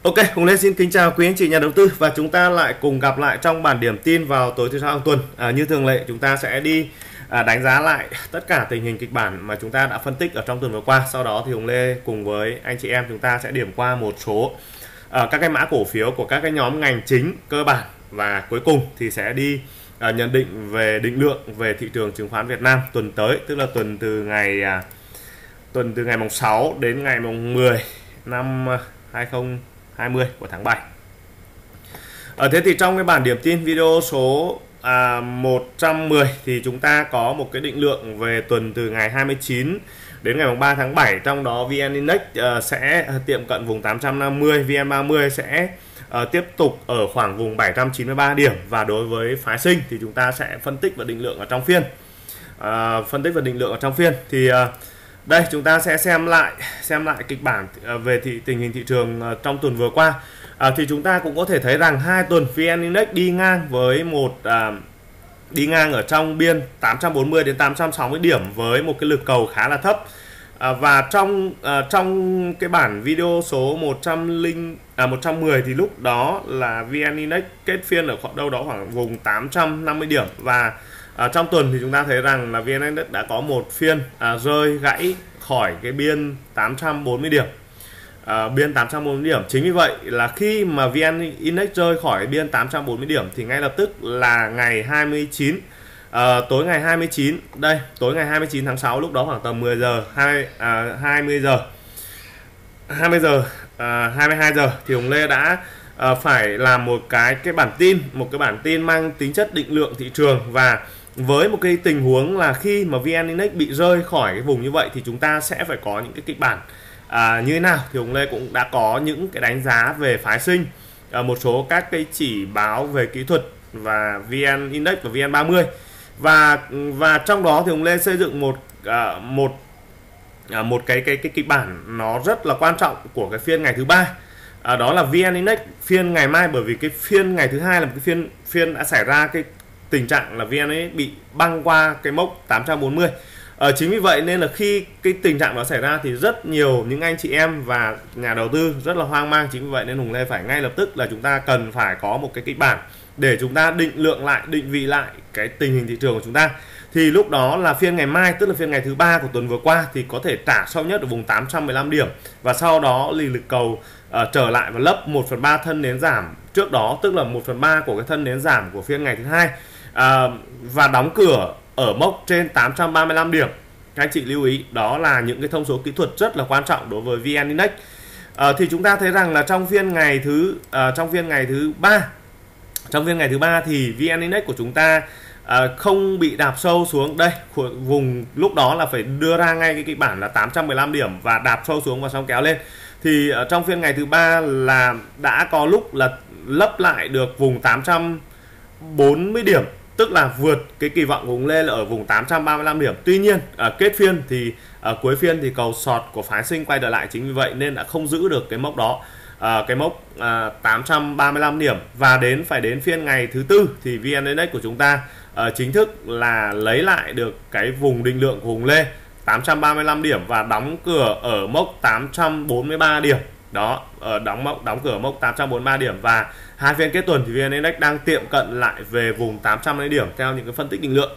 Ok, Hùng Lê xin kính chào quý anh chị nhà đầu tư và chúng ta lại cùng gặp lại trong bản điểm tin vào tối thứ sáu hàng tuần. Như thường lệ chúng ta sẽ đi đánh giá lại tất cả tình hình kịch bản mà chúng ta đã phân tích ở trong tuần vừa qua. Sau đó thì Hùng Lê cùng với anh chị em chúng ta sẽ điểm qua một số các cái mã cổ phiếu của các cái nhóm ngành chính cơ bản, và cuối cùng thì sẽ đi nhận định về định lượng về thị trường chứng khoán Việt Nam tuần tới, tức là tuần từ ngày mùng 6 đến ngày mùng 10 năm 2020 của tháng 7. Thế thì trong cái bản điểm tin video số 110 thì chúng ta có một cái định lượng về tuần từ ngày 29 đến ngày 3 tháng 7, trong đó VN Index sẽ tiệm cận vùng 850, VN30 sẽ tiếp tục ở khoảng vùng 793 điểm, và đối với phái sinh thì chúng ta sẽ phân tích và định lượng ở trong phiên. Thì đây chúng ta sẽ xem lại kịch bản về tình hình thị trường trong tuần vừa qua. Thì chúng ta cũng có thể thấy rằng hai tuần VN Index đi ngang với đi ngang ở trong biên 840 đến 860 điểm với một cái lực cầu khá là thấp. Và trong cái bản video số 110 thì lúc đó là VN Index kết phiên ở đâu đó khoảng vùng 850 điểm, và trong tuần thì chúng ta thấy rằng là VN Index đã có một phiên rơi gãy khỏi cái biên 840 điểm. Chính vì vậy là khi mà VN Index rơi khỏi biên 840 điểm thì ngay lập tức là ngày 29, tối ngày 29 tháng 6, lúc đó khoảng tầm 10 giờ 22 giờ thì Hùng Lê đã phải làm một cái bản tin mang tính chất định lượng thị trường, và với một cái tình huống là khi mà VN Index bị rơi khỏi cái vùng như vậy thì chúng ta sẽ phải có những cái kịch bản như thế nào. Thì Hùng Lê cũng đã có những cái đánh giá về phái sinh, một số các cái chỉ báo về kỹ thuật và VN Index và VN30, và trong đó thì Hùng Lê xây dựng một cái kịch bản nó rất là quan trọng của cái phiên ngày thứ ba. Đó là VN Index phiên ngày mai, bởi vì cái phiên ngày thứ hai là một cái phiên đã xảy ra cái tình trạng là VN Index bị băng qua cái mốc 840. Chính vì vậy nên là khi cái tình trạng đó xảy ra thì rất nhiều những anh chị em và nhà đầu tư rất là hoang mang. Chính vì vậy nên Hùng Lê phải ngay lập tức là chúng ta cần phải có một cái kịch bản để chúng ta định vị lại cái tình hình thị trường của chúng ta. Thì lúc đó là phiên ngày mai, tức là phiên ngày thứ ba của tuần vừa qua, thì có thể trả sâu nhất ở vùng 815 điểm, và sau đó lực cầu trở lại và lấp 1/3 thân nến giảm trước đó, tức là 1/3 của cái thân nến giảm của phiên ngày thứ hai, và đóng cửa ở mốc trên 835 điểm. Các anh chị lưu ý, đó là những cái thông số kỹ thuật rất là quan trọng đối với VN Index. Thì chúng ta thấy rằng là trong phiên ngày thứ ba thì VN Index của chúng ta không bị đạp sâu xuống đây vùng, lúc đó là phải đưa ra ngay cái kịch bản là 815 điểm và đạp sâu xuống và xong kéo lên. Thì trong phiên ngày thứ ba là đã có lúc là lấp lại được vùng 840 điểm, tức là vượt cái kỳ vọng của Hùng Lê là ở vùng 835 điểm. Tuy nhiên kết phiên thì cuối phiên thì cầu sọt của phái sinh quay trở lại, chính vì vậy nên đã không giữ được cái mốc đó, cái mốc 835 điểm, và phải đến phiên ngày thứ tư thì VN Index của chúng ta chính thức là lấy lại được cái vùng định lượng của Hùng Lê 835 điểm và đóng cửa ở mốc 843 điểm. Đó, đóng cửa mốc 843 điểm, và hai phiên kết tuần thì VN Index đang tiệm cận lại về vùng 800 điểm theo những cái phân tích định lượng.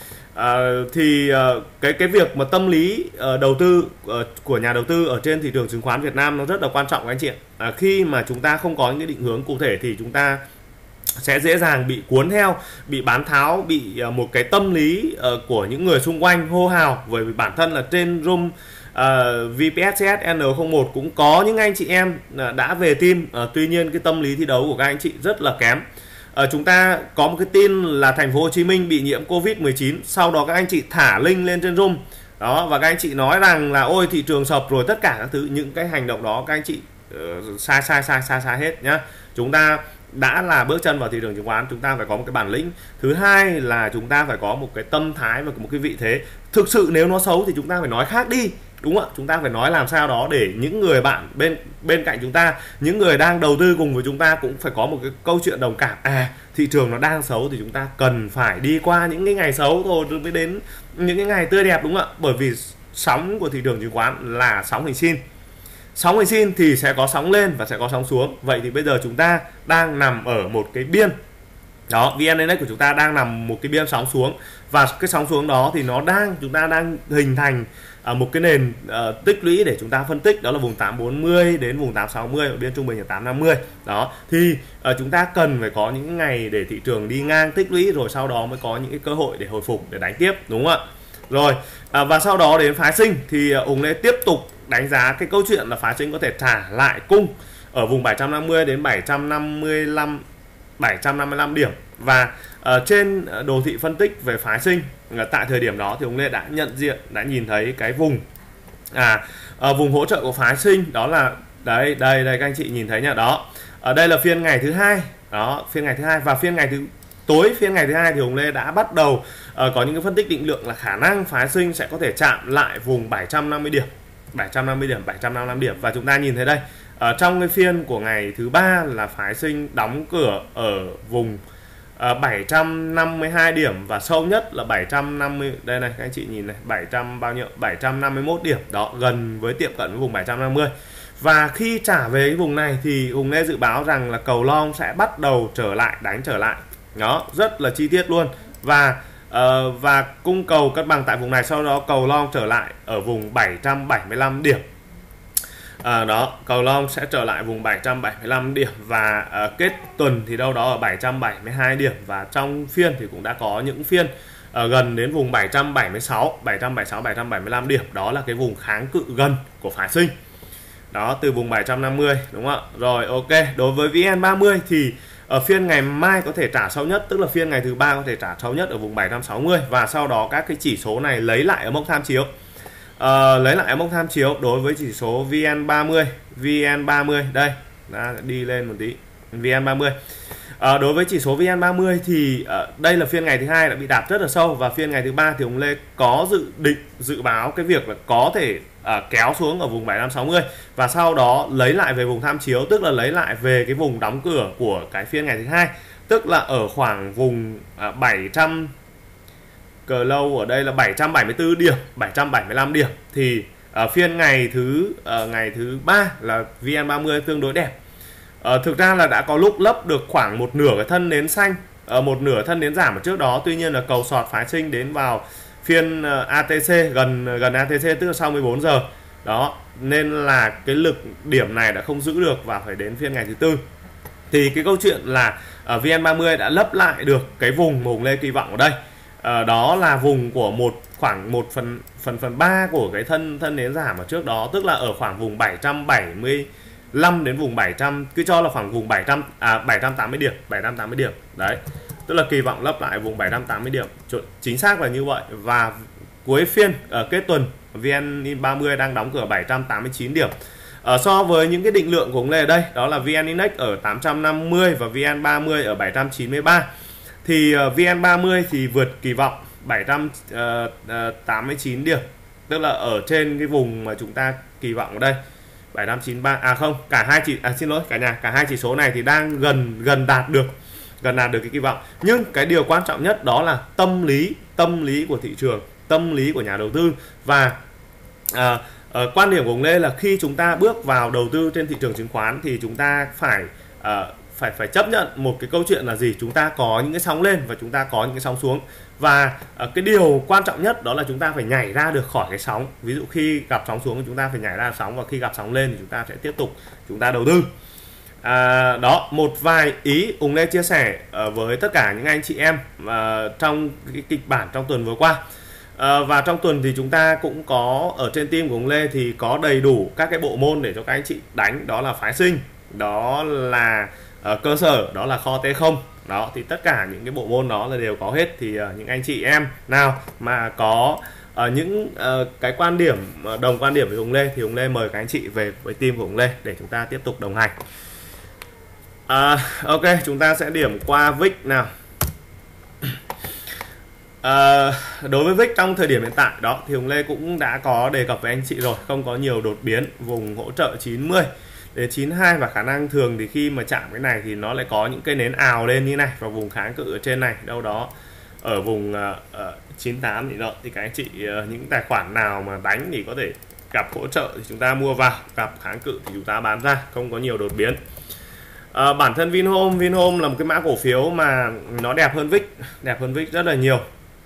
Cái việc mà tâm lý đầu tư của nhà đầu tư ở trên thị trường chứng khoán Việt Nam nó rất là quan trọng các anh chị ạ. Khi mà chúng ta không có những cái định hướng cụ thể thì chúng ta sẽ dễ dàng bị cuốn theo, bị bán tháo, bị một cái tâm lý của những người xung quanh hô hào. Bởi vì bản thân là trên room VPSS N01 cũng có những anh chị em đã về team, tuy nhiên cái tâm lý thi đấu của các anh chị rất là kém. Chúng ta có một cái tin là thành phố Hồ Chí Minh bị nhiễm Covid-19, sau đó các anh chị thả link lên trên room đó, và các anh chị nói rằng là ôi thị trường sập rồi, tất cả các thứ. Những cái hành động đó các anh chị sai hết nhá. Chúng ta đã là bước chân vào thị trường chứng khoán, chúng ta phải có một cái bản lĩnh. Thứ hai là chúng ta phải có một cái tâm thái và một cái vị thế. Thực sự nếu nó xấu thì chúng ta phải nói khác đi, đúng không ạ? Chúng ta phải nói làm sao đó để những người bạn bên cạnh chúng ta, những người đang đầu tư cùng với chúng ta cũng phải có một cái câu chuyện đồng cảm. Thị trường nó đang xấu thì chúng ta cần phải đi qua những cái ngày xấu rồi mới đến những cái ngày tươi đẹp, đúng không ạ? Bởi vì sóng của thị trường chứng khoán là sóng hình sin. sóng hình sin thì sẽ có sóng lên và sẽ có sóng xuống. Vậy thì bây giờ chúng ta đang nằm ở một cái biên đó, VN Index của chúng ta đang nằm một cái biên sóng xuống, và cái sóng xuống đó thì chúng ta đang hình thành một cái nền tích lũy để chúng ta phân tích, đó là vùng 840 đến vùng 860 và biên trung bình là 850. Đó thì chúng ta cần phải có những ngày để thị trường đi ngang tích lũy, rồi sau đó mới có những cái cơ hội để hồi phục, để đánh tiếp, đúng không ạ? Rồi và sau đó đến phái sinh thì Hùng Lê tiếp tục đánh giá cái câu chuyện là phái sinh có thể trả lại cung ở vùng 750 đến 755 điểm. Và trên đồ thị phân tích về phái sinh tại thời điểm đó thì Hùng Lê đã nhận diện, đã nhìn thấy cái vùng vùng hỗ trợ của phái sinh, đó là đây các anh chị nhìn thấy nhá. Đó, ở đây là phiên ngày thứ hai, đó phiên ngày thứ hai, và phiên ngày thứ hai thì Hùng Lê đã bắt đầu có những cái phân tích định lượng là khả năng phái sinh sẽ có thể chạm lại vùng 750 điểm, 755 điểm. Và chúng ta nhìn thấy đây, trong cái phiên của ngày thứ ba là phái sinh đóng cửa ở vùng 752 điểm, và sâu nhất là 750, đây này các anh chị nhìn này, 751 điểm, đó gần với tiệm cận với vùng 750. Và khi trả về cái vùng này thì Hùng Lê dự báo rằng là cầu long sẽ bắt đầu đánh trở lại, đó rất là chi tiết luôn. Và cung cầu cân bằng tại vùng này, sau đó cầu long trở lại ở vùng 775 điểm. Đó, cầu long sẽ trở lại vùng 775 điểm và kết tuần thì đâu đó ở 772 điểm, và trong phiên thì cũng đã có những phiên gần đến vùng 776, 775 điểm. Đó là cái vùng kháng cự gần của phái sinh. Đó, từ vùng 750, đúng không ạ? Rồi ok, đối với VN30 thì ở phiên ngày mai có thể trả sâu nhất, tức là phiên ngày thứ ba có thể trả sâu nhất ở vùng 760, và sau đó các cái chỉ số này lấy lại ở mốc tham chiếu. Đối với chỉ số VN30 đây, đi lên một tí, VN30. Đối với chỉ số VN30 thì đây là phiên ngày thứ hai đã bị đạp rất là sâu, và phiên ngày thứ ba thì Hùng Lê có dự báo cái việc là có thể kéo xuống ở vùng 760 và sau đó lấy lại về vùng tham chiếu, tức là lấy lại về cái vùng đóng cửa của cái phiên ngày thứ hai, tức là ở khoảng vùng 700 cờ lâu ở đây là 774 điểm, 775 điểm. Thì phiên ngày thứ ba là VN30 tương đối đẹp. Thực ra là đã có lúc lấp được khoảng một nửa cái thân nến xanh, một nửa thân nến giảm ở trước đó. Tuy nhiên là cầu sọt phái sinh đến vào phiên ATC gần ATC, tức là sau 14 giờ. Đó, nên là cái lực điểm này đã không giữ được và phải đến phiên ngày thứ tư. Thì cái câu chuyện là VN30 đã lấp lại được cái vùng mà Hùng Lê kỳ vọng ở đây. Đó là vùng của khoảng 1/3 của cái thân nến giảm ở trước đó, tức là ở khoảng vùng 775 đến vùng 700, cứ cho là khoảng vùng 780 điểm. Đấy, tức là kỳ vọng lấp lại vùng 780 điểm, chính xác là như vậy. Và cuối phiên kết tuần VN30 đang đóng cửa 789 điểm. So với những cái định lượng của Hùng Lê ở đây, đó là VN Index ở 850 và VN30 ở 793, thì VN30 thì vượt kỳ vọng 789 điểm, tức là ở trên cái vùng mà chúng ta kỳ vọng ở đây 793, cả hai chỉ số này thì đang gần đạt được cái kỳ vọng. Nhưng cái điều quan trọng nhất đó là tâm lý của thị trường, tâm lý của nhà đầu tư. Và quan điểm của Hùng Lê là khi chúng ta bước vào đầu tư trên thị trường chứng khoán thì chúng ta phải chấp nhận một cái câu chuyện là gì? Chúng ta có những cái sóng lên và chúng ta có những cái sóng xuống, và cái điều quan trọng nhất đó là chúng ta phải nhảy ra được khỏi cái sóng. Ví dụ khi gặp sóng xuống thì chúng ta phải nhảy ra sóng, và khi gặp sóng lên thì chúng ta sẽ tiếp tục chúng ta đầu tư. Đó, một vài ý Hùng Lê chia sẻ với tất cả những anh chị em trong cái kịch bản trong tuần vừa qua. Và trong tuần thì chúng ta cũng có ở trên team của Hùng Lê thì có đầy đủ các cái bộ môn để cho các anh chị đánh, đó là phái sinh, đó là cơ sở, đó là kho T0. Đó, thì tất cả những cái bộ môn đó là đều có hết. Thì những anh chị em nào mà có những cái quan điểm đồng quan điểm với Hùng Lê thì Hùng Lê mời các anh chị về với team của Hùng Lê để chúng ta tiếp tục đồng hành. Ok, chúng ta sẽ điểm qua VIX nào. Đối với VIX trong thời điểm hiện tại đó thì Hùng Lê cũng đã có đề cập với anh chị rồi, không có nhiều đột biến, vùng hỗ trợ 90 đến 92, và khả năng thường thì khi mà chạm cái này thì nó lại có những cây nến ào lên như này, và vùng kháng cự ở trên này đâu đó ở vùng 98 thì đó. Thì các anh chị những tài khoản nào mà đánh thì có thể gặp hỗ trợ thì chúng ta mua vào, gặp kháng cự thì chúng ta bán ra, không có nhiều đột biến. Bản thân Vinhome là một cái mã cổ phiếu mà nó đẹp hơn VIX rất là nhiều.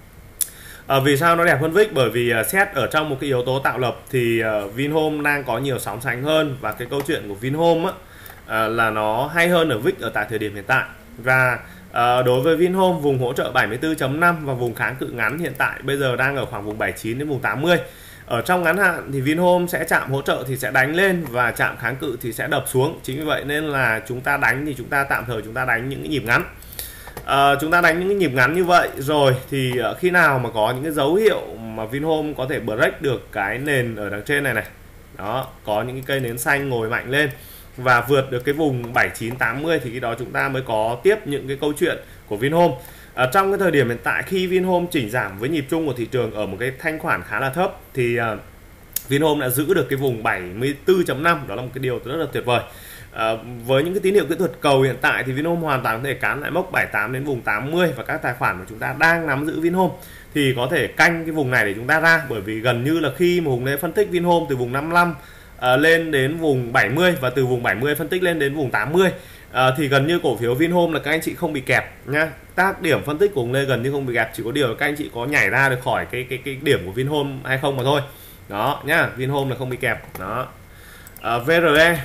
Vì sao nó đẹp hơn VIX? Bởi vì xét ở trong một cái yếu tố tạo lập thì Vinhome đang có nhiều sóng sánh hơn, và cái câu chuyện của Vinhome là nó hay hơn ở VIX ở tại thời điểm hiện tại. Và đối với Vinhome, vùng hỗ trợ 74.5 và vùng kháng cự ngắn hiện tại bây giờ đang ở khoảng vùng 79 đến vùng 80. Ở trong ngắn hạn thì Vinhome sẽ chạm hỗ trợ thì sẽ đánh lên, và chạm kháng cự thì sẽ đập xuống. Chính vì vậy nên là chúng ta đánh thì chúng ta tạm thời chúng ta đánh những cái nhịp ngắn. Chúng ta đánh những cái nhịp ngắn như vậy rồi thì khi nào mà có những cái dấu hiệu mà Vinhome có thể break được cái nền ở đằng trên này đó, có những cái cây nến xanh ngồi mạnh lên và vượt được cái vùng 79-80 thì khi đó chúng ta mới có tiếp những cái câu chuyện của Vinhome. Trong cái thời điểm hiện tại khi Vinhome chỉnh giảm với nhịp chung của thị trường ở một cái thanh khoản khá là thấp thì Vinhome đã giữ được cái vùng 74.5, đó là một cái điều rất là tuyệt vời. Với những cái tín hiệu kỹ thuật cầu hiện tại thì Vinhome hoàn toàn có thể cán lại mốc 78 đến vùng 80, và các tài khoản mà chúng ta đang nắm giữ Vinhome thì có thể canh cái vùng này để chúng ta ra, bởi vì gần như là khi mà Hùng Lê phân tích Vinhome từ vùng 55 lên đến vùng 70 và từ vùng 70 phân tích lên đến vùng 80 thì gần như cổ phiếu Vinhome là các anh chị không bị kẹp nhá. Các điểm phân tích của Hùng Lê gần như không bị kẹp, chỉ có điều là các anh chị có nhảy ra được khỏi cái điểm của Vinhome hay không mà thôi. Đó nhá, Vinhome là không bị kẹp. Đó. VRE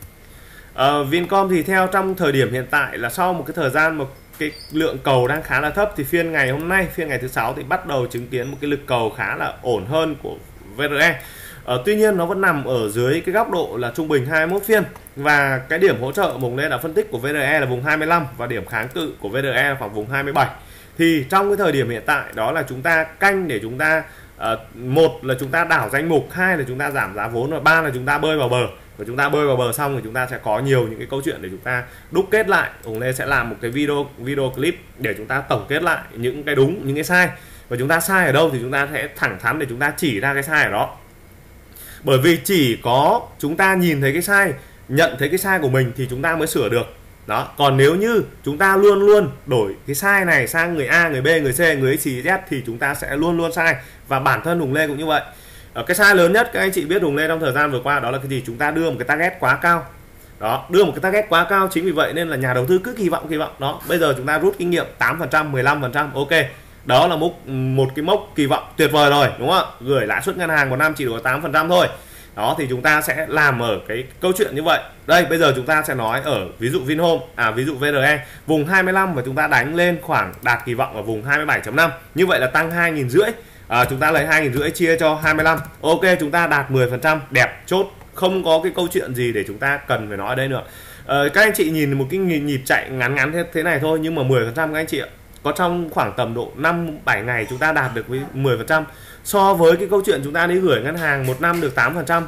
Vincom thì theo trong thời điểm hiện tại là sau một cái thời gian mà cái lượng cầu đang khá là thấp thì phiên ngày hôm nay, phiên ngày thứ 6 thì bắt đầu chứng kiến một cái lực cầu khá là ổn hơn của VRE. Tuy nhiên nó vẫn nằm ở dưới cái góc độ là trung bình 21 phiên, và cái điểm hỗ trợ mùng lên là phân tích của VRE là vùng 25 và điểm kháng cự của VRE là khoảng vùng 27. Thì trong cái thời điểm hiện tại đó là chúng ta canh để chúng ta một là chúng ta đảo danh mục, hai là chúng ta giảm giá vốn, và ba là chúng ta bơi vào bờ. Và chúng ta bơi vào bờ xong thì chúng ta sẽ có nhiều những cái câu chuyện để chúng ta đúc kết lại. Hùng Lê sẽ làm một cái video clip để chúng ta tổng kết lại những cái đúng, những cái sai, và chúng ta sai ở đâu thì chúng ta sẽ thẳng thắn để chúng ta chỉ ra cái sai ở đó. Bởi vì chỉ có chúng ta nhìn thấy cái sai, nhận thấy cái sai của mình thì chúng ta mới sửa được. Đó, còn nếu như chúng ta luôn luôn đổi cái sai này sang người A, người B, người C, người X, Y, Z thì chúng ta sẽ luôn luôn sai. Và bản thân Hùng Lê cũng như vậy. Cái sai lớn nhất các anh chị biết Hùng Lê trong thời gian vừa qua đó là cái gì? Chúng ta đưa một cái target quá cao. Đó, đưa một cái target quá cao, chính vì vậy nên là nhà đầu tư cứ kỳ vọng. Đó, bây giờ chúng ta rút kinh nghiệm 8%, 15%, ok. Đó là một cái mốc kỳ vọng tuyệt vời rồi, đúng không ạ? Gửi lãi suất ngân hàng một năm chỉ được 8% thôi. Đó thì chúng ta sẽ làm ở cái câu chuyện như vậy. Đây, bây giờ chúng ta sẽ nói ở ví dụ Vinhome, ví dụ VRE, vùng 25 và chúng ta đánh lên khoảng đạt kỳ vọng ở vùng 27.5. Như vậy là tăng 2.500. Chúng ta lấy 2.500 chia cho 25. Ok, chúng ta đạt 10%, đẹp, chốt. Không có cái câu chuyện gì để chúng ta cần phải nói ở đây nữa. Các anh chị nhìn một cái nhịp chạy ngắn thế này thôi, nhưng mà 10% các anh chị ạ. Có trong khoảng tầm độ 5-7 ngày chúng ta đạt được với 10%. So với cái câu chuyện chúng ta đi gửi ngân hàng một năm được 8%.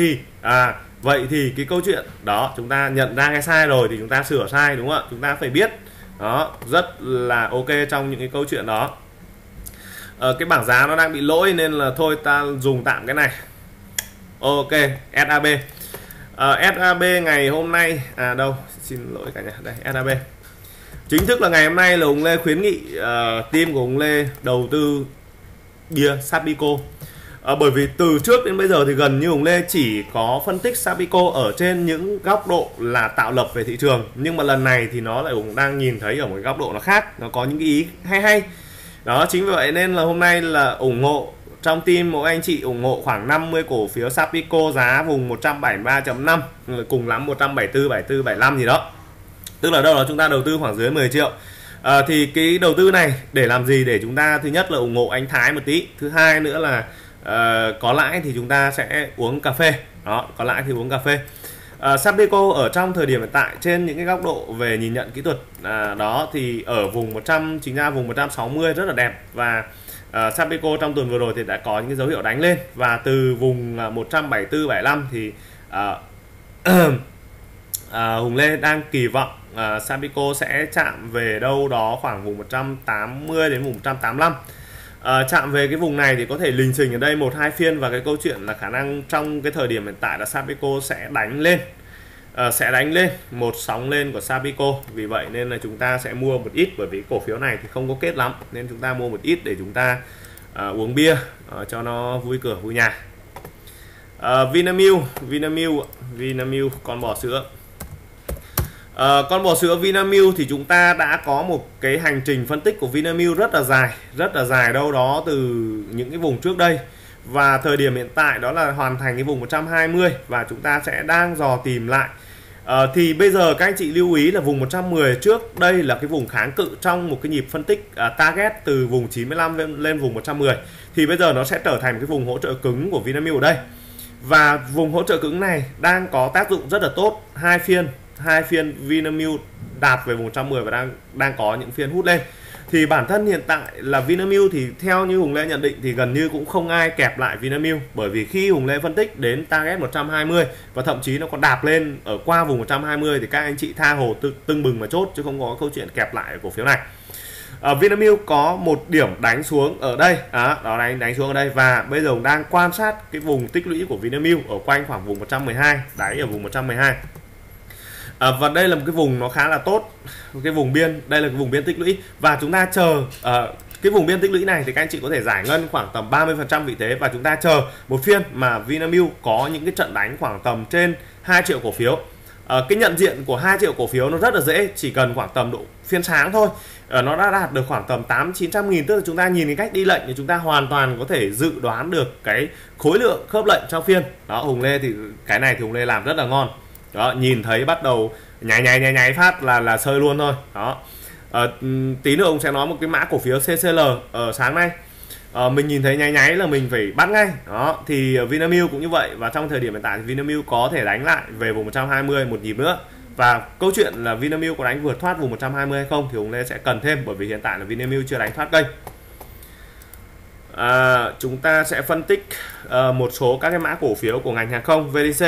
Vậy thì cái câu chuyện đó chúng ta nhận ra cái sai rồi thì chúng ta sửa sai, đúng không ạ? Chúng ta phải biết. Đó, rất là ok trong những cái câu chuyện đó. Cái bảng giá nó đang bị lỗi nên là thôi ta dùng tạm cái này. Ok, SAB. SAB ngày hôm nay xin lỗi cả nhà. Đây, SAB. Chính thức là ngày hôm nay là Hùng Lê khuyến nghị team của Hùng Lê đầu tư bia Sapeco. Bởi vì từ trước đến bây giờ thì gần như Hùng Lê chỉ có phân tích Sapeco ở trên những góc độ là tạo lập về thị trường. Nhưng mà lần này thì nó lại cũng đang nhìn thấy ở một cái góc độ nó khác, nó có những cái ý hay. Đó, chính vì vậy nên là hôm nay là ủng hộ trong team mỗi anh chị ủng hộ khoảng 50 cổ phiếu Sapeco giá vùng 173.5, cùng lắm 174, 74, 75 gì đó. Tức là đâu đó chúng ta đầu tư khoảng dưới 10 triệu. Thì cái đầu tư này để làm gì? Để chúng ta thứ nhất là ủng hộ anh Thái một tí, thứ hai nữa là có lãi thì chúng ta sẽ uống cà phê. Đó, có lãi thì uống cà phê. Sapeco ở trong thời điểm hiện tại trên những cái góc độ về nhìn nhận kỹ thuật đó thì ở vùng 100, chính ra vùng 160 rất là đẹp, và Sapeco trong tuần vừa rồi thì đã có những cái dấu hiệu đánh lên, và từ vùng 174, 75 thì Hùng Lê đang kỳ vọng Sapeco sẽ chạm về đâu đó khoảng vùng 180 đến vùng 185. Chạm về cái vùng này thì có thể lình xình ở đây 1-2 phiên, và cái câu chuyện là khả năng trong cái thời điểm hiện tại là Sapeco sẽ đánh lên một sóng lên của Sapeco. Vì vậy nên là chúng ta sẽ mua một ít, bởi vì cổ phiếu này thì không có kết lắm nên chúng ta mua một ít để chúng ta uống bia cho nó vui cửa vui nhà. Vinamilk con bò sữa. Con bò sữa Vinamilk thì chúng ta đã có một cái hành trình phân tích của Vinamilk rất là dài, đâu đó từ những cái vùng trước đây, và thời điểm hiện tại đó là hoàn thành cái vùng 120 và chúng ta sẽ đang dò tìm lại. Thì bây giờ các anh chị lưu ý là vùng 110 trước đây là cái vùng kháng cự trong một cái nhịp phân tích target từ vùng 95 lên vùng 110, thì bây giờ nó sẽ trở thành cái vùng hỗ trợ cứng của Vinamilk ở đây, và vùng hỗ trợ cứng này đang có tác dụng rất là tốt. Hai phiên Vinamilk đạt về vùng 110 và đang có những phiên hút lên. Thì bản thân hiện tại là Vinamilk thì theo như Hùng Lê nhận định thì gần như cũng không ai kẹp lại Vinamilk, bởi vì khi Hùng Lê phân tích đến target 120 và thậm chí nó còn đạp lên ở qua vùng 120 thì các anh chị tha hồ tưng bừng mà chốt, chứ không có câu chuyện kẹp lại cổ phiếu này. Vinamilk có một điểm đánh xuống ở đây, đó đánh xuống ở đây, và bây giờ đang quan sát cái vùng tích lũy của Vinamilk ở quanh khoảng vùng 112, đáy ở vùng 112. Và đây là một cái vùng nó khá là tốt, cái vùng biên, đây là cái vùng biên tích lũy, và chúng ta chờ cái vùng biên tích lũy này thì các anh chị có thể giải ngân khoảng tầm 30% vị thế, và chúng ta chờ một phiên mà Vinamilk có những cái trận đánh khoảng tầm trên 2 triệu cổ phiếu. Cái nhận diện của 2 triệu cổ phiếu nó rất là dễ, chỉ cần khoảng tầm độ phiên sáng thôi, nó đã đạt được khoảng tầm 800-900 nghìn, tức là chúng ta nhìn cái cách đi lệnh thì chúng ta hoàn toàn có thể dự đoán được cái khối lượng khớp lệnh trong phiên. Đó, Hùng Lê thì cái này thì Hùng Lê làm rất là ngon. Đó, nhìn thấy bắt đầu nháy phát là sơi luôn thôi. Đó. Tí nữa ông sẽ nói một cái mã cổ phiếu CCL ở sáng nay. Mình nhìn thấy nháy là mình phải bắt ngay. Đó, thì Vinamilk cũng như vậy, và trong thời điểm hiện tại thì Vinamilk có thể đánh lại về vùng 120 một nhịp nữa. Và câu chuyện là Vinamilk có đánh vượt thoát vùng 120 hay không thì Hùng Lê sẽ cần thêm, bởi vì hiện tại là Vinamilk chưa đánh thoát kênh. Chúng ta sẽ phân tích một số các cái mã cổ phiếu của ngành hàng không VTC.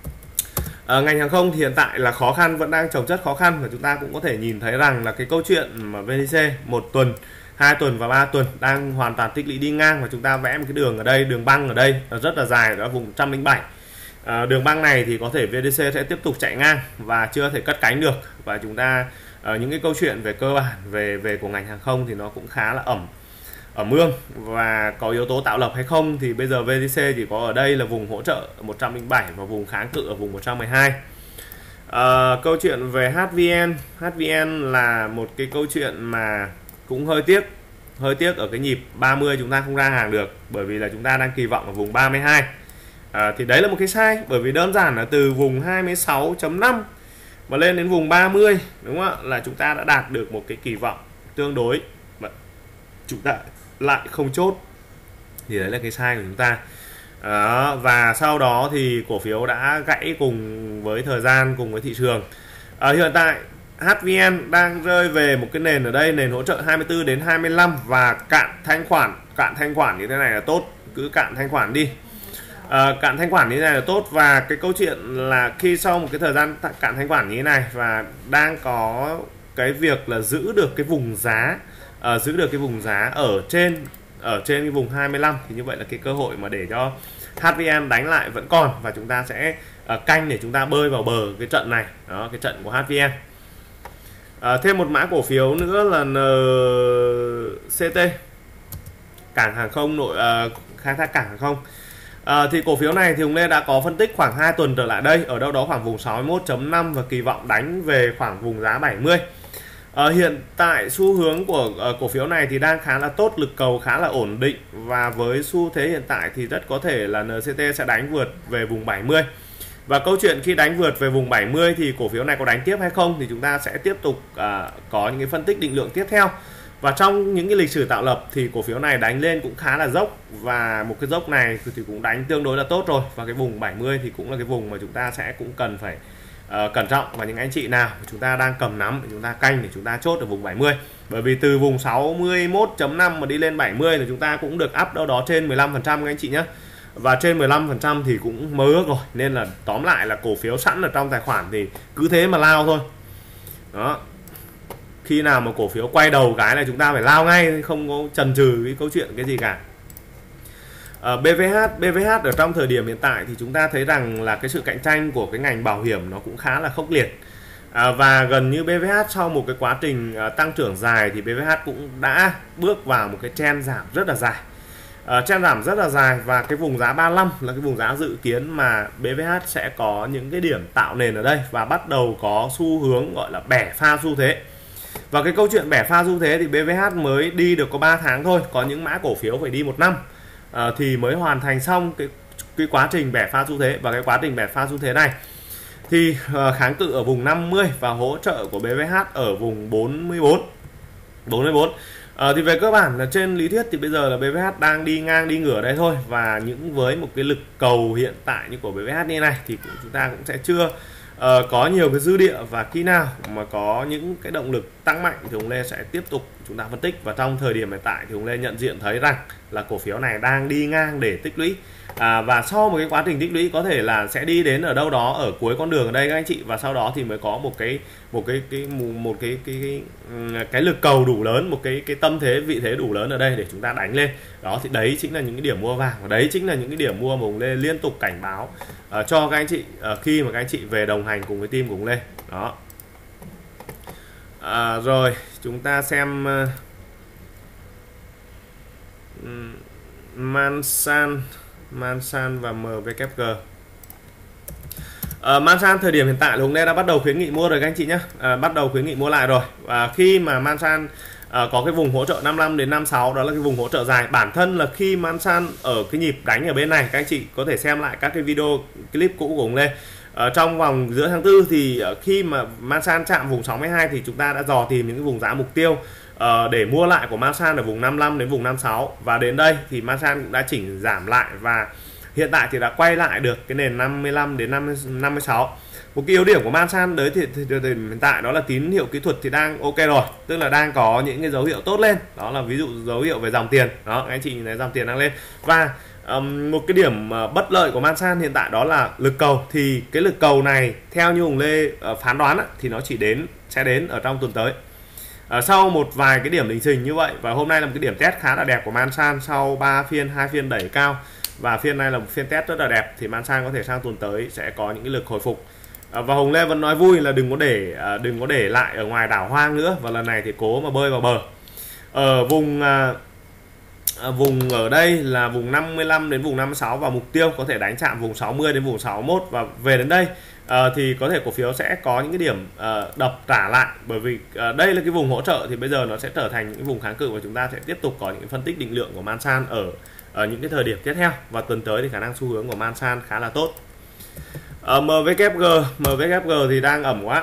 Ngành hàng không thì hiện tại là khó khăn, vẫn đang chồng chất khó khăn, và chúng ta cũng có thể nhìn thấy rằng là cái câu chuyện mà VTC 1 tuần, 2 tuần và 3 tuần đang hoàn toàn tích lũy đi ngang, và chúng ta vẽ một cái đường ở đây, đường băng ở đây rất là dài, đó là vùng 107. Đường băng này thì có thể VTC sẽ tiếp tục chạy ngang và chưa thể cất cánh được, và chúng ta những cái câu chuyện về cơ bản về của ngành hàng không thì nó cũng khá là ẩm ương, và có yếu tố tạo lập hay không thì bây giờ VTC chỉ có ở đây là vùng hỗ trợ 107 và vùng kháng cự ở vùng 112. Câu chuyện về HVN là một cái câu chuyện mà cũng hơi tiếc ở cái nhịp 30 chúng ta không ra hàng được, bởi vì là chúng ta đang kỳ vọng ở vùng 32. Thì đấy là một cái sai, bởi vì đơn giản là từ vùng 26.5 mà lên đến vùng 30, đúng không ạ, là chúng ta đã đạt được một cái kỳ vọng tương đối mà chúng ta lại không chốt, thì đấy là cái sai của chúng ta. Và sau đó thì cổ phiếu đã gãy cùng với thời gian, cùng với thị trường. Hiện tại HVN đang rơi về một cái nền ở đây, nền hỗ trợ 24 đến 25 và cạn thanh khoản như thế này là tốt, cứ cạn thanh khoản đi. Cạn thanh khoản như thế này là tốt, và cái câu chuyện là khi sau một cái thời gian cạn thanh khoản như thế này và đang có cái việc là giữ được cái vùng giá ở trên cái vùng 25, thì như vậy là cái cơ hội mà để cho HVN đánh lại vẫn còn, và chúng ta sẽ canh để chúng ta bơi vào bờ cái trận này. Đó, cái trận của HVN. Thêm một mã cổ phiếu nữa là NCT, cảng hàng không khai thác cảng hàng không. Thì cổ phiếu này thì Hùng Lê đã có phân tích khoảng 2 tuần trở lại đây, ở đâu đó khoảng vùng 61.5 và kỳ vọng đánh về khoảng vùng giá 70. Hiện tại xu hướng của cổ phiếu này thì đang khá là tốt, lực cầu khá là ổn định, và với xu thế hiện tại thì rất có thể là NCT sẽ đánh vượt về vùng 70. Và câu chuyện khi đánh vượt về vùng 70 thì cổ phiếu này có đánh tiếp hay không thì chúng ta sẽ tiếp tục có những cái phân tích định lượng tiếp theo. Và trong những cái lịch sử tạo lập thì cổ phiếu này đánh lên cũng khá là dốc, và một cái dốc này thì cũng đánh tương đối là tốt rồi, và cái vùng 70 thì cũng là cái vùng mà chúng ta sẽ cũng cần phải cẩn trọng, và những anh chị nào chúng ta đang cầm nắm thì chúng ta canh để chúng ta chốt ở vùng 70, bởi vì từ vùng 61.5 mà đi lên 70 thì chúng ta cũng được up đâu đó trên 15% các anh chị nhé, và trên 15% thì cũng mơ ước rồi, nên là tóm lại là cổ phiếu sẵn ở trong tài khoản thì cứ thế mà lao thôi. Đó, khi nào mà cổ phiếu quay đầu cái là chúng ta phải lao ngay, không có chần chừ cái câu chuyện cái gì cả. BVH ở trong thời điểm hiện tại thì chúng ta thấy rằng là cái sự cạnh tranh của cái ngành bảo hiểm nó cũng khá là khốc liệt, và gần như BVH sau một cái quá trình tăng trưởng dài thì BVH cũng đã bước vào một cái trend giảm rất là dài. trend giảm rất là dài, và cái vùng giá 35 là cái vùng giá dự kiến mà BVH sẽ có những cái điểm tạo nền ở đây và bắt đầu có xu hướng gọi là bẻ pha xu thế. Và cái câu chuyện bẻ pha xu thế thì BVH mới đi được có 3 tháng thôi, có những mã cổ phiếu phải đi 1 năm thì mới hoàn thành xong cái quá trình bẻ pha xu thế. Và cái quá trình bẻ pha xu thế này thì kháng cự ở vùng 50 và hỗ trợ của BVH ở vùng 44. Thì về cơ bản là trên lý thuyết thì bây giờ là BVH đang đi ngang đi ngửa đây thôi, và với một cái lực cầu hiện tại như của BVH như này thì chúng ta cũng sẽ chưa có nhiều cái dư địa, và khi nào mà có những cái động lực tăng mạnh thì Hùng Lê sẽ tiếp tục chúng ta phân tích. Và trong thời điểm hiện tại thì Hùng Lê nhận diện thấy rằng là cổ phiếu này đang đi ngang để tích lũy, và sau một cái quá trình tích lũy có thể là sẽ đi đến ở đâu đó ở cuối con đường ở đây các anh chị, và sau đó thì mới có một cái lực cầu đủ lớn, một cái tâm thế vị thế đủ lớn ở đây để chúng ta đánh lên. Đó thì đấy chính là những cái điểm mua vàng, và đấy chính là những cái điểm mua mà Hùng Lê liên tục cảnh báo cho các anh chị khi mà các anh chị về đồng hành cùng với team của Hùng Lê. Đó. Rồi chúng ta xem Mansan và MWG. Mansan thời điểm hiện tại Hùng Lê đã bắt đầu khuyến nghị mua rồi các anh chị nhé, bắt đầu khuyến nghị mua lại rồi. Và khi mà Mansan có cái vùng hỗ trợ 55 đến 56, đó là cái vùng hỗ trợ dài. Bản thân là khi Mansan ở cái nhịp đánh ở bên này, các anh chị có thể xem lại các cái video clip cũ của Hùng Lê. Trong vòng giữa tháng 4 thì khi mà Mansan chạm vùng 62 thì chúng ta đã dò tìm những cái vùng giá mục tiêu để mua lại của Mansan ở vùng 55 đến vùng 56, và đến đây thì Mansan cũng đã chỉnh giảm lại và hiện tại thì đã quay lại được cái nền 55 đến 56. Một cái yếu điểm của Mansan đấy thì hiện tại đó là tín hiệu kỹ thuật thì đang ok rồi, tức là đang có những cái dấu hiệu tốt lên, đó là ví dụ dấu hiệu về dòng tiền. Đó, anh chị nhìn thấy dòng tiền đang lên. Và một cái điểm bất lợi của Mansan hiện tại đó là lực cầu. Thì cái lực cầu này theo như Hùng Lê phán đoán thì nó sẽ đến ở trong tuần tới. Sau một vài cái điểm lình xình như vậy, và hôm nay là một cái điểm test khá là đẹp của Mansan sau 3 phiên, 2 phiên đẩy cao, và phiên này là một phiên test rất là đẹp, thì Mansan có thể sang tuần tới sẽ có những cái lực hồi phục. Và Hùng Lê vẫn nói vui là đừng có để lại ở ngoài đảo hoang nữa, và lần này thì cố mà bơi vào bờ. Ở vùng ở đây là vùng 55 đến vùng 56, và mục tiêu có thể đánh chạm vùng 60 đến vùng 61, và về đến đây thì có thể cổ phiếu sẽ có những cái điểm đập trả lại, bởi vì đây là cái vùng hỗ trợ thì bây giờ nó sẽ trở thành những vùng kháng cự, và chúng ta sẽ tiếp tục có những phân tích định lượng của Mansan ở những cái thời điểm tiếp theo, và tuần tới thì khả năng xu hướng của Mansan khá là tốt. MWG thì đang ẩm quá.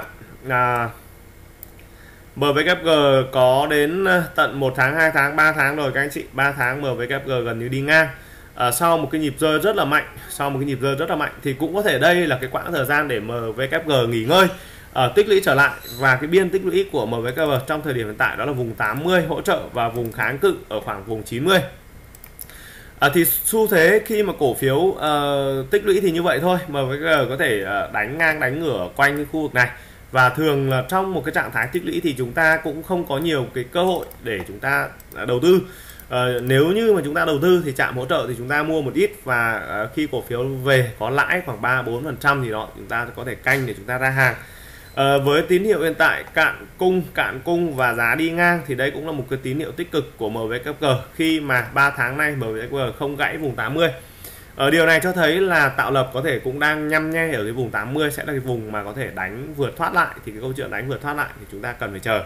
MWG có đến tận 1 tháng, 2 tháng, 3 tháng rồi các anh chị. 3 tháng MWG gần như đi ngang. Sau một cái nhịp rơi rất là mạnh, thì cũng có thể đây là cái quãng thời gian để MWG nghỉ ngơi, tích lũy trở lại. Và cái biên tích lũy của MWG trong thời điểm hiện tại đó là vùng 80 hỗ trợ và vùng kháng cự ở khoảng vùng 90. Thì xu thế khi mà cổ phiếu tích lũy thì như vậy thôi, MWG có thể đánh ngang đánh ngửa quanh cái khu vực này, và thường là trong một cái trạng thái tích lũy thì chúng ta cũng không có nhiều cái cơ hội để chúng ta đầu tư. Nếu như mà chúng ta đầu tư thì chạm hỗ trợ thì chúng ta mua một ít, và khi cổ phiếu về có lãi khoảng 3-4% thì đó chúng ta có thể canh để chúng ta ra hàng. Với tín hiệu hiện tại cạn cung và giá đi ngang thì đây cũng là một cái tín hiệu tích cực của MWG khi mà 3 tháng nay MWG không gãy vùng 80. Điều này cho thấy là tạo lập có thể cũng đang nhăm nhe ở cái vùng 80 sẽ là cái vùng mà có thể đánh vượt thoát lại, thì cái câu chuyện đánh vượt thoát lại thì chúng ta cần phải chờ.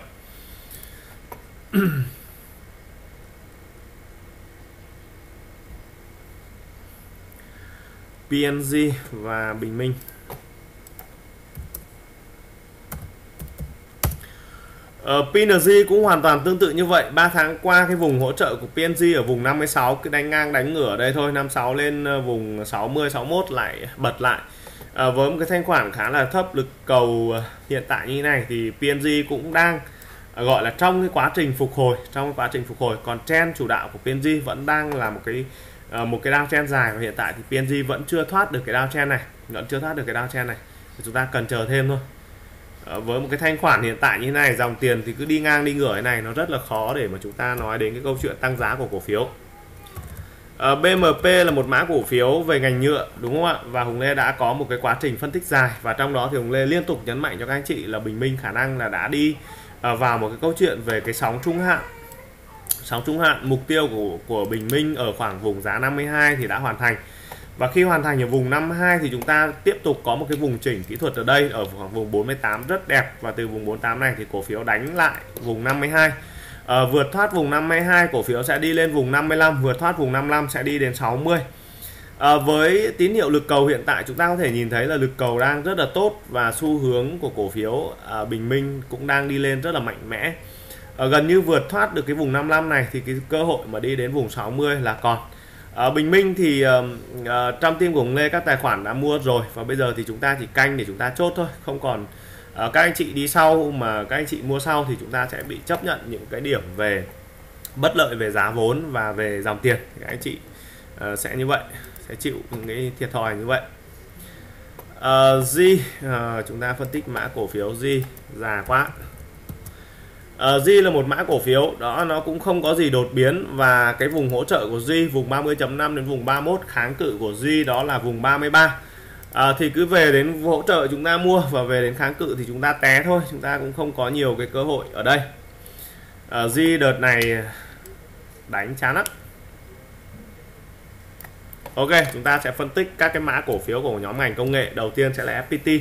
PNG và Bình Minh. PNG cũng hoàn toàn tương tự như vậy. 3 tháng qua cái vùng hỗ trợ của PNG ở vùng 56, cái đánh ngang đánh ngửa ở đây thôi, 56 lên vùng 60 61 lại bật lại. Với một cái thanh khoản khá là thấp, lực cầu hiện tại như này thì PNG cũng đang gọi là trong cái quá trình phục hồi, còn trend chủ đạo của PNG vẫn đang là một cái downtrend dài, và hiện tại thì PNG vẫn chưa thoát được cái downtrend này, chúng ta cần chờ thêm thôi. Với một cái thanh khoản hiện tại như thế này, dòng tiền thì cứ đi ngang đi ngửa thế này, nó rất là khó để mà chúng ta nói đến cái câu chuyện tăng giá của cổ phiếu. BMP là một mã cổ phiếu về ngành nhựa, đúng không ạ? Và Hùng Lê đã có một cái quá trình phân tích dài, và trong đó thì Hùng Lê liên tục nhấn mạnh cho các anh chị là Bình Minh khả năng là đã đi vào một cái câu chuyện về cái sóng trung hạn Sóng trung hạn mục tiêu của Bình Minh ở khoảng vùng giá 52 thì đã hoàn thành. Và khi hoàn thành ở vùng 52 thì chúng ta tiếp tục có một cái vùng chỉnh kỹ thuật ở đây ở khoảng vùng 48 rất đẹp, và từ vùng 48 này thì cổ phiếu đánh lại vùng 52. Vượt thoát vùng 52 cổ phiếu sẽ đi lên vùng 55, vượt thoát vùng 55 sẽ đi đến 60. Với tín hiệu lực cầu hiện tại chúng ta có thể nhìn thấy là lực cầu đang rất là tốt và xu hướng của cổ phiếu Bình Minh cũng đang đi lên rất là mạnh mẽ. Gần như vượt thoát được cái vùng 55 này thì cái cơ hội mà đi đến vùng 60 là còn. Bình Minh thì trong team của Lê các tài khoản đã mua rồi, và bây giờ thì chúng ta chỉ canh để chúng ta chốt thôi, không còn các anh chị đi sau mà các anh chị mua sau thì chúng ta sẽ bị chấp nhận những cái điểm về bất lợi về giá vốn và về dòng tiền. Thì các anh chị sẽ như vậy, sẽ chịu những cái thiệt thòi như vậy. Chúng ta phân tích mã cổ phiếu G già quá. G là một mã cổ phiếu đó, nó cũng không có gì đột biến, và cái vùng hỗ trợ của G vùng 30.5 đến vùng 31, kháng cự của G đó là vùng 33. Thì cứ về đến hỗ trợ chúng ta mua, và về đến kháng cự thì chúng ta té thôi, chúng ta cũng không có nhiều cái cơ hội ở đây. G đợt này đánh chán lắm. Ok, chúng ta sẽ phân tích các cái mã cổ phiếu của nhóm ngành công nghệ. Đầu tiên sẽ là FPT.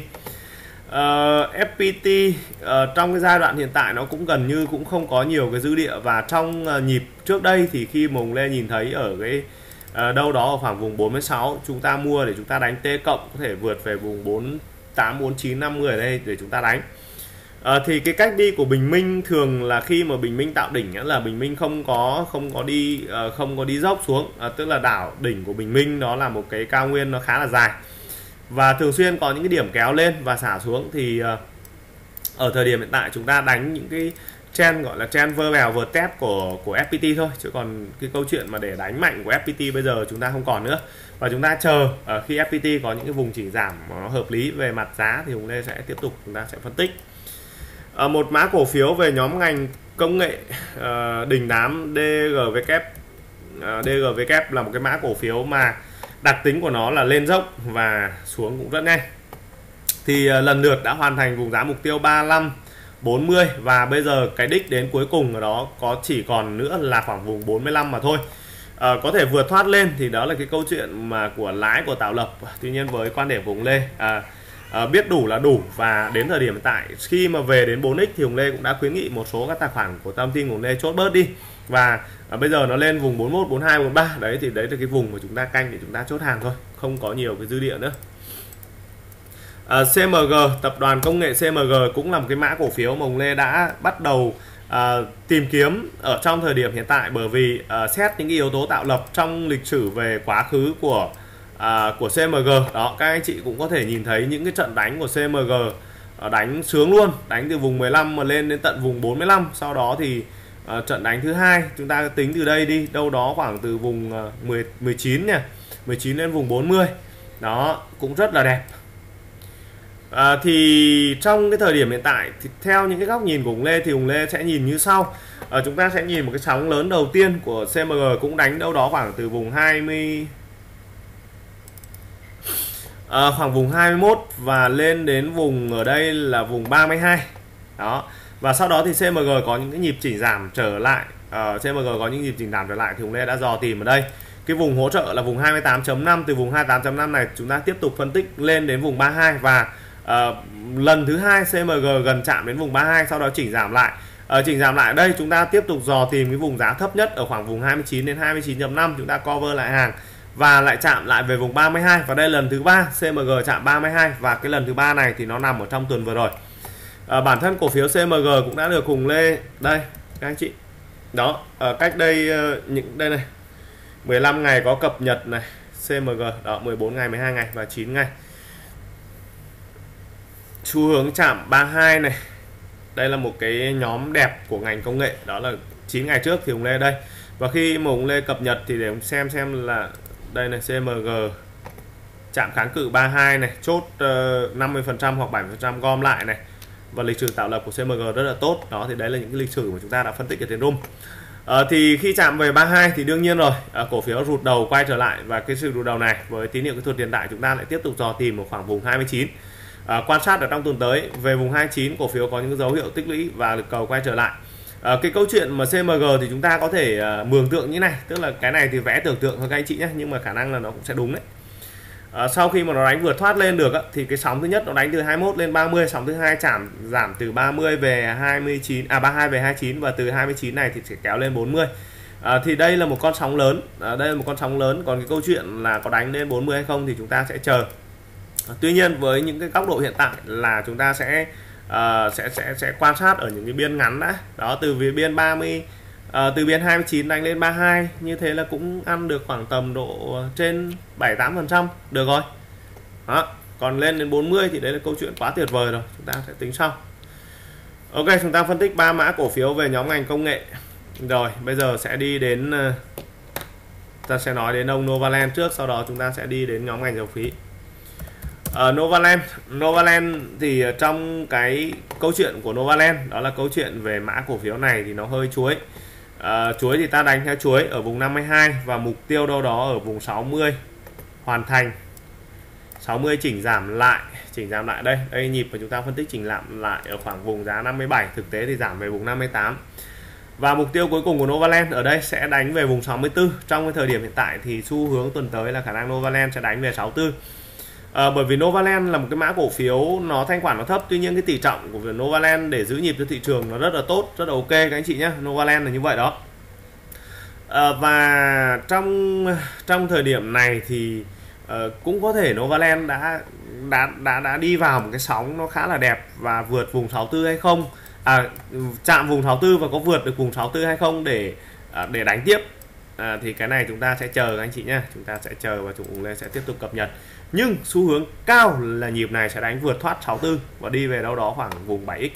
FPT trong cái giai đoạn hiện tại nó cũng gần như cũng không có nhiều cái dư địa, và trong nhịp trước đây thì khi Mùng Lê nhìn thấy ở cái đâu đó ở khoảng vùng 46 chúng ta mua để chúng ta đánh T cộng, có thể vượt về vùng 48, 49, 50 ở đây để chúng ta đánh. Thì cái cách đi của Bình Minh thường là khi mà Bình Minh tạo đỉnh là Bình Minh không có đi dốc xuống, tức là đảo đỉnh của Bình Minh đó là một cái cao nguyên nó khá là dài, và thường xuyên có những cái điểm kéo lên và xả xuống. Thì ở thời điểm hiện tại chúng ta đánh những cái trend gọi là trend vơ bèo vượt tép của FPT thôi, chứ còn cái câu chuyện mà để đánh mạnh của FPT bây giờ chúng ta không còn nữa, và chúng ta chờ khi FPT có những cái vùng chỉnh giảm nó hợp lý về mặt giá thì chúng ta sẽ tiếp tục chúng ta sẽ phân tích. Một mã cổ phiếu về nhóm ngành công nghệ đình đám DGW. DGW là một cái mã cổ phiếu mà đặc tính của nó là lên dốc và xuống cũng rất nhanh. Thì lần lượt đã hoàn thành vùng giá mục tiêu 35, 40, và bây giờ cái đích đến cuối cùng ở đó chỉ còn nữa là khoảng vùng 45 mà thôi. Có thể vượt thoát lên thì đó là cái câu chuyện mà của lái của Tạo Lập. Tuy nhiên với quan điểm của Hùng Lê biết đủ là đủ, và đến thời điểm hiện tại khi mà về đến 4x thì Hùng Lê cũng đã khuyến nghị một số các tài khoản của Tâm Tin Hùng Lê chốt bớt đi, và bây giờ nó lên vùng 41, 42, 43 đấy, thì đấy là cái vùng mà chúng ta canh để chúng ta chốt hàng thôi, không có nhiều cái dư địa nữa. CMG, tập đoàn công nghệ CMG cũng là một cái mã cổ phiếu mà Hùng Lê đã bắt đầu tìm kiếm ở trong thời điểm hiện tại, bởi vì xét những cái yếu tố tạo lập trong lịch sử về quá khứ của CMG đó, các anh chị cũng có thể nhìn thấy những cái trận đánh của CMG đánh sướng luôn, đánh từ vùng 15 mà lên đến tận vùng 45. Sau đó thì trận đánh thứ hai chúng ta tính từ đây đi, đâu đó khoảng từ vùng 19 nha, 19 lên vùng 40 đó, cũng rất là đẹp. Thì trong cái thời điểm hiện tại thì theo những cái góc nhìn của Hùng Lê thì Hùng Lê sẽ nhìn như sau. Chúng ta sẽ nhìn một cái sóng lớn đầu tiên của CMG cũng đánh đâu đó khoảng từ vùng 20 khoảng vùng 21 và lên đến vùng ở đây là vùng 32 đó, và sau đó thì CMG có những cái nhịp chỉnh giảm trở lại. CMG có những nhịp chỉnh giảm trở lại thì Hùng Lê đã dò tìm ở đây cái vùng hỗ trợ là vùng 28.5. Từ vùng 28.5 này chúng ta tiếp tục phân tích lên đến vùng 32, và lần thứ hai CMG gần chạm đến vùng 32, sau đó chỉnh giảm lại. Chỉnh giảm lại ở đây chúng ta tiếp tục dò tìm cái vùng giá thấp nhất ở khoảng vùng 29 đến 29.5, chúng ta cover lại hàng và lại chạm lại về vùng 32, và đây lần thứ ba CMG chạm 32, và cái lần thứ ba này thì nó nằm ở trong tuần vừa rồi. Bản thân cổ phiếu CMG cũng đã được Hùng Lê đây các anh chị đó, cách đây những đây này 15 ngày có cập nhật này, CMG đó, 14 ngày, 12 ngày và 9 ngày. Xu hướng chạm 32 này. Đây là một cái nhóm đẹp của ngành công nghệ, đó là 9 ngày trước thì Hùng Lê đây. Và khi mà Hùng Lê cập nhật thì để xem là đây này, CMG chạm kháng cự 32 này, chốt 50% hoặc 70% gom lại này, và lịch sử tạo lập của CMG rất là tốt đó. Thì đấy là những cái lịch sử mà chúng ta đã phân tích ở trên room. Thì khi chạm về 32 thì đương nhiên rồi, cổ phiếu rụt đầu quay trở lại, và cái sự rụt đầu này với tín hiệu kỹ thuật hiện tại chúng ta lại tiếp tục dò tìm ở khoảng vùng 29. Quan sát ở trong tuần tới về vùng 29 cổ phiếu có những dấu hiệu tích lũy và lực cầu quay trở lại. Cái câu chuyện mà CMG thì chúng ta có thể mường tượng như này, tức là cái này thì vẽ tưởng tượng thôi các anh chị nhé, nhưng mà khả năng là nó cũng sẽ đúng đấy. Sau khi mà nó đánh vượt thoát lên được thì cái sóng thứ nhất nó đánh từ 21 lên 30, sóng thứ hai giảm từ 30 về 32 về 29, và từ 29 này thì sẽ kéo lên 40. Thì đây là một con sóng lớn, đây là một con sóng lớn. Còn cái câu chuyện là có đánh lên 40 hay không thì chúng ta sẽ chờ. Tuy nhiên với những cái góc độ hiện tại là chúng ta sẽ quan sát ở những cái biên ngắn đã. Đó, từ biên 30, từ biên 29 đánh lên 32, như thế là cũng ăn được khoảng tầm độ trên 7-8% được rồi. Đó, còn lên đến 40 thì đấy là câu chuyện quá tuyệt vời rồi, chúng ta sẽ tính sau. Ok, chúng ta phân tích 3 mã cổ phiếu về nhóm ngành công nghệ. Rồi, bây giờ sẽ đi đến ta sẽ nói đến ông Novaland trước, sau đó chúng ta sẽ đi đến nhóm ngành dầu khí. Novaland thì trong cái câu chuyện của Novaland đó là câu chuyện về mã cổ phiếu này thì nó hơi chuối. Chuối thì ta đánh theo chuối ở vùng 52 và mục tiêu đâu đó ở vùng 60 hoàn thành. 60 chỉnh giảm lại đây nhịp mà chúng ta phân tích chỉnh giảm lại ở khoảng vùng giá 57, thực tế thì giảm về vùng 58. Và mục tiêu cuối cùng của Novaland ở đây sẽ đánh về vùng 64. Trong cái thời điểm hiện tại thì xu hướng tuần tới là khả năng Novaland sẽ đánh về 64. Bởi vì Novaland là một cái mã cổ phiếu nó thanh khoản nó thấp, tuy nhiên cái tỷ trọng của Novaland để giữ nhịp cho thị trường nó rất là tốt, rất là ok các anh chị nhé. Novaland là như vậy đó. Và trong thời điểm này thì cũng có thể Novaland đã đi vào một cái sóng nó khá là đẹp và vượt vùng 64 hay không, chạm vùng 64 và có vượt được vùng 64 hay không để đánh tiếp. Thì cái này chúng ta sẽ chờ các anh chị nhé, chúng ta sẽ chờ và chúng lên sẽ tiếp tục cập nhật. Nhưng xu hướng cao là nhịp này sẽ đánh vượt thoát 64 và đi về đâu đó khoảng vùng 7x,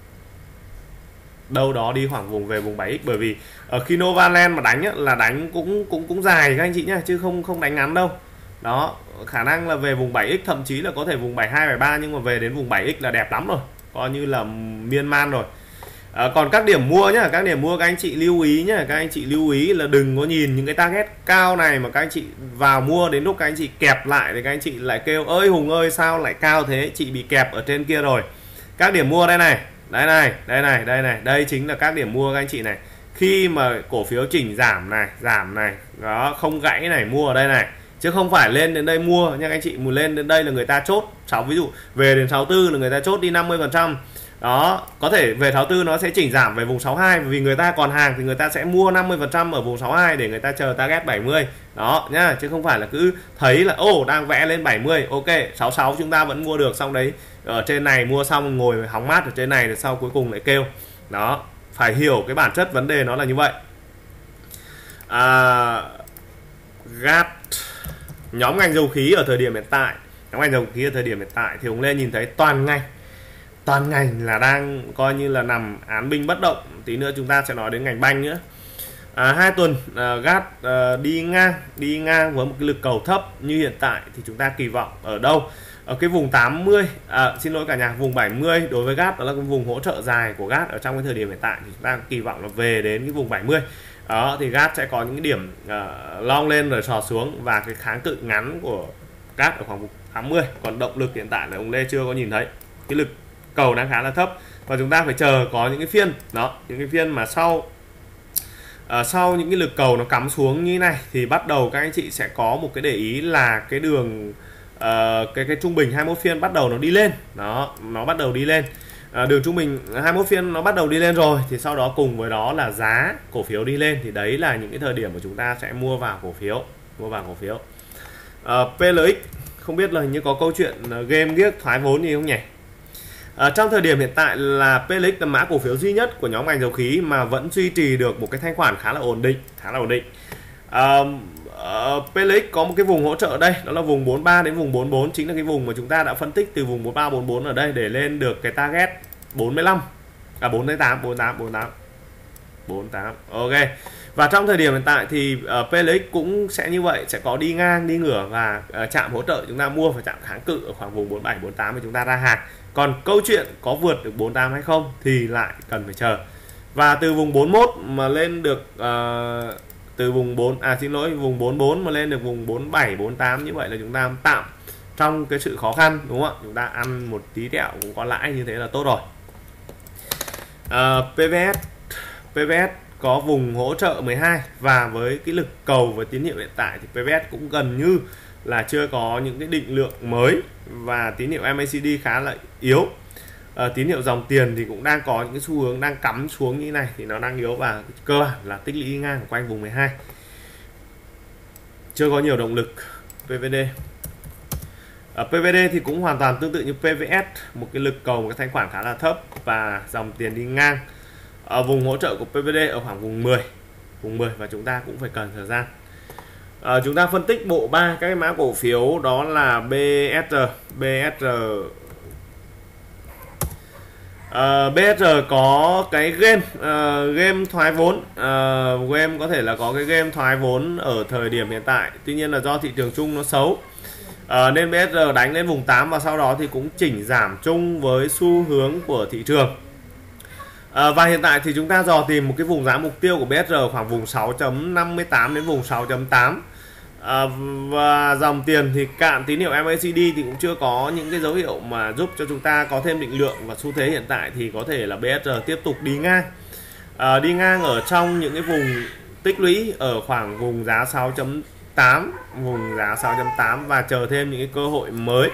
đâu đó đi khoảng vùng về vùng 7x. Bởi vì khi Novaland mà đánh là đánh cũng dài các anh chị nhé, chứ không đánh ngắn đâu. Đó, khả năng là về vùng 7x, thậm chí là có thể vùng 72, 73, nhưng mà về đến vùng 7x là đẹp lắm rồi, coi như là miên man rồi. Còn các điểm mua nhá, các điểm mua các anh chị lưu ý nhá, các anh chị lưu ý là đừng có nhìn những cái target cao này mà các anh chị vào mua, đến lúc các anh chị kẹp lại thì các anh chị lại kêu ơi Hùng ơi sao lại cao thế, chị bị kẹp ở trên kia rồi. Các điểm mua đây này, đây chính là các điểm mua các anh chị này. Khi mà cổ phiếu chỉnh giảm này, đó, không gãy này, mua ở đây này, chứ không phải lên đến đây mua nha các anh chị. Muốn lên đến đây là người ta chốt ví dụ về đến 64 là người ta chốt đi 50%. Đó, có thể về 64 nó sẽ chỉnh giảm về vùng 62, vì người ta còn hàng thì người ta sẽ mua 50% ở vùng 62 để người ta chờ target 70. Đó nhá, chứ không phải là cứ thấy là đang vẽ lên 70, ok 66 chúng ta vẫn mua được, xong đấy ở trên này mua xong ngồi hóng mát ở trên này rồi sau cuối cùng lại kêu. Đó, phải hiểu cái bản chất vấn đề nó là như vậy. GAT, nhóm ngành dầu khí ở thời điểm hiện tại, thì ông lên nhìn thấy toàn ngành là đang coi như là nằm án binh bất động. Tí nữa chúng ta sẽ nói đến ngành banh nữa. 2 tuần GAT đi ngang với một cái lực cầu thấp như hiện tại thì chúng ta kỳ vọng ở đâu? Ở cái vùng 80, xin lỗi cả nhà, vùng 70 đối với GAT đó là cái vùng hỗ trợ dài của GAT ở trong cái thời điểm hiện tại, thì chúng ta kỳ vọng là về đến cái vùng 70. Đó thì GAT sẽ có những cái điểm long lên rồi sò xuống, và cái kháng cự ngắn của GAT ở khoảng vùng 80. Còn động lực hiện tại là ông Lê chưa có nhìn thấy, cái lực cầu đang khá là thấp và chúng ta phải chờ có những cái phiên đó, những cái phiên mà sau những cái lực cầu nó cắm xuống như này thì bắt đầu các anh chị sẽ có một cái để ý là cái đường cái trung bình 21 phiên bắt đầu nó đi lên. Đó, nó bắt đầu đi lên. Đường trung bình 21 phiên nó bắt đầu đi lên rồi thì sau đó cùng với đó là giá cổ phiếu đi lên, thì đấy là những cái thời điểm mà chúng ta sẽ mua vào cổ phiếu. PLX không biết là hình như có câu chuyện game ghiếc thoái vốn gì không nhỉ? Trong thời điểm hiện tại là PLX là mã cổ phiếu duy nhất của nhóm ngành dầu khí mà vẫn duy trì được một cái thanh khoản khá là ổn định. PLX có một cái vùng hỗ trợ đây, đó là vùng 43 đến vùng 44, chính là cái vùng mà chúng ta đã phân tích từ vùng 43 44 ở đây để lên được cái target 45, 48. Ok. Và trong thời điểm hiện tại thì PLX cũng sẽ như vậy, sẽ có đi ngang đi ngửa và chạm hỗ trợ chúng ta mua, và chạm kháng cự ở khoảng vùng 47 48 thì chúng ta ra hàng. Còn câu chuyện có vượt được 48 hay không thì lại cần phải chờ. Và từ vùng 41 mà lên được từ vùng vùng 44 mà lên được vùng 47 48, như vậy là chúng ta tạm trong cái sự khó khăn, đúng không ạ? Chúng ta ăn một tí tẹo cũng có lãi, như thế là tốt rồi. PVS PVS có vùng hỗ trợ 12 và với cái lực cầu và tín hiệu hiện tại thì PVS cũng gần như là chưa có những cái định lượng mới và tín hiệu MACD khá là yếu. Tín hiệu dòng tiền thì cũng đang có những cái xu hướng đang cắm xuống như này thì nó đang yếu và cơ bản là tích lũy ngang quanh vùng 12, chưa có nhiều động lực. PVD PVD thì cũng hoàn toàn tương tự như PVS, một cái lực cầu, một cái thanh khoản khá là thấp và dòng tiền đi ngang. Vùng hỗ trợ của PVD ở khoảng vùng 10 và chúng ta cũng phải cần thời gian. Chúng ta phân tích bộ 3 cái mã cổ phiếu đó là BSR. BSR có cái game thoái vốn, game có thể là có cái game thoái vốn ở thời điểm hiện tại, tuy nhiên là do thị trường chung nó xấu nên BSR đánh lên vùng 8 và sau đó thì cũng chỉnh giảm chung với xu hướng của thị trường. Và hiện tại thì chúng ta dò tìm một cái vùng giá mục tiêu của BSR khoảng vùng 6.58 đến vùng 6.8. Và dòng tiền thì cạn tín hiệu MACD thì cũng chưa có những cái dấu hiệu mà giúp cho chúng ta có thêm định lượng, và xu thế hiện tại thì có thể là BSR tiếp tục đi ngang ở trong những cái vùng tích lũy ở khoảng vùng giá 6.8, vùng giá 6.8 và chờ thêm những cái cơ hội mới.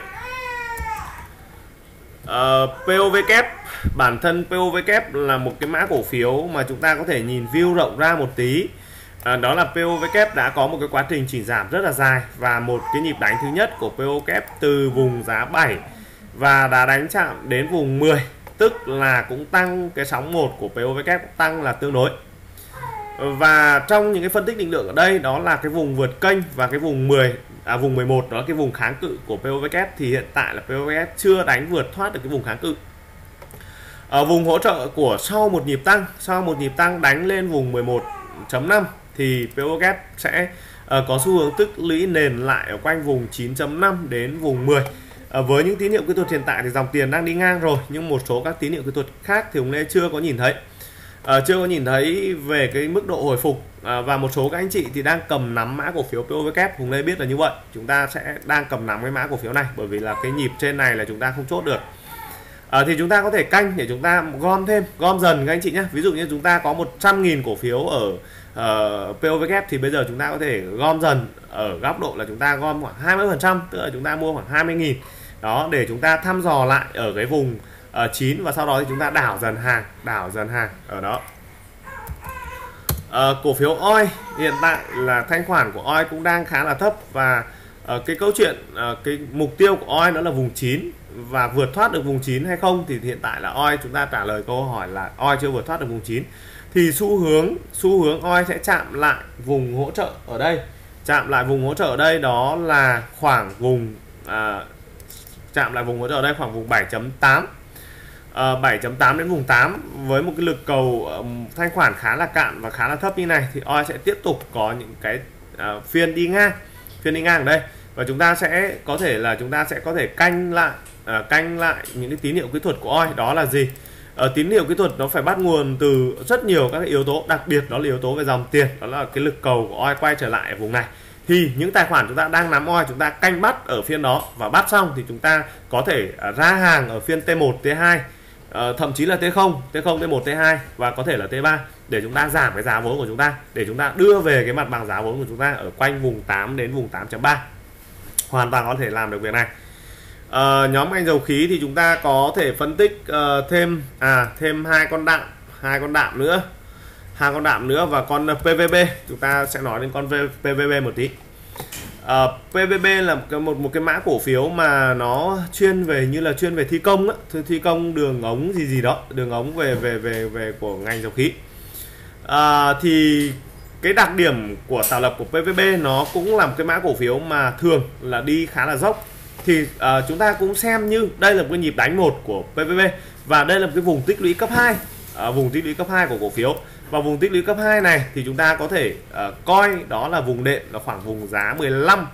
POV kép, bản thân POV kép là một cái mã cổ phiếu mà chúng ta có thể nhìn view rộng ra một tí. Đó là POV kép đã có một cái quá trình chỉnh giảm rất là dài và một cái nhịp đánh thứ nhất của PO kép từ vùng giá 7 và đã đánh chạm đến vùng 10, tức là cũng tăng cái sóng 1 của POV kép tăng là tương đối. Và trong những cái phân tích định lượng ở đây đó là cái vùng vượt kênh và cái vùng vùng 11 đó là cái vùng kháng cự của POV kép, thì hiện tại là POV kép chưa đánh vượt thoát được cái vùng kháng cự. Ở vùng hỗ trợ của sau một nhịp tăng đánh lên vùng 11.5 thì PO kép sẽ có xu hướng tích lũy nền lại ở quanh vùng 9.5 đến vùng 10. Với những tín hiệu kỹ thuật hiện tại thì dòng tiền đang đi ngang rồi, nhưng một số các tín hiệu kỹ thuật khác thì Hùng Lê chưa có nhìn thấy về cái mức độ hồi phục. Và một số các anh chị thì đang cầm nắm mã cổ phiếu POV kép, Hùng Lê biết là như vậy, chúng ta sẽ đang cầm nắm cái mã cổ phiếu này bởi vì là cái nhịp trên này là chúng ta không chốt được. Thì chúng ta có thể canh để chúng ta gom dần các anh chị nhé. Ví dụ như chúng ta có 100.000 cổ phiếu ở POV kép thì bây giờ chúng ta có thể gom dần ở góc độ là chúng ta gom khoảng 20%, tức là chúng ta mua khoảng 20.000 đó để chúng ta thăm dò lại ở cái vùng 9 và sau đó thì chúng ta đảo dần hàng ở đó. Cổ phiếu OI hiện tại là thanh khoản của OI cũng đang khá là thấp và cái câu chuyện cái mục tiêu của OI đó là vùng 9 và vượt thoát được vùng 9 hay không thì hiện tại là OI chúng ta trả lời câu hỏi là OI chưa vượt thoát được vùng 9 thì xu hướng OI sẽ chạm lại vùng hỗ trợ ở đây, đó là khoảng vùng chạm lại vùng hỗ trợ ở đây khoảng vùng 7.8 7.8 đến vùng 8 với một cái lực cầu thanh khoản khá là cạn và khá là thấp như này thì OI sẽ tiếp tục có những cái phiên đi ngang ở đây và chúng ta sẽ có thể canh lại những cái tín hiệu kỹ thuật của OI. Đó là gì? Tín hiệu kỹ thuật nó phải bắt nguồn từ rất nhiều các cái yếu tố, đặc biệt đó là yếu tố về dòng tiền, đó là cái lực cầu của OI quay trở lại ở vùng này. Thì những tài khoản chúng ta đang nắm OI chúng ta canh bắt ở phiên đó và bắt xong thì chúng ta có thể ra hàng ở phiên T1, T2, thậm chí là T0, T1, T2 và có thể là T3 để chúng ta giảm cái giá vốn của chúng ta, để chúng ta đưa về cái mặt bằng giá vốn của chúng ta ở quanh vùng 8 đến vùng 8.3. Hoàn toàn có thể làm được việc này. Nhóm ngành dầu khí thì chúng ta có thể phân tích thêm hai con đạm nữa và con PVB. Chúng ta sẽ nói đến con PVB một tí. PVB là một cái mã cổ phiếu mà nó chuyên về thi công thi công đường ống gì đó, đường ống về của ngành dầu khí. Thì cái đặc điểm của tạo lập của PVB nó cũng là một cái mã cổ phiếu mà thường là đi khá là dốc. Thì chúng ta cũng xem như đây là một cái nhịp đánh 1 của PVB và đây là một cái vùng tích lũy cấp 2, vùng tích lũy cấp 2 của cổ phiếu. Và vùng tích lũy cấp 2 này thì chúng ta có thể coi đó là vùng đệm là khoảng vùng giá 15.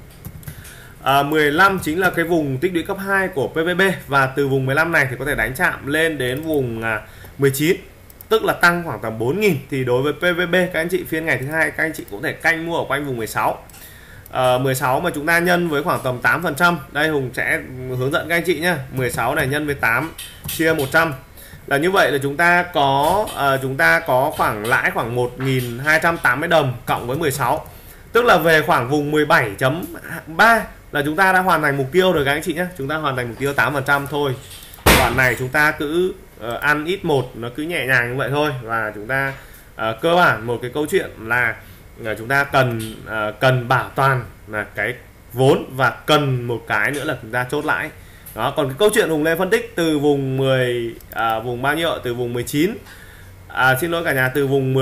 15 chính là cái vùng tích lũy cấp 2 của PVB và từ vùng 15 này thì có thể đánh chạm lên đến vùng 19, tức là tăng khoảng tầm 4.000. Thì đối với PVB các anh chị phiên ngày thứ hai các anh chị cũng có thể canh mua ở quanh vùng 16. 16 mà chúng ta nhân với khoảng tầm 8%. Đây Hùng sẽ hướng dẫn các anh chị nhé. 16 này nhân với 8 chia 100 Là như vậy là chúng ta có khoảng lãi khoảng 1.280 đồng cộng với 16, tức là về khoảng vùng 17.3 là chúng ta đã hoàn thành mục tiêu rồi các anh chị nhé. Chúng ta hoàn thành mục tiêu 8% thôi. Đoạn này chúng ta cứ ăn ít một, nó cứ nhẹ nhàng như vậy thôi. Và chúng ta cơ bản một cái câu chuyện là chúng ta cần bảo toàn là cái vốn, và cần một cái nữa là chúng ta chốt lãi. Đó, còn cái câu chuyện Hùng Lê phân tích từ vùng vùng bao nhiêu, từ vùng 19, xin lỗi cả nhà, từ vùng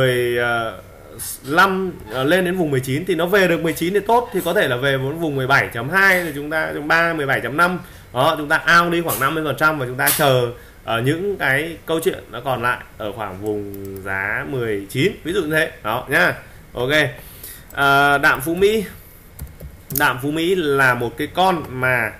15 lên đến vùng 19 thì nó về được 19 thì tốt, thì có thể là về vùng 17.2 thì chúng ta 17.5 đó, chúng ta out đi khoảng 50% và chúng ta chờ ở những cái câu chuyện nó còn lại ở khoảng vùng giá 19, ví dụ như thế đó nhá. Ok. Đạm Phú Mỹ là một cái con mà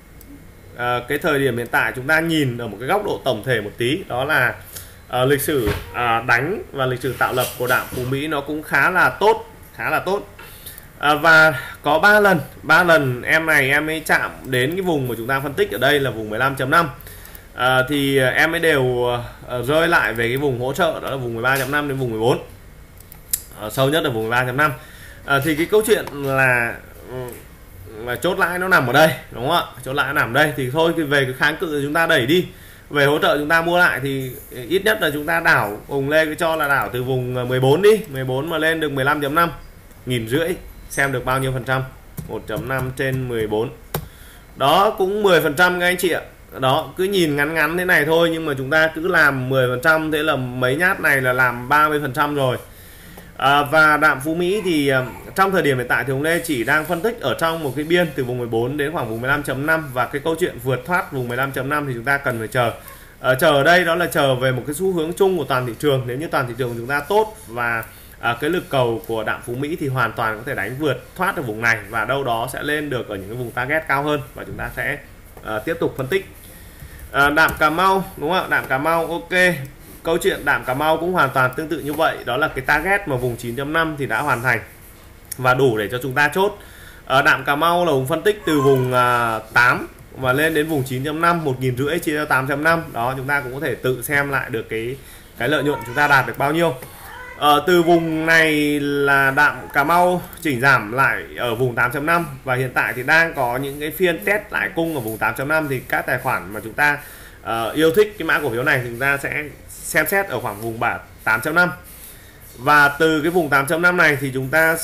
cái thời điểm hiện tại chúng ta nhìn ở một cái góc độ tổng thể một tí, đó là lịch sử đánh và lịch sử tạo lập của Đạm Phú Mỹ nó cũng khá là tốt. Và có 3 lần em ấy chạm đến cái vùng mà chúng ta phân tích ở đây là vùng 15.5, thì em ấy đều rơi lại về cái vùng hỗ trợ, đó là vùng 13.5 đến vùng 14, sâu nhất là vùng 13.5. Thì cái câu chuyện là chốt lãi nó nằm ở đây, đúng không ạ? Chốt lãi nằm ở đây thì thôi, thì về cái kháng cự chúng ta đẩy đi, về hỗ trợ chúng ta mua lại, thì ít nhất là chúng ta đảo Hùng Lê cứ cho là đảo từ vùng 14 đi, 14 mà lên được 15.5, 1.500 xem được bao nhiêu phần trăm, 1.5 trên 14 đó cũng 10% các anh chị ạ. Đó, cứ nhìn ngắn thế này thôi, nhưng mà chúng ta cứ làm 10%, thế là mấy nhát này là làm 30% rồi. Và Đạm Phú Mỹ thì trong thời điểm hiện tại thì Hùng Lê chỉ đang phân tích ở trong một cái biên từ vùng 14 đến khoảng vùng 15.5, và cái câu chuyện vượt thoát vùng 15.5 thì chúng ta cần phải chờ. Chờ ở đây đó là chờ về một cái xu hướng chung của toàn thị trường. Nếu như toàn thị trường của chúng ta tốt và cái lực cầu của Đạm Phú Mỹ thì hoàn toàn có thể đánh vượt thoát được vùng này, và đâu đó sẽ lên được ở những cái vùng target cao hơn, và chúng ta sẽ tiếp tục phân tích. Đạm Cà Mau, đúng không ạ? Đạm Cà Mau, ok. Câu chuyện Đạm Cà Mau cũng hoàn toàn tương tự như vậy, đó là cái target mà vùng 9.5 thì đã hoàn thành và đủ để cho chúng ta chốt. Đạm Cà Mau là Hùng phân tích từ vùng 8 và lên đến vùng 9.5, 1.500 chia cho 8.5. Đó, chúng ta cũng có thể tự xem lại được cái lợi nhuận chúng ta đạt được bao nhiêu. Từ vùng này là Đạm Cà Mau chỉnh giảm lại ở vùng 8.5, và hiện tại thì đang có những cái phiên test lại cung ở vùng 8.5, thì các tài khoản mà chúng ta yêu thích cái mã cổ phiếu này thì chúng ta sẽ xem xét ở khoảng vùng 8.5. Và từ cái vùng 8.5 này thì chúng ta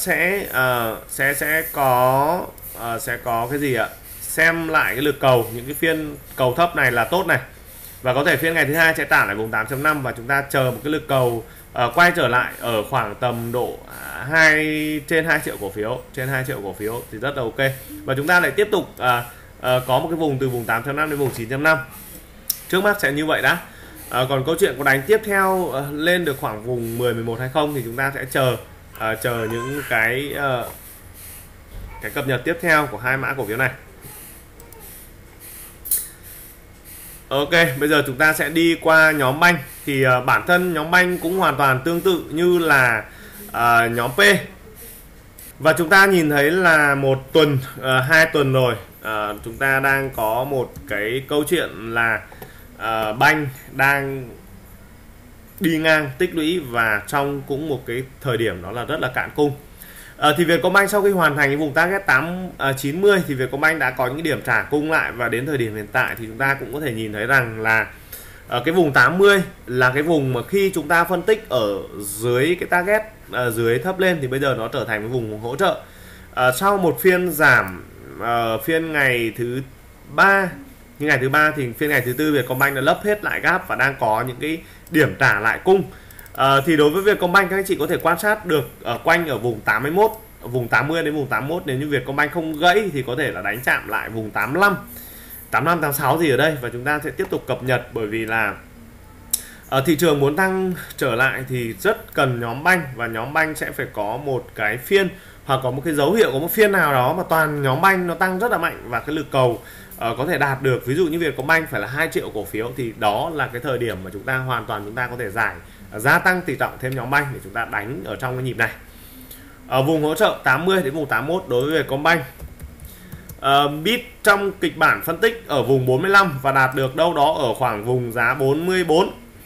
sẽ có cái gì ạ? Xem lại cái lực cầu, những cái phiên cầu thấp này là tốt này. Và có thể phiên ngày thứ hai sẽ tản lại vùng 8.5, và chúng ta chờ một cái lực cầu quay trở lại ở khoảng tầm độ trên 2 triệu cổ phiếu, thì rất là ok. Và chúng ta lại tiếp tục có một cái vùng từ vùng 8.5 đến vùng 9.5. Trước mắt sẽ như vậy đã. Còn câu chuyện có đánh tiếp theo lên được khoảng vùng 10, 11 hay không thì chúng ta sẽ chờ những cái cập nhật tiếp theo của hai mã cổ phiếu này. Ok, bây giờ chúng ta sẽ đi qua nhóm banh. Thì bản thân nhóm banh cũng hoàn toàn tương tự như là nhóm P. Và chúng ta nhìn thấy là 1 tuần, 2 tuần rồi, chúng ta đang có một cái câu chuyện là banh đang đi ngang tích lũy, và trong cũng một cái thời điểm đó là rất là cạn cung. Thì Vietcombank sau khi hoàn thành cái vùng target 890 thì Vietcombank đã có những điểm trả cung lại, và đến thời điểm hiện tại thì chúng ta cũng có thể nhìn thấy rằng là cái vùng 80 là cái vùng mà khi chúng ta phân tích ở dưới cái target dưới thấp lên thì bây giờ nó trở thành cái vùng hỗ trợ. Sau một phiên giảm phiên ngày thứ 3, nhưng ngày thứ 3 thì phiên ngày thứ 4 Vietcombank đã lấp hết lại gap và đang có những cái điểm trả lại cung. Thì đối với Vietcombank các anh chị có thể quan sát được quanh ở vùng 81, vùng 80 đến vùng 81. Nếu như Vietcombank không gãy thì có thể là đánh chạm lại vùng 85, 86 gì ở đây, và chúng ta sẽ tiếp tục cập nhật, bởi vì là thị trường muốn tăng trở lại thì rất cần nhóm banh, và nhóm banh sẽ phải có một cái phiên hoặc có một cái dấu hiệu, có một phiên nào đó mà toàn nhóm banh nó tăng rất là mạnh và cái lực cầu có thể đạt được, ví dụ như Vietcombank phải là 2 triệu cổ phiếu, thì đó là cái thời điểm mà chúng ta hoàn toàn chúng ta có thể gia tăng tỷ trọng thêm nhóm banh để chúng ta đánh ở trong cái nhịp này. Ở vùng hỗ trợ 80 đến vùng 81 đối với Vietcombank. Bit trong kịch bản phân tích ở vùng 45 và đạt được đâu đó ở khoảng vùng giá 44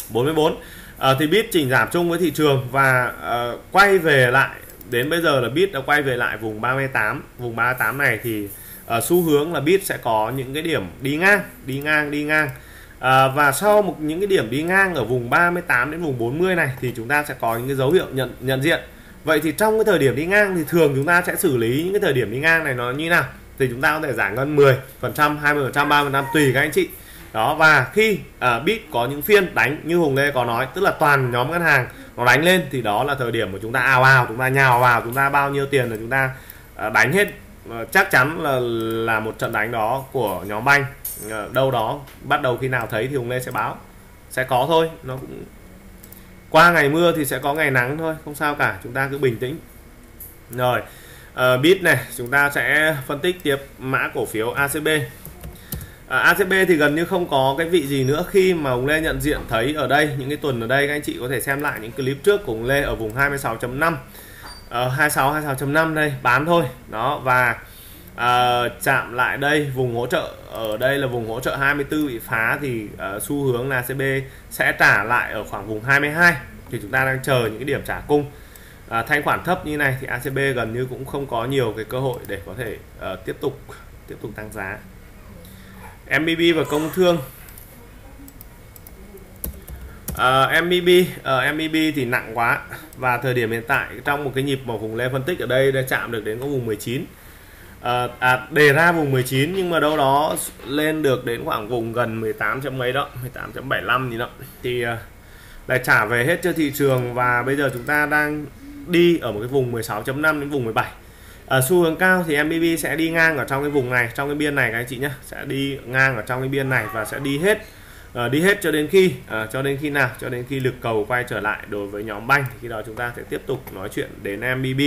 44. Thì BIT chỉnh giảm chung với thị trường và quay về lại, đến bây giờ là BIT đã quay về lại vùng 38. Vùng 38 này thì xu hướng là BIT sẽ có những cái điểm đi ngang. Và sau những cái điểm đi ngang ở vùng 38 đến vùng 40 này thì chúng ta sẽ có những cái dấu hiệu nhận diện. Vậy thì trong cái thời điểm đi ngang thì thường chúng ta sẽ xử lý những cái thời điểm đi ngang này nó như nào? Thì chúng ta có thể giải ngân 10%, 20%, 30% tùy các anh chị. Đó, và khi BIT có những phiên đánh như Hùng Lê có nói, tức là toàn nhóm ngân hàng nó đánh lên, thì đó là thời điểm mà chúng ta ào ào, chúng ta nhào vào, chúng ta bao nhiêu tiền là chúng ta đánh hết. Chắc chắn là một trận đánh đó của nhóm banh đâu đó bắt đầu khi nào thấy thì Hùng Lê sẽ báo, sẽ có thôi. Nó cũng qua ngày mưa thì sẽ có ngày nắng thôi, không sao cả, chúng ta cứ bình tĩnh. Rồi BIT này, chúng ta sẽ phân tích tiếp mã cổ phiếu ACB. ACB thì gần như không có cái vị gì nữa khi mà Hùng Lê nhận diện thấy ở đây, những cái tuần ở đây các anh chị có thể xem lại những clip trước của Hùng Lê ở vùng 26.5, 26.5 đây bán thôi đó, và chạm lại đây vùng hỗ trợ, ở đây là vùng hỗ trợ 24 bị phá thì xu hướng là ACB sẽ trả lại ở khoảng vùng 22, thì chúng ta đang chờ những cái điểm trả cung. Thanh khoản thấp như này thì ACB gần như cũng không có nhiều cái cơ hội để có thể tiếp tục tăng giá. MBB và Công Thương. MBB thì nặng quá, và thời điểm hiện tại trong một cái nhịp mà Hùng Lê phân tích ở đây đã chạm được đến có vùng 19, đề ra vùng 19 nhưng mà đâu đó lên được đến khoảng vùng gần 18 chấm mấy đó, 18.75 gì đó, thì lại trả về hết cho thị trường. Và bây giờ chúng ta đang đi ở một cái vùng 16.5 đến vùng 17. Xu hướng cao thì MBB sẽ đi ngang ở trong cái vùng này, trong cái biên này các anh chị nhé, sẽ đi ngang ở trong cái biên này và sẽ đi hết cho đến khi nào, cho đến khi lực cầu quay trở lại đối với nhóm banh, thì khi đó chúng ta sẽ tiếp tục nói chuyện đến MBB.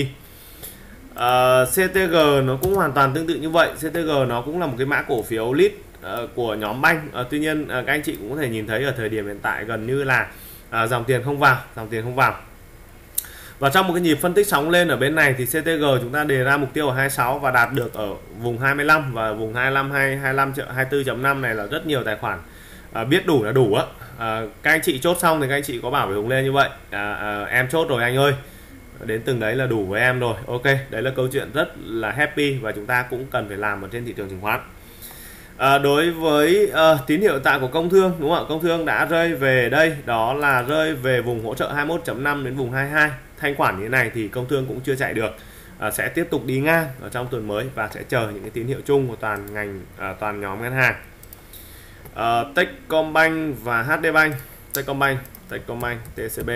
CTG nó cũng hoàn toàn tương tự như vậy. CTG nó cũng là một cái mã cổ phiếu lead của nhóm banh. Tuy nhiên các anh chị cũng có thể nhìn thấy ở thời điểm hiện tại gần như là dòng tiền không vào. Và trong một cái nhịp phân tích sóng lên ở bên này thì CTG chúng ta đề ra mục tiêu ở 26 và đạt được ở vùng 25, và vùng 25, 25, 24.5 này là rất nhiều tài khoản biết đủ là đủ á. Các anh chị chốt xong thì các anh chị có bảo với Hùng Lê như vậy, em chốt rồi anh ơi, đến từng đấy là đủ với em rồi. Ok, đấy là câu chuyện rất là happy và chúng ta cũng cần phải làm ở trên thị trường chứng khoán. Đối với tín hiệu tại của Công Thương, đúng không ạ? Công Thương đã rơi về đây, đó là rơi về vùng hỗ trợ 21.5 đến vùng 22. Thanh khoản như thế này thì Công Thương cũng chưa chạy được, sẽ tiếp tục đi ngang ở trong tuần mới và sẽ chờ những cái tín hiệu chung của toàn ngành, toàn nhóm ngân hàng. Techcombank và HD Bank. Techcombank, TCB.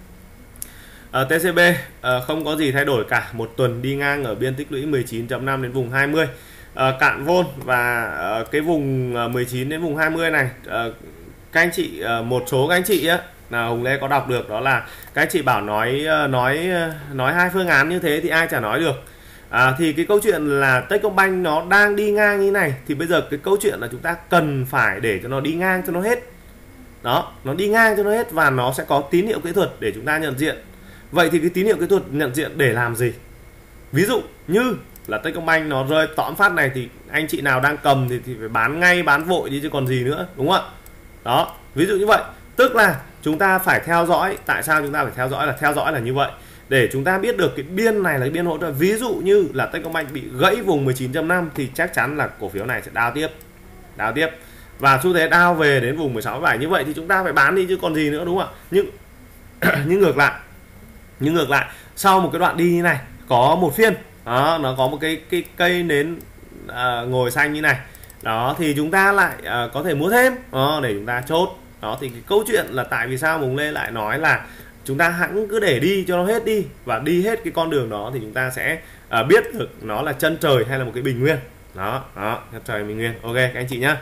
TCB không có gì thay đổi cả, một tuần đi ngang ở biên tích lũy 19.5 đến vùng 20. Cạn vôn và cái vùng 19 đến vùng 20 này, các anh chị, một số các anh chị á, là Hùng Lê có đọc được, đó là các anh chị bảo nói hai phương án như thế thì ai chả nói được. Thì cái câu chuyện là Techcombank nó đang đi ngang như này, thì bây giờ cái câu chuyện là chúng ta cần phải để cho nó đi ngang cho nó hết. Đó, nó đi ngang cho nó hết và nó sẽ có tín hiệu kỹ thuật để chúng ta nhận diện. Vậy thì cái tín hiệu kỹ thuật nhận diện để làm gì? Ví dụ như là Techcombank nó rơi tõm phát này thì anh chị nào đang cầm thì phải bán ngay, bán vội đi chứ còn gì nữa, đúng không ạ? Đó, ví dụ như vậy, tức là chúng ta phải theo dõi. Tại sao chúng ta phải theo dõi là như vậy, để chúng ta biết được cái biên này là cái biên hỗ trợ. Ví dụ như là Techcombank bị gãy vùng 19.5 thì chắc chắn là cổ phiếu này sẽ đao tiếp và xu thế đao về đến vùng 16.7. Như vậy thì chúng ta phải bán đi chứ còn gì nữa, đúng không ạ? Nhưng ngược lại sau một cái đoạn đi như này, có một phiên đó, nó có một cái cây nến ngồi xanh như này đó, thì chúng ta lại có thể mua thêm đó, để chúng ta chốt. Đó thì cái câu chuyện là tại vì sao Hùng Lê lại nói là chúng ta hẵng cứ để đi cho nó hết đi, và đi hết cái con đường đó thì chúng ta sẽ biết được nó là chân trời hay là một cái bình nguyên. Đó chân trời bình nguyên. Ok các anh chị nhá.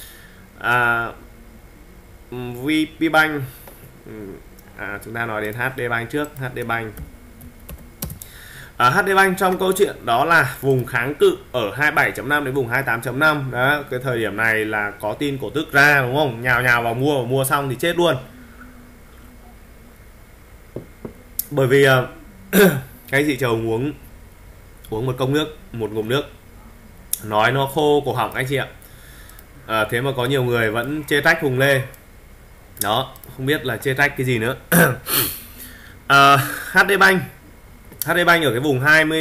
VP Bank, chúng ta nói đến HD Bank trước. HD Bank, HD Bank trong câu chuyện đó là vùng kháng cự ở 27.5 đến vùng 28.5. Đó, cái thời điểm này là có tin cổ tức ra, đúng không? Nhào vào mua xong thì chết luôn. Bởi vì cái gì chờ uống một ngụm nước, nói nó khô cổ họng anh chị ạ. Thế mà có nhiều người vẫn chê trách Hùng Lê. Đó, không biết là chê trách cái gì nữa. HD Bank ở cái vùng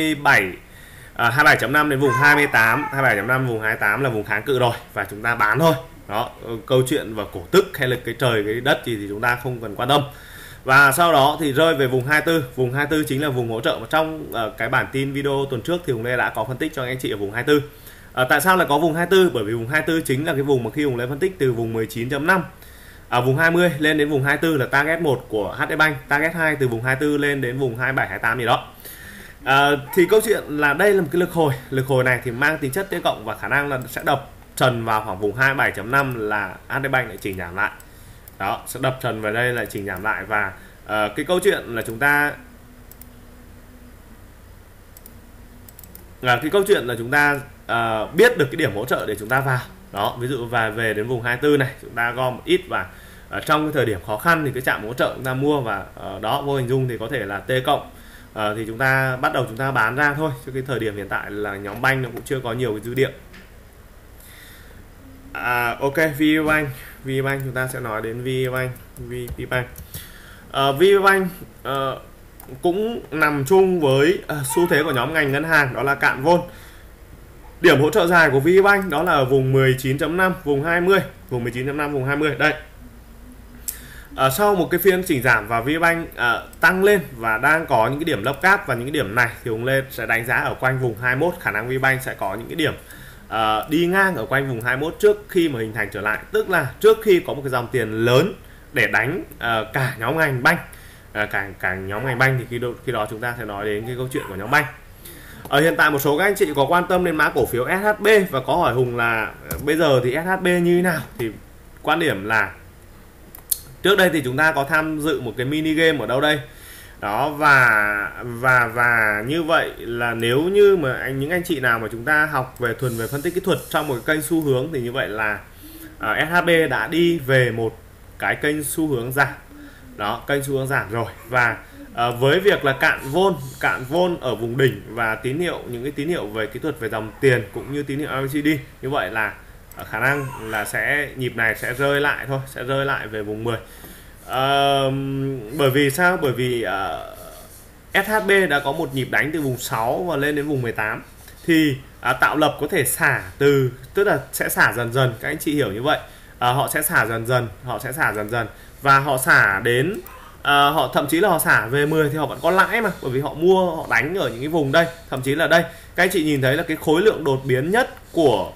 27.5 đến vùng 28, 27.5 vùng 28 là vùng kháng cự rồi và chúng ta bán thôi. Đó, câu chuyện và cổ tức hay là cái trời cái đất gì thì chúng ta không cần quan tâm. Và sau đó thì rơi về vùng 24, vùng 24 chính là vùng hỗ trợ. Và trong cái bản tin video tuần trước thì Hùng Lê đã có phân tích cho anh chị ở vùng 24. Tại sao lại có vùng 24? Bởi vì vùng 24 chính là cái vùng mà khi Hùng Lê phân tích từ vùng 19.5 ở vùng 20 lên đến vùng 24 là target 1 của HD Bank, target 2 từ vùng 24 lên đến vùng 27 28 gì đó. Thì câu chuyện là đây là một cái lực hồi này thì mang tính chất T cộng và khả năng là sẽ đập trần vào khoảng vùng 27.5 là HD Bank lại chỉnh giảm lại. Đó, sẽ đập trần vào đây lại chỉnh giảm lại và cái câu chuyện là chúng ta biết được cái điểm hỗ trợ để chúng ta vào. Đó, ví dụ về đến vùng 24 này chúng ta gom một ít và trong cái thời điểm khó khăn thì cái chạm hỗ trợ chúng ta mua và đó vô hình dung thì có thể là T cộng thì chúng ta bắt đầu chúng ta bán ra thôi, chứ cái thời điểm hiện tại là nhóm banh nó cũng chưa có nhiều cái dư địa. Ok, VPBank chúng ta sẽ nói đến VPBank. VPBank cũng nằm chung với xu thế của nhóm ngành ngân hàng, đó là cạn vôn. Điểm hỗ trợ dài của VPBank đó là ở vùng 19.5, vùng 20, vùng 19.5, vùng 20 đây. Sau một cái phiên chỉnh giảm và VPBank tăng lên và đang có những cái điểm lấp cáp, và những cái điểm này thì Hùng Lê sẽ đánh giá ở quanh vùng 21, khả năng VPBank sẽ có những cái điểm đi ngang ở quanh vùng 21 trước khi mà hình thành trở lại, tức là trước khi có một cái dòng tiền lớn để đánh cả nhóm ngành banh, cả nhóm ngành banh thì khi đó chúng ta sẽ nói đến cái câu chuyện của nhóm banh. Ở hiện tại một số các anh chị có quan tâm đến mã cổ phiếu SHB và có hỏi Hùng là bây giờ thì SHB như thế nào, thì quan điểm là trước đây thì chúng ta có tham dự một cái mini game ở đâu đây đó, và như vậy là nếu như mà những anh chị nào mà chúng ta học về thuần về phân tích kỹ thuật trong một cái kênh xu hướng thì như vậy là SHB đã đi về một cái kênh xu hướng giảm. Đó, kênh xu hướng giảm rồi, và với việc là cạn vôn ở vùng đỉnh và những cái tín hiệu về kỹ thuật về dòng tiền cũng như tín hiệu MACD, như vậy là khả năng là nhịp này sẽ rơi lại thôi, sẽ rơi lại về vùng 10. Bởi vì sao? Bởi vì SHB đã có một nhịp đánh từ vùng 6 và lên đến vùng 18 thì tạo lập có thể xả tức là sẽ xả dần dần, các anh chị hiểu như vậy. Họ sẽ xả dần dần và họ xả đến họ thậm chí là họ xả về 10 thì họ vẫn có lãi mà, bởi vì họ mua, họ đánh ở những cái vùng đây, thậm chí là đây các anh chị nhìn thấy là cái khối lượng đột biến nhất của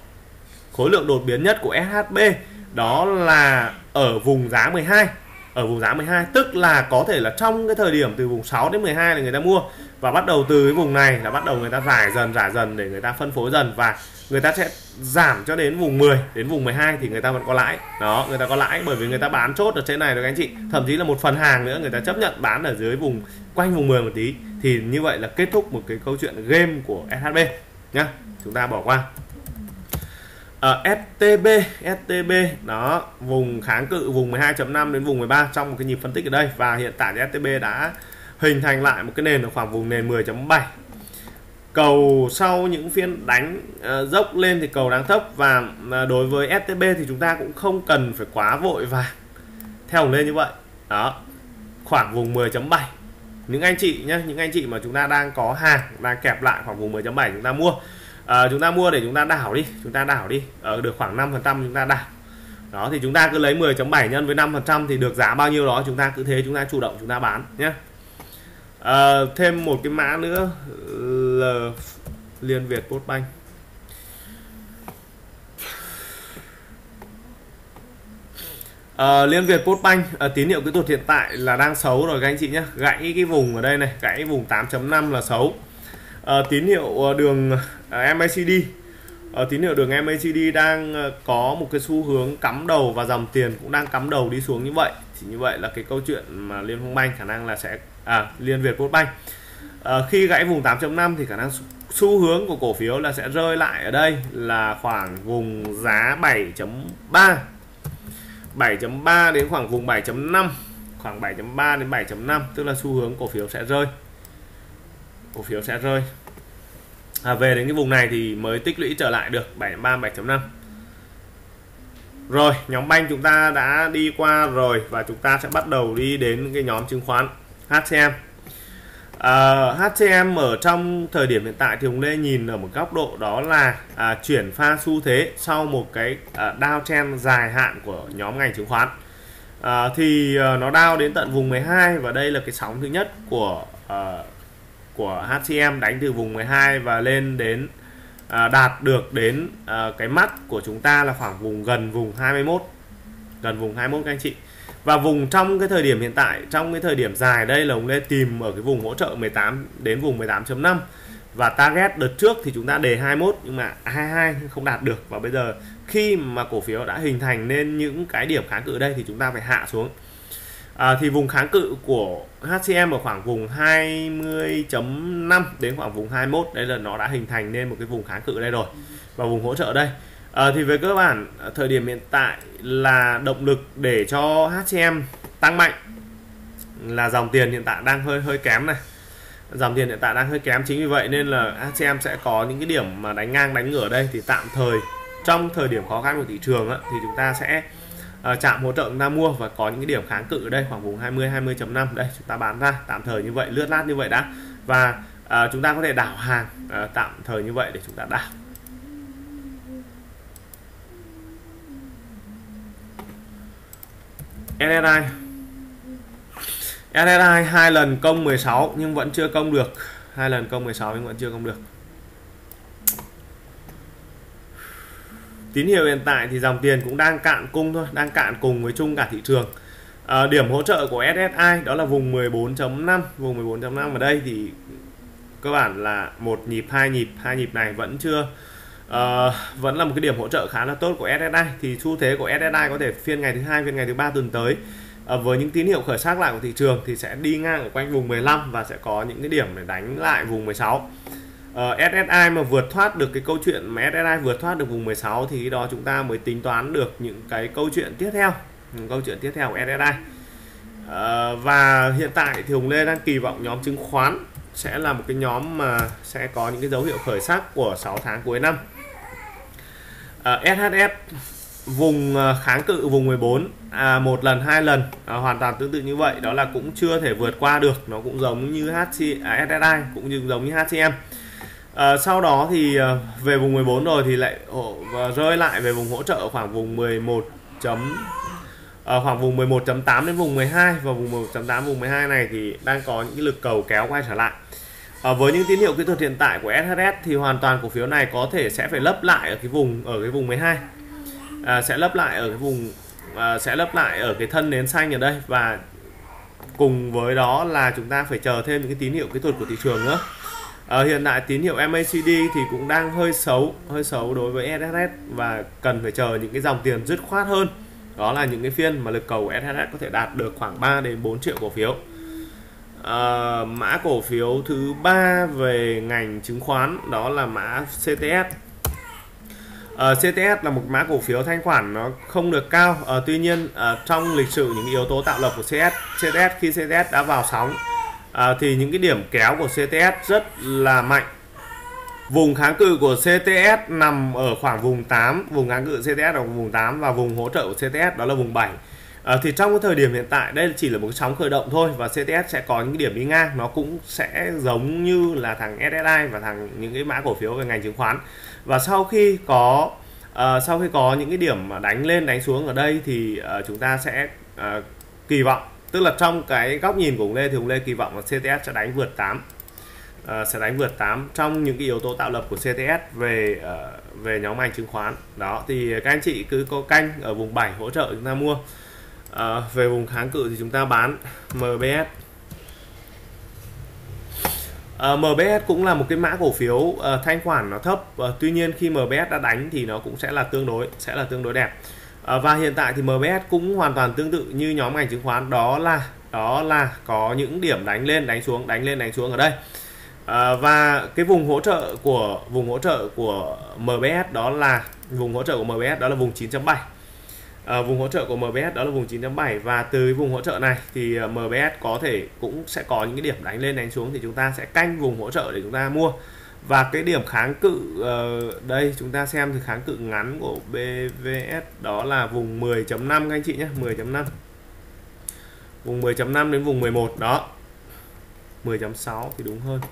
SHB đó là ở vùng giá 12, tức là có thể là trong cái thời điểm từ vùng 6 đến 12 là người ta mua, và bắt đầu từ cái vùng này là bắt đầu người ta rải dần để người ta phân phối dần, và người ta sẽ giảm cho đến vùng 10 đến vùng 12 thì người ta vẫn có lãi. Đó, người ta có lãi bởi vì người ta bán chốt ở trên này rồi các anh chị, thậm chí là một phần hàng nữa người ta chấp nhận bán ở dưới quanh vùng 10 một tí, thì như vậy là kết thúc một cái câu chuyện game của SHB nhá, chúng ta bỏ qua. STB đó, vùng kháng cự vùng 12.5 đến vùng 13 trong một cái nhịp phân tích ở đây, và hiện tại thì STB đã hình thành lại một cái nền ở khoảng vùng nền 10.7. Cầu sau những phiên đánh dốc lên thì cầu đang thấp, và đối với STB thì chúng ta cũng không cần phải quá vội vàng theo lên như vậy. Đó, khoảng vùng 10.7. Những anh chị nhé, những anh chị mà chúng ta đang có hàng đang kẹp lại khoảng vùng 10.7 chúng ta mua. Chúng ta mua để chúng ta đảo đi được khoảng 5% chúng ta đảo. Đó thì chúng ta cứ lấy 10.7 nhân với 5% thì được giá bao nhiêu đó, chúng ta cứ thế chúng ta chủ động chúng ta bán nhé. Thêm một cái mã nữa là Liên Việt Postbank. Liên Việt Postbank tín hiệu kỹ thuật hiện tại là đang xấu rồi các anh chị nhé, gãy cái vùng ở đây này, gãy vùng 8.5 là xấu. Tín hiệu đường MACD, tín hiệu đường MACD đang có một cái xu hướng cắm đầu và dòng tiền cũng đang cắm đầu đi xuống như vậy, thì như vậy là cái câu chuyện mà Liên Phong Bank khả năng là sẽ Liên Việt Postbank khi gãy vùng 8.5 thì khả năng xu hướng của cổ phiếu là sẽ rơi lại ở đây là khoảng vùng giá 7.3 đến khoảng vùng 7.5, khoảng 7.3 đến 7.5, tức là xu hướng cổ phiếu sẽ rơi. Về đến cái vùng này thì mới tích lũy trở lại được 7.3, 7.5. Rồi, nhóm banh chúng ta đã đi qua rồi và chúng ta sẽ bắt đầu đi đến cái nhóm chứng khoán HCM. HCM ở trong thời điểm hiện tại thì Hùng Lê nhìn ở một góc độ đó là chuyển pha xu thế sau một cái downtrend dài hạn của nhóm ngành chứng khoán. Nó down đến tận vùng 12 và đây là cái sóng thứ nhất của HCM, đánh từ vùng 12 và lên đến đạt được đến cái mắt của chúng ta là khoảng gần vùng 21, các anh chị. Và vùng trong cái thời điểm hiện tại, trong cái thời điểm dài đây là Hùng Lê tìm ở cái vùng hỗ trợ 18 đến vùng 18.5 và target đợt trước thì chúng ta đề 21 nhưng mà 22 không đạt được, và bây giờ khi mà cổ phiếu đã hình thành nên những cái điểm kháng cự ở đây thì chúng ta phải hạ xuống. Thì vùng kháng cự của HCM ở khoảng vùng 20.5 đến khoảng vùng 21, đây là nó đã hình thành nên một cái vùng kháng cự đây rồi, và vùng hỗ trợ đây. Thì về cơ bản thời điểm hiện tại là động lực để cho HCM tăng mạnh là dòng tiền hiện tại đang hơi kém này. Dòng tiền hiện tại đang hơi kém, chính vì vậy nên là HCM sẽ có những cái điểm mà đánh ngang đánh ngửa ở đây, thì tạm thời trong thời điểm khó khăn của thị trường thì chúng ta sẽ chạm hỗ trợ chúng ta mua và có những cái điểm kháng cự ở đây khoảng vùng 20.5 đây, chúng ta bán ra tạm thời như vậy, lướt lát như vậy đã, và chúng ta có thể đảo hàng tạm thời như vậy để chúng ta đảo. SSI 2 lần công 16 nhưng vẫn chưa công được, 2 lần công 16 nhưng vẫn chưa công được. Tín hiệu hiện tại thì dòng tiền cũng đang cạn cung thôi, đang cạn cùng với chung cả thị trường. Điểm hỗ trợ của SSI đó là vùng 14.5, vùng 14.5 ở đây thì cơ bản là một nhịp, hai nhịp này vẫn chưa vẫn là một cái điểm hỗ trợ khá là tốt của SSI. Thì xu thế của SSI có thể phiên ngày thứ hai, phiên ngày thứ ba tuần tới với những tín hiệu khởi sắc lại của thị trường thì sẽ đi ngang ở quanh vùng 15 và sẽ có những cái điểm để đánh lại vùng 16. SSI mà vượt thoát được cái câu chuyện mà SSI vượt thoát được vùng 16 thì đó chúng ta mới tính toán được những cái câu chuyện tiếp theo, của SSI. Và hiện tại thì Hùng Lê đang kỳ vọng nhóm chứng khoán sẽ là một cái nhóm mà sẽ có những cái dấu hiệu khởi sắc của 6 tháng cuối năm. SHS vùng kháng cự vùng 14 một lần, hai lần hoàn toàn tương tự như vậy, đó là cũng chưa thể vượt qua được, nó cũng giống như SSI, cũng như giống như HCM. Sau đó thì về vùng 14 rồi thì lại rơi lại về vùng hỗ trợ khoảng vùng 11.8 đến vùng 12, và vùng 11.8 vùng 12 này thì đang có những cái lực cầu kéo quay trở lại. Với những tín hiệu kỹ thuật hiện tại của SHS thì hoàn toàn cổ phiếu này có thể sẽ phải lấp lại ở cái vùng 12, sẽ lấp lại ở cái thân nến xanh ở đây, và cùng với đó là chúng ta phải chờ thêm những cái tín hiệu kỹ thuật của thị trường nữa. Hiện tại tín hiệu MACD thì cũng đang hơi xấu đối với SHS và cần phải chờ những cái dòng tiền dứt khoát hơn, đó là những cái phiên mà lực cầu SHS có thể đạt được khoảng 3 đến 4 triệu cổ phiếu. Mã cổ phiếu thứ 3 về ngành chứng khoán đó là mã CTS. CTS là một mã cổ phiếu thanh khoản nó không được cao, tuy nhiên trong lịch sử những yếu tố tạo lập của CTS khi CTS đã vào sóng thì những cái điểm kéo của CTS rất là mạnh. Vùng kháng cự của CTS nằm ở khoảng vùng 8, vùng kháng cự CTS ở vùng 8 và vùng hỗ trợ của CTS đó là vùng 7. Thì trong cái thời điểm hiện tại đây chỉ là một cái sóng khởi động thôi, và CTS sẽ có những cái điểm đi ngang, nó cũng sẽ giống như là thằng SSI và những cái mã cổ phiếu về ngành chứng khoán. Và sau khi có những cái điểm mà đánh lên đánh xuống ở đây thì chúng ta sẽ kỳ vọng, tức là trong cái góc nhìn của Hùng Lê thì Hùng Lê kỳ vọng là CTS sẽ đánh vượt 8, trong những cái yếu tố tạo lập của CTS về nhóm ngành chứng khoán. Đó thì các anh chị cứ có canh ở vùng 7 hỗ trợ chúng ta mua. Về vùng kháng cự thì chúng ta bán MBS. MBS cũng là một cái mã cổ phiếu thanh khoản nó thấp, tuy nhiên khi MBS đã đánh thì nó cũng sẽ là tương đối đẹp. Và hiện tại thì MBS cũng hoàn toàn tương tự như nhóm ngành chứng khoán, đó là có những điểm đánh lên đánh xuống ở đây. Và cái vùng hỗ trợ của MBS đó là vùng 9.7. Vùng hỗ trợ của MBS đó là vùng 9.7, và từ vùng hỗ trợ này thì MBS cũng sẽ có những cái điểm đánh lên đánh xuống, thì chúng ta sẽ canh vùng hỗ trợ để chúng ta mua. Và cái điểm kháng cự đây chúng ta xem thì kháng cự ngắn của BVS đó là vùng 10.5 các anh chị nhé, 10.5, vùng 10.5 đến vùng 11 đó, 10.6 thì đúng hơn,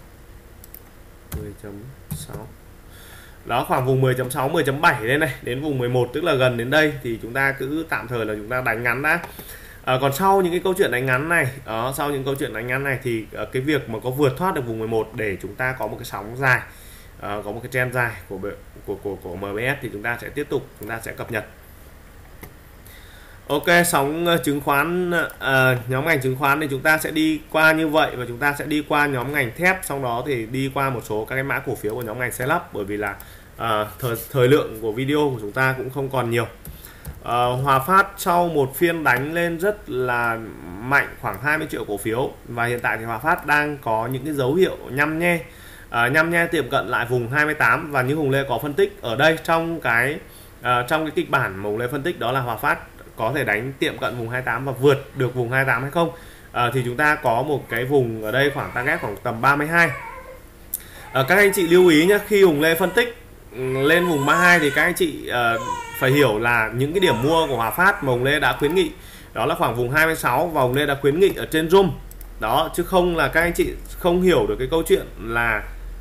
10.6 đó, khoảng vùng 10.6 10.7 đây này đến vùng 11, tức là gần đến đây thì chúng ta cứ tạm thời là chúng ta đánh ngắn đã. Còn sau những cái câu chuyện đánh ngắn này đó, sau những câu chuyện đánh ngắn này thì cái việc mà có vượt thoát được vùng 11 để chúng ta có một cái sóng dài, có một cái trend dài của MBS thì chúng ta sẽ tiếp tục chúng ta sẽ cập nhật. Ok, sóng chứng khoán, nhóm ngành chứng khoán thì chúng ta sẽ đi qua như vậy, và chúng ta sẽ đi qua nhóm ngành thép, sau đó thì đi qua một số các cái mã cổ phiếu của nhóm ngành xe lắp, bởi vì là thời lượng của video của chúng ta cũng không còn nhiều. Hòa Phát sau một phiên đánh lên rất là mạnh khoảng 20 triệu cổ phiếu, và hiện tại thì Hòa Phát đang có những cái dấu hiệu nhăm nhe tiệm cận lại vùng 28, và như Hùng Lê có phân tích ở đây trong cái kịch bản mà Hùng Lê phân tích đó là Hòa Phát có thể đánh tiệm cận vùng 28 và vượt được vùng 28 hay không. Thì chúng ta có một cái vùng ở đây khoảng target khoảng tầm 32. Các anh chị lưu ý nhé, khi Hùng Lê phân tích lên vùng 32 thì các anh chị phải hiểu là những cái điểm mua của Hòa Phát mà Hùng Lê đã khuyến nghị đó là khoảng vùng 26, và Hùng Lê đã khuyến nghị ở trên room đó, chứ không là các anh chị không hiểu được cái câu chuyện là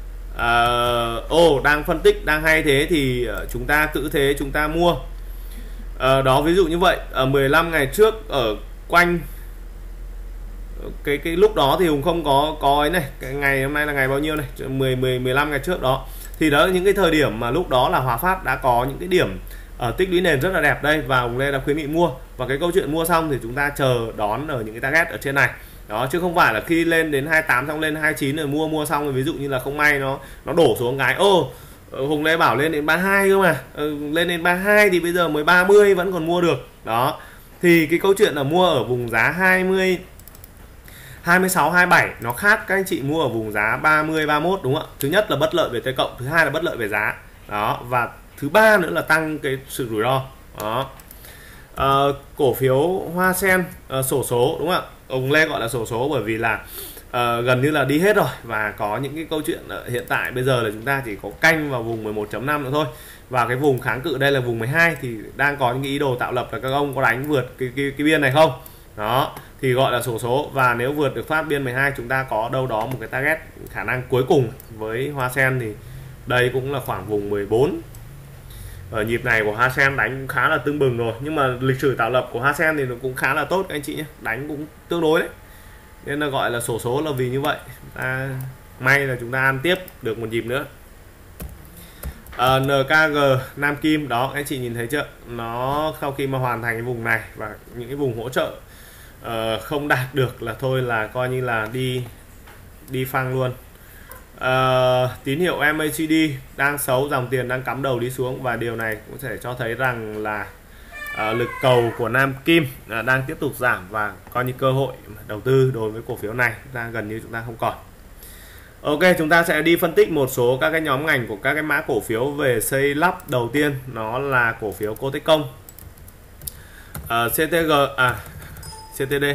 đang phân tích đang hay thế thì chúng ta cứ thế chúng ta mua. Đó, ví dụ như vậy, 15 ngày trước ở quanh cái lúc đó thì Hùng không có ấy này, cái ngày hôm nay là ngày bao nhiêu này, 15 ngày trước đó, thì đó là những cái thời điểm mà lúc đó là Hòa Phát đã có những cái điểm tích lũy nền rất là đẹp đây, và Hùng Lê đã khuyến nghị mua. Và cái câu chuyện mua xong thì chúng ta chờ đón ở những cái target ở trên này đó, chứ không phải là khi lên đến 28 xong lên 29 rồi mua xong rồi, ví dụ như là không may nó đổ xuống cái Hùng Lê bảo lên đến 32 cơ mà, lên đến 32 thì bây giờ mới 30 vẫn còn mua được đó. Thì cái câu chuyện là mua ở vùng giá 20, 26, 27 nó khác các anh chị mua ở vùng giá 30, 31, đúng không ạ? Thứ nhất là bất lợi về T cộng, thứ hai là bất lợi về giá đó, và thứ ba nữa là tăng cái sự rủi ro đó. Cổ phiếu Hoa Sen xổ số, đúng không ạ? Ông Lê gọi là xổ số bởi vì là gần như là đi hết rồi, và có những cái câu chuyện hiện tại bây giờ là chúng ta chỉ có canh vào vùng 11.5 nữa thôi, và cái vùng kháng cự đây là vùng 12 thì đang có những cái ý đồ tạo lập là các ông có đánh vượt cái biên này không đó, thì gọi là xổ số. Và nếu vượt được phát biên 12 chúng ta có đâu đó một cái target khả năng cuối cùng với Hoa Sen thì đây cũng là khoảng vùng 14. Ở nhịp này của Hoa Sen đánh khá là tưng bừng rồi, nhưng mà lịch sử tạo lập của Hoa Sen thì nó cũng khá là tốt các anh chị nhé, đánh cũng tương đối đấy, nên là gọi là xổ số là vì như vậy. May là chúng ta ăn tiếp được một nhịp nữa. NKG Nam Kim đó, anh chị nhìn thấy chưa, nó sau khi mà hoàn thành cái vùng này và những cái vùng hỗ trợ không đạt được là thôi là coi như là đi phăng luôn. Tín hiệu MACD đang xấu, dòng tiền đang cắm đầu đi xuống, và điều này cũng sẽ cho thấy rằng là lực cầu của Nam Kim đang tiếp tục giảm, và coi như cơ hội đầu tư đối với cổ phiếu này gần như chúng ta không còn. Ok, chúng ta sẽ đi phân tích một số các cái nhóm ngành của các cái mã cổ phiếu về xây lắp. Đầu tiên nó là cổ phiếu Cotecom, CTD.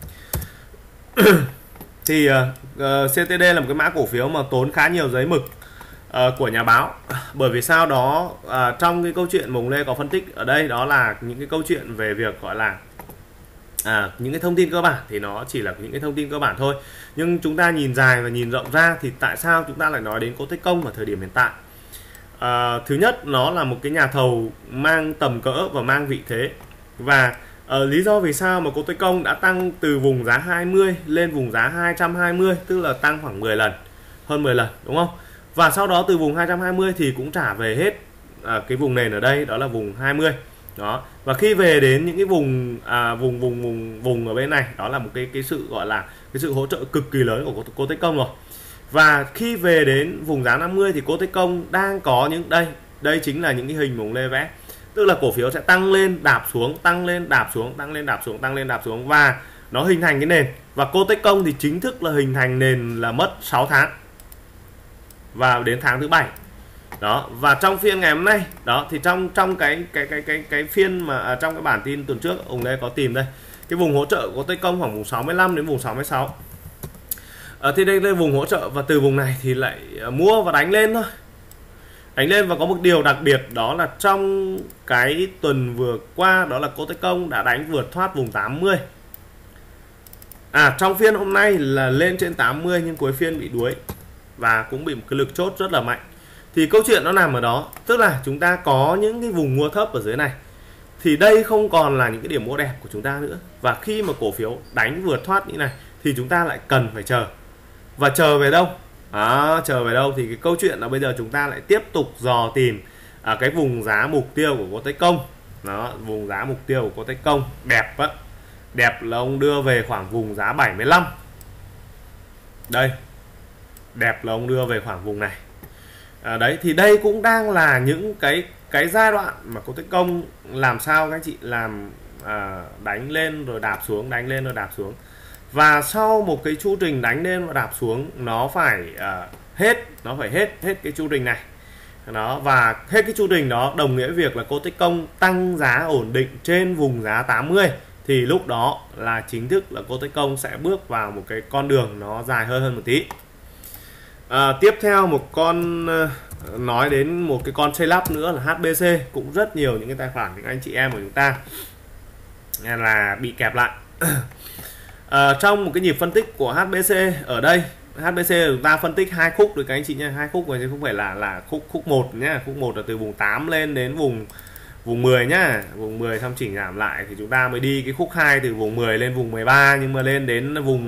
Thì CTD là một cái mã cổ phiếu mà tốn khá nhiều giấy mực của nhà báo, bởi vì sao đó trong cái câu chuyện Mùng Lê có phân tích ở đây, đó là những cái câu chuyện về việc gọi là những cái thông tin cơ bản thì nó chỉ là những cái thông tin cơ bản thôi, nhưng chúng ta nhìn dài và nhìn rộng ra thì tại sao chúng ta lại nói đến Cotecom ở thời điểm hiện tại. Thứ nhất, nó là một cái nhà thầu mang tầm cỡ và mang vị thế, và lý do vì sao mà Cotecom đã tăng từ vùng giá 20 lên vùng giá 220, tức là tăng khoảng 10 lần, hơn 10 lần, đúng không? Và sau đó từ vùng 220 thì cũng trả về hết cái vùng nền ở đây, đó là vùng 20 đó. Và khi về đến những cái vùng ở bên này, đó là một cái sự gọi là cái sự hỗ trợ cực kỳ lớn của Cotecom rồi. Và khi về đến vùng giá 50 thì Cotecom đang có những đây chính là những cái hình mùng lê vẽ, tức là cổ phiếu sẽ tăng lên đạp xuống, tăng lên đạp xuống, tăng lên đạp xuống, tăng lên đạp xuống, và nó hình thành cái nền. Và Cotecom thì chính thức là hình thành nền là mất 6 tháng và đến tháng thứ 7 đó. Và trong phiên ngày hôm nay đó thì trong cái phiên mà trong cái bản tin tuần trước ông đây có tìm đây cái vùng hỗ trợ của Cotecom khoảng vùng 65 đến vùng 66. Thì đây là vùng hỗ trợ và từ vùng này thì lại mua và đánh lên thôi. Đánh lên và có một điều đặc biệt đó là trong cái tuần vừa qua đó là Cotecom đã đánh vượt thoát vùng 80. Trong phiên hôm nay là lên trên 80 nhưng cuối phiên bị đuối và cũng bị một cái lực chốt rất là mạnh. Thì câu chuyện nó nằm ở đó, tức là chúng ta có những cái vùng mua thấp ở dưới này. Thì đây không còn là những cái điểm mua đẹp của chúng ta nữa. Và khi mà cổ phiếu đánh vượt thoát như này thì chúng ta lại cần phải chờ. Và chờ về đâu? Chờ về đâu thì cái câu chuyện là bây giờ chúng ta lại tiếp tục dò tìm cái vùng giá mục tiêu của Cotecom. Đó, vùng giá mục tiêu của Cotecom đẹp á. Đẹp là ông đưa về khoảng vùng giá 75. Đây. Đẹp là ông đưa về khoảng vùng này. Đấy thì đây cũng đang là những cái giai đoạn mà Cotecom làm sao các anh chị làm đánh lên rồi đạp xuống, đánh lên rồi đạp xuống. Và sau một cái chu trình đánh lên và đạp xuống nó phải hết cái chu trình này. Đó, và hết cái chu trình đó đồng nghĩa việc là Cotecom tăng giá ổn định trên vùng giá 80 thì lúc đó là chính thức là Cotecom sẽ bước vào một cái con đường nó dài hơn một tí. Tiếp theo một con nói đến một cái con xây lắp nữa là HBC, cũng rất nhiều những cái tài khoản những anh chị em của chúng ta là bị kẹp lại. Trong một cái nhịp phân tích của HBC ở đây, HBC chúng ta phân tích hai khúc rồi các anh chị nha, hai khúc này chứ không phải là khúc 1 nhá. Khúc 1 là từ vùng 8 lên đến vùng 10 nhá, vùng 10 xong chỉnh giảm lại thì chúng ta mới đi cái khúc 2 từ vùng 10 lên vùng 13, nhưng mà lên đến vùng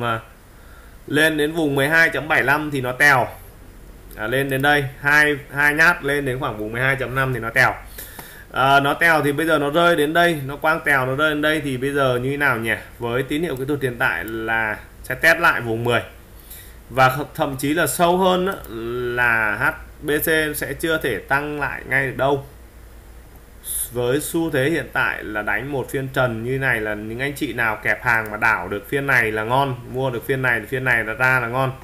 12.75 thì nó tèo. Lên đến đây hai nhát lên đến khoảng vùng 12.5 thì nó tèo. Nó tèo thì bây giờ nó rơi đến đây, nó quang tèo nó rơi đến đây thì bây giờ như thế nào nhỉ? Với tín hiệu kỹ thuật hiện tại là sẽ test lại vùng 10 và thậm chí là sâu hơn đó, là HBC sẽ chưa thể tăng lại ngay được đâu. Với xu thế hiện tại là đánh một phiên trần như này là những anh chị nào kẹp hàng mà đảo được phiên này là ngon, mua được phiên này thì phiên này ra là ngon.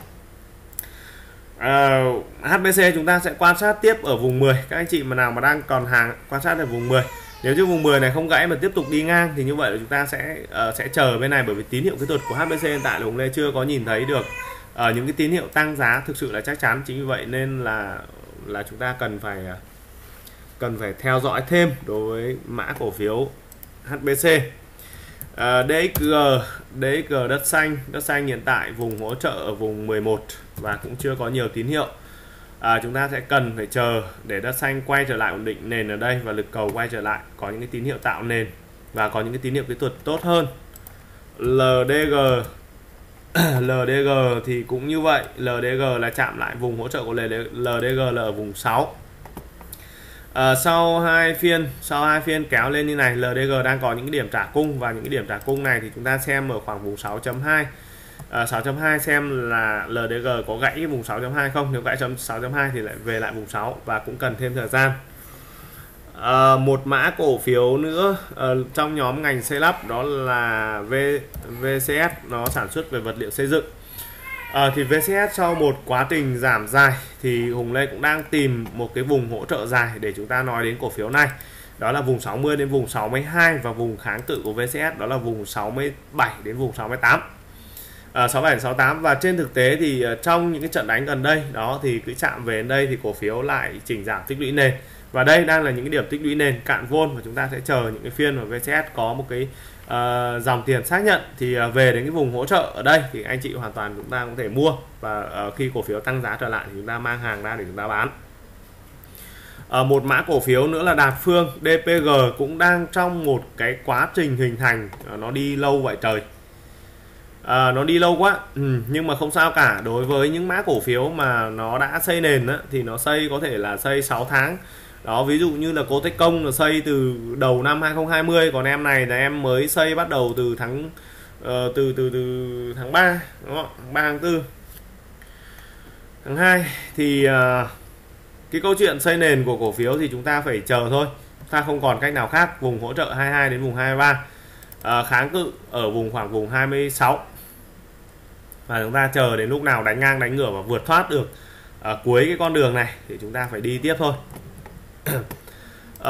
HBC chúng ta sẽ quan sát tiếp ở vùng 10. Các anh chị mà nào mà đang còn hàng quan sát ở vùng 10. Nếu như vùng 10 này không gãy mà tiếp tục đi ngang thì như vậy là chúng ta sẽ chờ bên này, bởi vì tín hiệu kỹ thuật của HBC hiện tại là Hùng Lê chưa có nhìn thấy được những cái tín hiệu tăng giá thực sự là chắc chắn. Chính vì vậy nên là chúng ta cần phải theo dõi thêm đối với mã cổ phiếu HBC. DXG đất xanh hiện tại vùng hỗ trợ ở vùng 11 và cũng chưa có nhiều tín hiệu. Chúng ta sẽ cần phải chờ để đất xanh quay trở lại ổn định nền ở đây và lực cầu quay trở lại, có những cái tín hiệu tạo nền và có những cái tín hiệu kỹ thuật tốt hơn. LDG thì cũng như vậy, LDG là chạm lại vùng hỗ trợ của LDG là ở vùng 6. Sau hai phiên kéo lên như này, LDG đang có những cái điểm trả cung và những cái điểm trả cung này thì chúng ta xem ở khoảng vùng 6.2. 6.2 xem là LDG có gãy cái vùng 6.2 không. Nếu gãy 6.2 thì lại về lại vùng 6 và cũng cần thêm thời gian. Một mã cổ phiếu nữa trong nhóm ngành xây lắp đó là VCS, nó sản xuất về vật liệu xây dựng. Thì VCS sau một quá trình giảm dài thì Hùng Lê cũng đang tìm một cái vùng hỗ trợ dài để chúng ta nói đến cổ phiếu này. Đó là vùng 60 đến vùng 62 và vùng kháng cự của VCS đó là vùng 67 đến vùng 68. 67 đến 68 và trên thực tế thì trong những cái trận đánh gần đây đó thì cứ chạm về đến đây thì cổ phiếu lại chỉnh giảm tích lũy nền. Và đây đang là những cái điểm tích lũy nền cạn vôn và chúng ta sẽ chờ những cái phiên mà VCS có một cái dòng tiền xác nhận thì về đến cái vùng hỗ trợ ở đây thì anh chị hoàn toàn chúng ta cũng thể mua và khi cổ phiếu tăng giá trở lại thì chúng ta mang hàng ra để chúng ta bán. Một mã cổ phiếu nữa là Đạt Phương, DPG cũng đang trong một cái quá trình hình thành, nó đi lâu vậy trời. Nó đi lâu quá nhưng mà không sao cả. Đối với những mã cổ phiếu mà nó đã xây nền á, thì nó xây có thể là xây 6 tháng đó, ví dụ như là Cotecom là xây từ đầu năm 2020, còn em này là em mới xây bắt đầu từ tháng 3 đúng không? Tháng 3 tháng 4 tháng 2 thì cái câu chuyện xây nền của cổ phiếu thì chúng ta phải chờ thôi, ta không còn cách nào khác. Vùng hỗ trợ 22 đến vùng 23, kháng cự ở khoảng vùng 26 và chúng ta chờ đến lúc nào đánh ngang đánh ngửa và vượt thoát được cuối cái con đường này thì chúng ta phải đi tiếp thôi.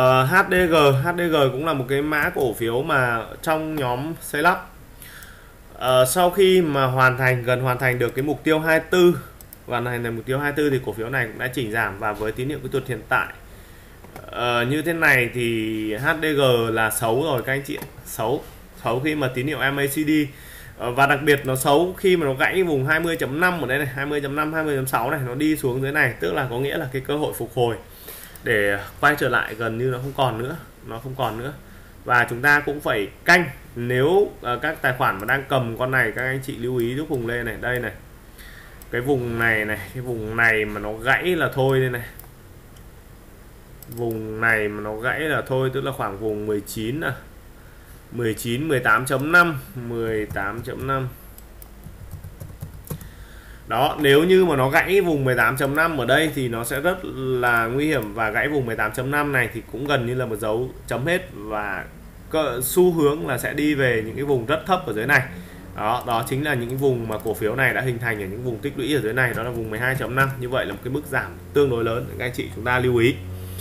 HDG cũng là một cái mã cổ phiếu mà trong nhóm xây lắp. Sau khi mà gần hoàn thành được cái mục tiêu 24, hoàn thành được mục tiêu 24 thì cổ phiếu này cũng đã chỉnh giảm, và với tín hiệu kỹ thuật hiện tại như thế này thì HDG là xấu rồi các anh chị. Xấu khi mà tín hiệu MACD, và đặc biệt nó xấu khi mà nó gãy vùng 20.5 ở đây này, 20.5, 20.6 này, nó đi xuống dưới này, tức là có nghĩa là cái cơ hội phục hồi để quay trở lại gần như nó không còn nữa. Và chúng ta cũng phải canh, nếu các tài khoản mà đang cầm con này, các anh chị lưu ý giúp Hùng Lê này, đây này, cái vùng này cái vùng này mà nó gãy là thôi đây này, vùng này mà nó gãy là thôi, tức là khoảng vùng 19 à, 18.5, 18.5 đó. Nếu như mà nó gãy vùng 18.5 ở đây thì nó sẽ rất là nguy hiểm, và gãy vùng 18.5 này thì cũng gần như là một dấu chấm hết, và xu hướng là sẽ đi về những cái vùng rất thấp ở dưới này. Đó chính là những cái vùng mà cổ phiếu này đã hình thành ở những vùng tích lũy ở dưới này, đó là vùng 12.5. Như vậy là một cái mức giảm tương đối lớn, các anh chị chúng ta lưu ý.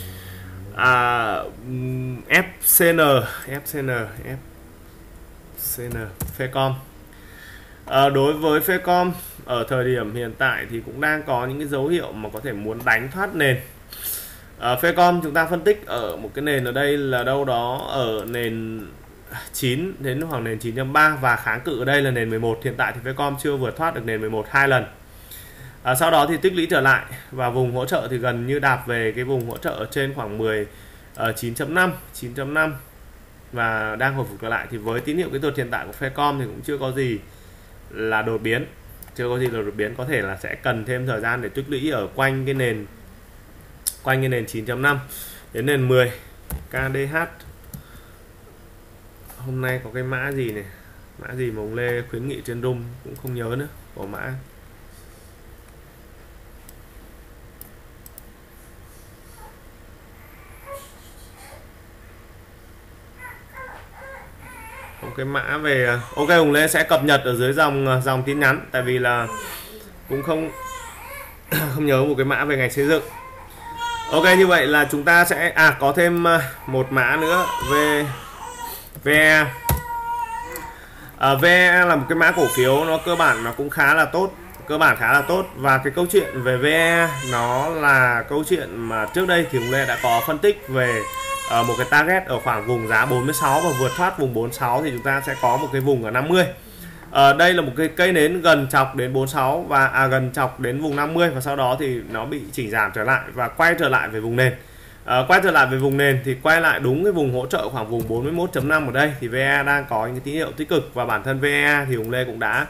FCN Phecom. Đối với Phecom ở thời điểm hiện tại thì cũng đang có những cái dấu hiệu mà có thể muốn đánh thoát nền. Phecom chúng ta phân tích ở một cái nền ở đây là đâu đó ở nền 9 đến khoảng nền 9.3, và kháng cự ở đây là nền 11. Hiện tại thì Phecom chưa vượt thoát được nền 11 2 lần. Sau đó thì tích lũy trở lại, và vùng hỗ trợ thì gần như đạp về cái vùng hỗ trợ ở trên khoảng 9.5 và đang hồi phục trở lại. Thì với tín hiệu kỹ thuật hiện tại của Phecom thì cũng chưa có gì là đột biến, có thể là sẽ cần thêm thời gian để tích lũy ở quanh cái nền 9.5 đến nền 10. KDH hôm nay có cái mã gì này, mã gì mà ông Lê khuyến nghị trên room cũng không nhớ nữa, có mã cái mã về ok. Hùng Lê sẽ cập nhật ở dưới dòng tin nhắn, tại vì là cũng không nhớ một cái mã về ngành xây dựng. Ok, như vậy là chúng ta sẽ có thêm một mã nữa về VE. VE là một cái mã cổ phiếu nó cơ bản nó cũng khá là tốt, và cái câu chuyện về VE nó là câu chuyện mà trước đây thì Hùng Lê đã có phân tích về một cái target ở khoảng vùng giá 46, và vượt thoát vùng 46 thì chúng ta sẽ có một cái vùng ở 50. Đây là một cái cây nến gần chọc đến 46 và gần chọc đến vùng 50, và sau đó thì nó bị chỉnh giảm trở lại và quay trở lại về vùng nền. Thì quay lại đúng cái vùng hỗ trợ khoảng vùng 41.5 ở đây, thì VE đang có những cái tín hiệu tích cực, và bản thân VE thì Hùng Lê cũng đã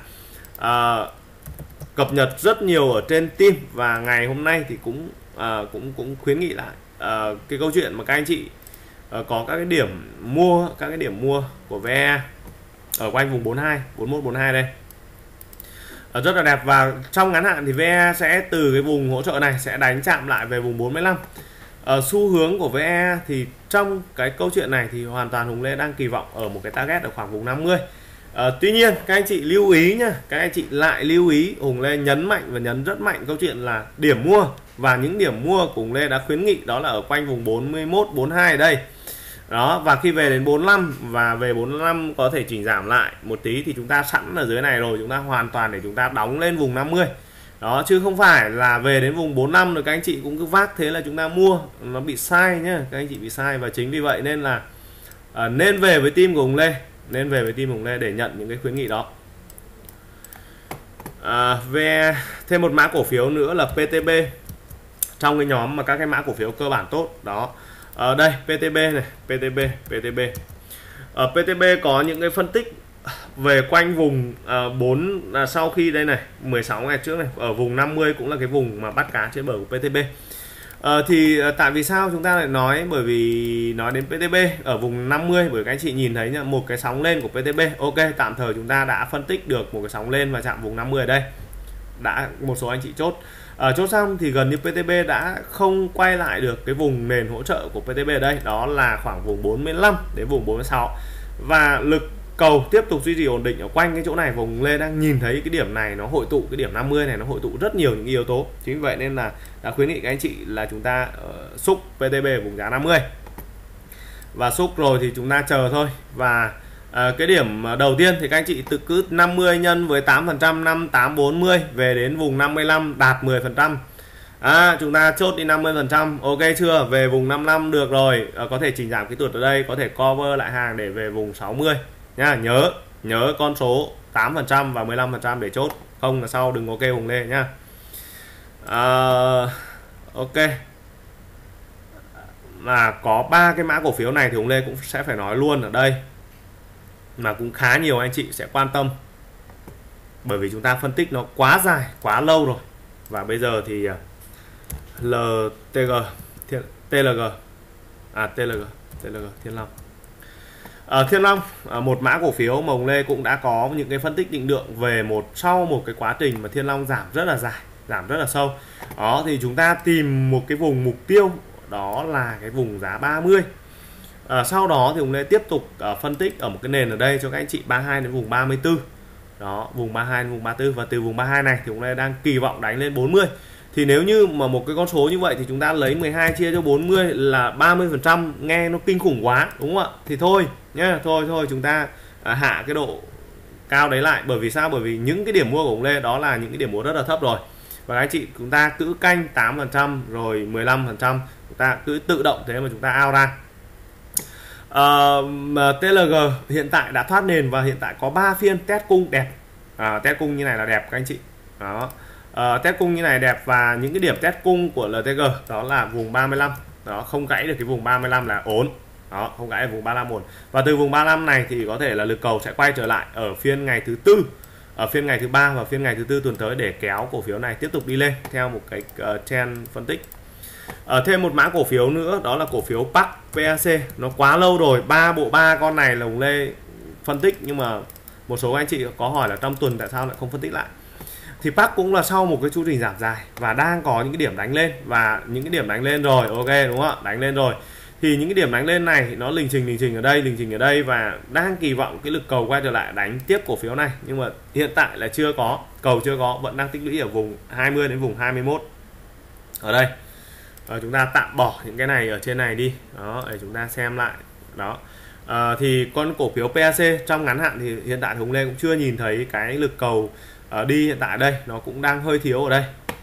cập nhật rất nhiều ở trên team, và ngày hôm nay thì cũng khuyến nghị lại cái câu chuyện mà các anh chị có các cái điểm mua của VE ở quanh vùng 42, 41, 42 đây rất là đẹp. Và trong ngắn hạn thì VE sẽ từ cái vùng hỗ trợ này sẽ đánh chạm lại về vùng 45. Xu hướng của VE thì trong cái câu chuyện này thì hoàn toàn Hùng Lê đang kỳ vọng ở một cái target ở khoảng vùng 50. Tuy nhiên các anh chị lưu ý nhá, Hùng Lê nhấn mạnh và nhấn rất mạnh câu chuyện là điểm mua, và những điểm mua của Hùng Lê đã khuyến nghị đó là ở quanh vùng 41, 42 ở đây. Đó, và khi về đến 45 và về 45 có thể chỉnh giảm lại một tí thì chúng ta sẵn ở dưới này rồi, chúng ta hoàn toàn để chúng ta đóng lên vùng 50. Đó, chứ không phải là về đến vùng 45 rồi các anh chị cũng cứ vác thế là chúng ta mua, nó bị sai nhá, các anh chị bị sai. Và chính vì vậy nên là nên về với team của Hùng Lê, để nhận những cái khuyến nghị đó. Về thêm một mã cổ phiếu nữa là PTB, trong cái nhóm mà các cái mã cổ phiếu cơ bản tốt đó. Đây PTB này, PTB PTB có những cái phân tích về quanh vùng 4 sau khi đây này 16 ngày trước này ở vùng 50 cũng là cái vùng mà bắt cá trên bờ của PTB. Tại vì sao chúng ta lại nói, bởi vì nói đến PTB ở vùng 50, bởi các anh chị nhìn thấy nhá, một cái sóng lên của PTB. Ok, tạm thời chúng ta đã phân tích được một cái sóng lên và chạm vùng 50 ở đây, đã một số anh chị chốt. Chốt xong thì gần như PTB đã không quay lại được cái vùng nền hỗ trợ của PTB ở đây, đó là khoảng vùng 45 đến vùng 46, và lực cầu tiếp tục duy trì ổn định ở quanh cái chỗ này. Vùng Lê đang nhìn thấy cái điểm này nó hội tụ, cái điểm 50 này nó hội tụ rất nhiều những yếu tố. Chính vì vậy nên là đã khuyến nghị các anh chị là chúng ta xúc PTB ở vùng giá 50, và xúc rồi thì chúng ta chờ thôi. Và Cái điểm đầu tiên thì các anh chị tự cứ 50 nhân với 8%, 5840 về đến vùng 55 đạt 10%. Chúng ta chốt đi 50%, ok chưa? Về vùng 55 được rồi, có thể chỉnh giảm kỹ thuật ở đây, có thể cover lại hàng để về vùng 60 nhá. Nhớ con số 8% và 15% để chốt, không là sau đừng có kêu Hùng Lê nhá. Ok, là có 3 cái mã cổ phiếu này thì Hùng Lê cũng sẽ phải nói luôn ở đây, mà cũng khá nhiều anh chị sẽ quan tâm, bởi vì chúng ta phân tích nó quá dài, quá lâu rồi. Và bây giờ thì TLG Thiên Long. Thiên Long một mã cổ phiếu mà Hùng Lê cũng đã có những cái phân tích định lượng về sau một cái quá trình mà Thiên Long giảm rất là dài, giảm rất là sâu. Đó thì chúng ta tìm một cái vùng mục tiêu, đó là cái vùng giá 30. Sau đó thì Hùng Lê tiếp tục phân tích ở một cái nền ở đây cho các anh chị 32 đến vùng 34. Đó, vùng 32 đến vùng 34, và từ vùng 32 này thì Hùng Lê đang kỳ vọng đánh lên 40. Thì nếu như mà một cái con số như vậy thì chúng ta lấy 12 chia cho 40 là 30%, nghe nó kinh khủng quá đúng không ạ? Thì thôi nhá, thôi chúng ta hạ cái độ cao đấy lại. Bởi vì sao? Bởi vì những cái điểm mua của Hùng Lê đó là những cái điểm mua rất là thấp rồi. Và các anh chị chúng ta cứ canh 8% rồi 15%, chúng ta cứ tự động thế mà chúng ta out ra. TLG hiện tại đã thoát nền và hiện tại có 3 phiên test cung đẹp. Test cung như này là đẹp các anh chị. Đó. Test cung như này đẹp, và những cái điểm test cung của LTG đó là vùng 35. Đó, không gãy được cái vùng 35 là ổn. Đó, không gãy được vùng 35 ổn. Và từ vùng 35 này thì có thể là lực cầu sẽ quay trở lại ở phiên ngày thứ tư, ở phiên ngày thứ ba và phiên ngày thứ tư tuần tới để kéo cổ phiếu này tiếp tục đi lên theo một cái trend phân tích. Thêm một mã cổ phiếu nữa đó là cổ phiếu PAC. Nó quá lâu rồi, ba con này là Hùng Lê phân tích, nhưng mà một số anh chị có hỏi là trong tuần tại sao lại không phân tích lại. Thì PAC cũng là sau một cái chu trình giảm dài và đang có những cái điểm đánh lên, và những cái điểm đánh lên rồi, ok đúng không ạ? Đánh lên rồi. Thì những cái điểm đánh lên này nó lình trình ở đây và đang kỳ vọng cái lực cầu quay trở lại đánh tiếp cổ phiếu này, nhưng mà hiện tại là chưa có, cầu chưa có, vẫn đang tích lũy ở vùng 20 đến vùng 21 ở đây. Chúng ta tạm bỏ những cái này ở trên này đi, đó để chúng ta xem lại. Đó. Thì con cổ phiếu PAC trong ngắn hạn thì hiện tại Hùng Lê cũng chưa nhìn thấy cái lực cầu đi hiện tại đây, nó cũng đang hơi thiếu ở đây.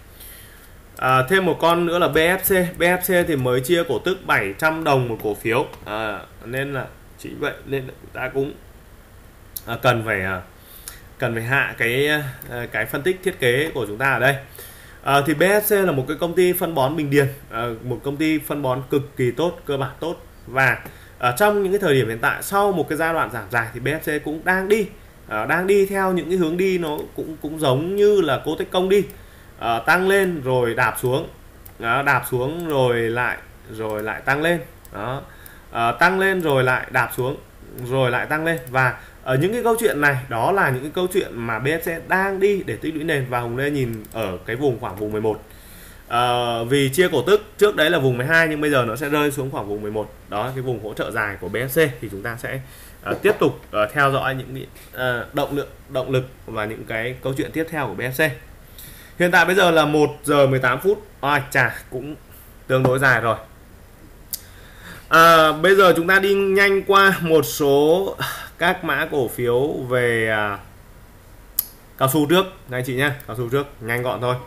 Thêm một con nữa là BFC thì mới chia cổ tức 700 đồng một cổ phiếu, nên là chính vậy nên chúng ta cũng cần phải hạ cái phân tích thiết kế của chúng ta ở đây. Thì BFC là một cái công ty phân bón Bình Điền, một công ty phân bón cực kỳ tốt, cơ bản tốt, và trong những cái thời điểm hiện tại sau một cái giai đoạn giảm dài thì BFC cũng đang đi theo những cái hướng đi nó cũng giống như là Cotecom đi, tăng lên rồi đạp xuống, đạp xuống rồi lại tăng lên, đó, tăng lên rồi lại đạp xuống rồi lại tăng lên. Và ở những cái câu chuyện này đó là những cái câu chuyện mà BFC đang đi để tích lũy nền, và Hùng Lê nhìn ở cái vùng khoảng vùng 11. Vì chia cổ tức trước đấy là vùng 12 nhưng bây giờ nó sẽ rơi xuống khoảng vùng 11. Đó, cái vùng hỗ trợ dài của BFC thì chúng ta sẽ tiếp tục theo dõi những động lực và những cái câu chuyện tiếp theo của BFC. Hiện tại bây giờ là 1 giờ 18 phút. Cũng tương đối dài rồi. Bây giờ chúng ta đi nhanh qua một số các mã cổ phiếu về cao su trước anh chị nhé, cao su trước nhanh gọn thôi.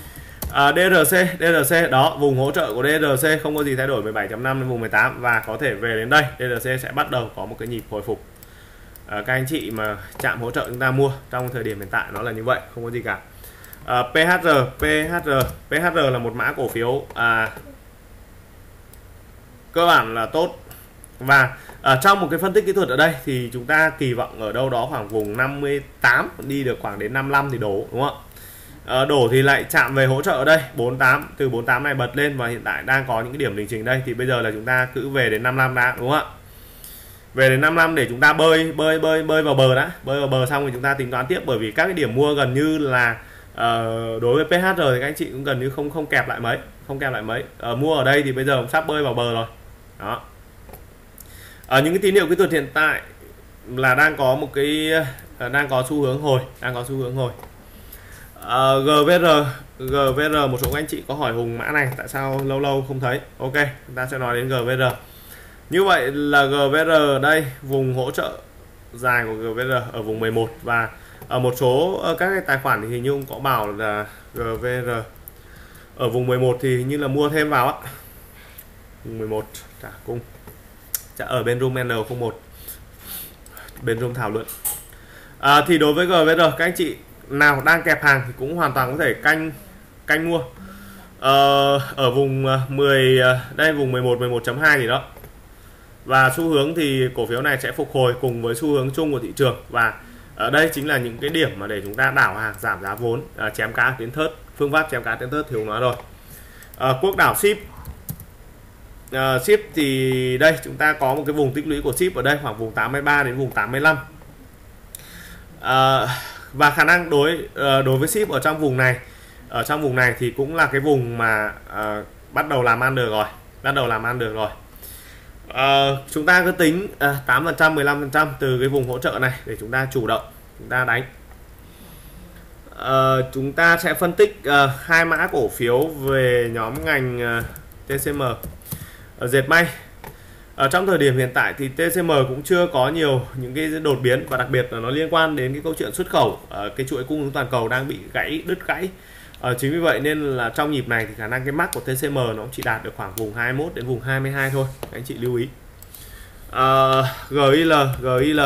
DRC đó, vùng hỗ trợ của DRC không có gì thay đổi, 17.5 đến vùng 18 và có thể về đến đây. DRC sẽ bắt đầu có một cái nhịp hồi phục. Các anh chị mà chạm hỗ trợ chúng ta mua trong thời điểm hiện tại nó là như vậy, không có gì cả. PHR là một mã cổ phiếu cơ bản là tốt, và trong một cái phân tích kỹ thuật ở đây thì chúng ta kỳ vọng ở đâu đó khoảng vùng 58, đi được khoảng đến 55 thì đổ, đúng không ạ? Đổ thì lại chạm về hỗ trợ ở đây 48, từ 48 này bật lên và hiện tại đang có những cái điểm đình trình đây, thì bây giờ là chúng ta cứ về đến 55 đã, đúng không ạ? Về đến 55 để chúng ta bơi vào bờ đã, bơi vào bờ xong thì chúng ta tính toán tiếp, bởi vì các cái điểm mua gần như là đối với PHR thì các anh chị cũng gần như không kẹp lại mấy, mua ở đây thì bây giờ cũng sắp bơi vào bờ rồi. Đó. Những cái tín hiệu kỹ thuật hiện tại là đang có một cái đang có xu hướng hồi, GVR một số anh chị có hỏi Hùng mã này tại sao lâu không thấy. Ok, chúng ta sẽ nói đến GVR. Như vậy là GVR đây vùng hỗ trợ dài của GVR ở vùng 11, và ở một số các cái tài khoản thì hình như cũng có bảo là GVR ở vùng 11 thì hình như là mua thêm vào á, vùng 11 trả cung ở bên room N01, bên room thảo luận. Thì đối với GVR, các anh chị nào đang kẹp hàng thì cũng hoàn toàn có thể canh mua ở vùng 10 đây, vùng 11 11.2 gì đó, và xu hướng thì cổ phiếu này sẽ phục hồi cùng với xu hướng chung của thị trường, và ở đây chính là những cái điểm mà để chúng ta đảo hàng, giảm giá vốn, chém cá tiến thớt. Phương pháp chém cá tiến thớt thì nói rồi. Quốc đảo ship, ship thì đây chúng ta có một cái vùng tích lũy của ship ở đây khoảng vùng 83 đến vùng 85, và khả năng đối với ship ở trong vùng này thì cũng là cái vùng mà bắt đầu làm ăn được rồi. Chúng ta cứ tính 8% 15% từ cái vùng hỗ trợ này để chúng ta chủ động chúng ta đánh. Chúng ta sẽ phân tích hai mã cổ phiếu về nhóm ngành TCM. Dệt may trong thời điểm hiện tại thì TCM cũng chưa có nhiều những cái đột biến, và đặc biệt là nó liên quan đến cái câu chuyện xuất khẩu, cái chuỗi cung ứng toàn cầu đang bị đứt gãy. Chính vì vậy nên là trong nhịp này thì khả năng cái mắc của TCM nó cũng chỉ đạt được khoảng vùng 21 đến vùng 22 thôi, các anh chị lưu ý. GIL,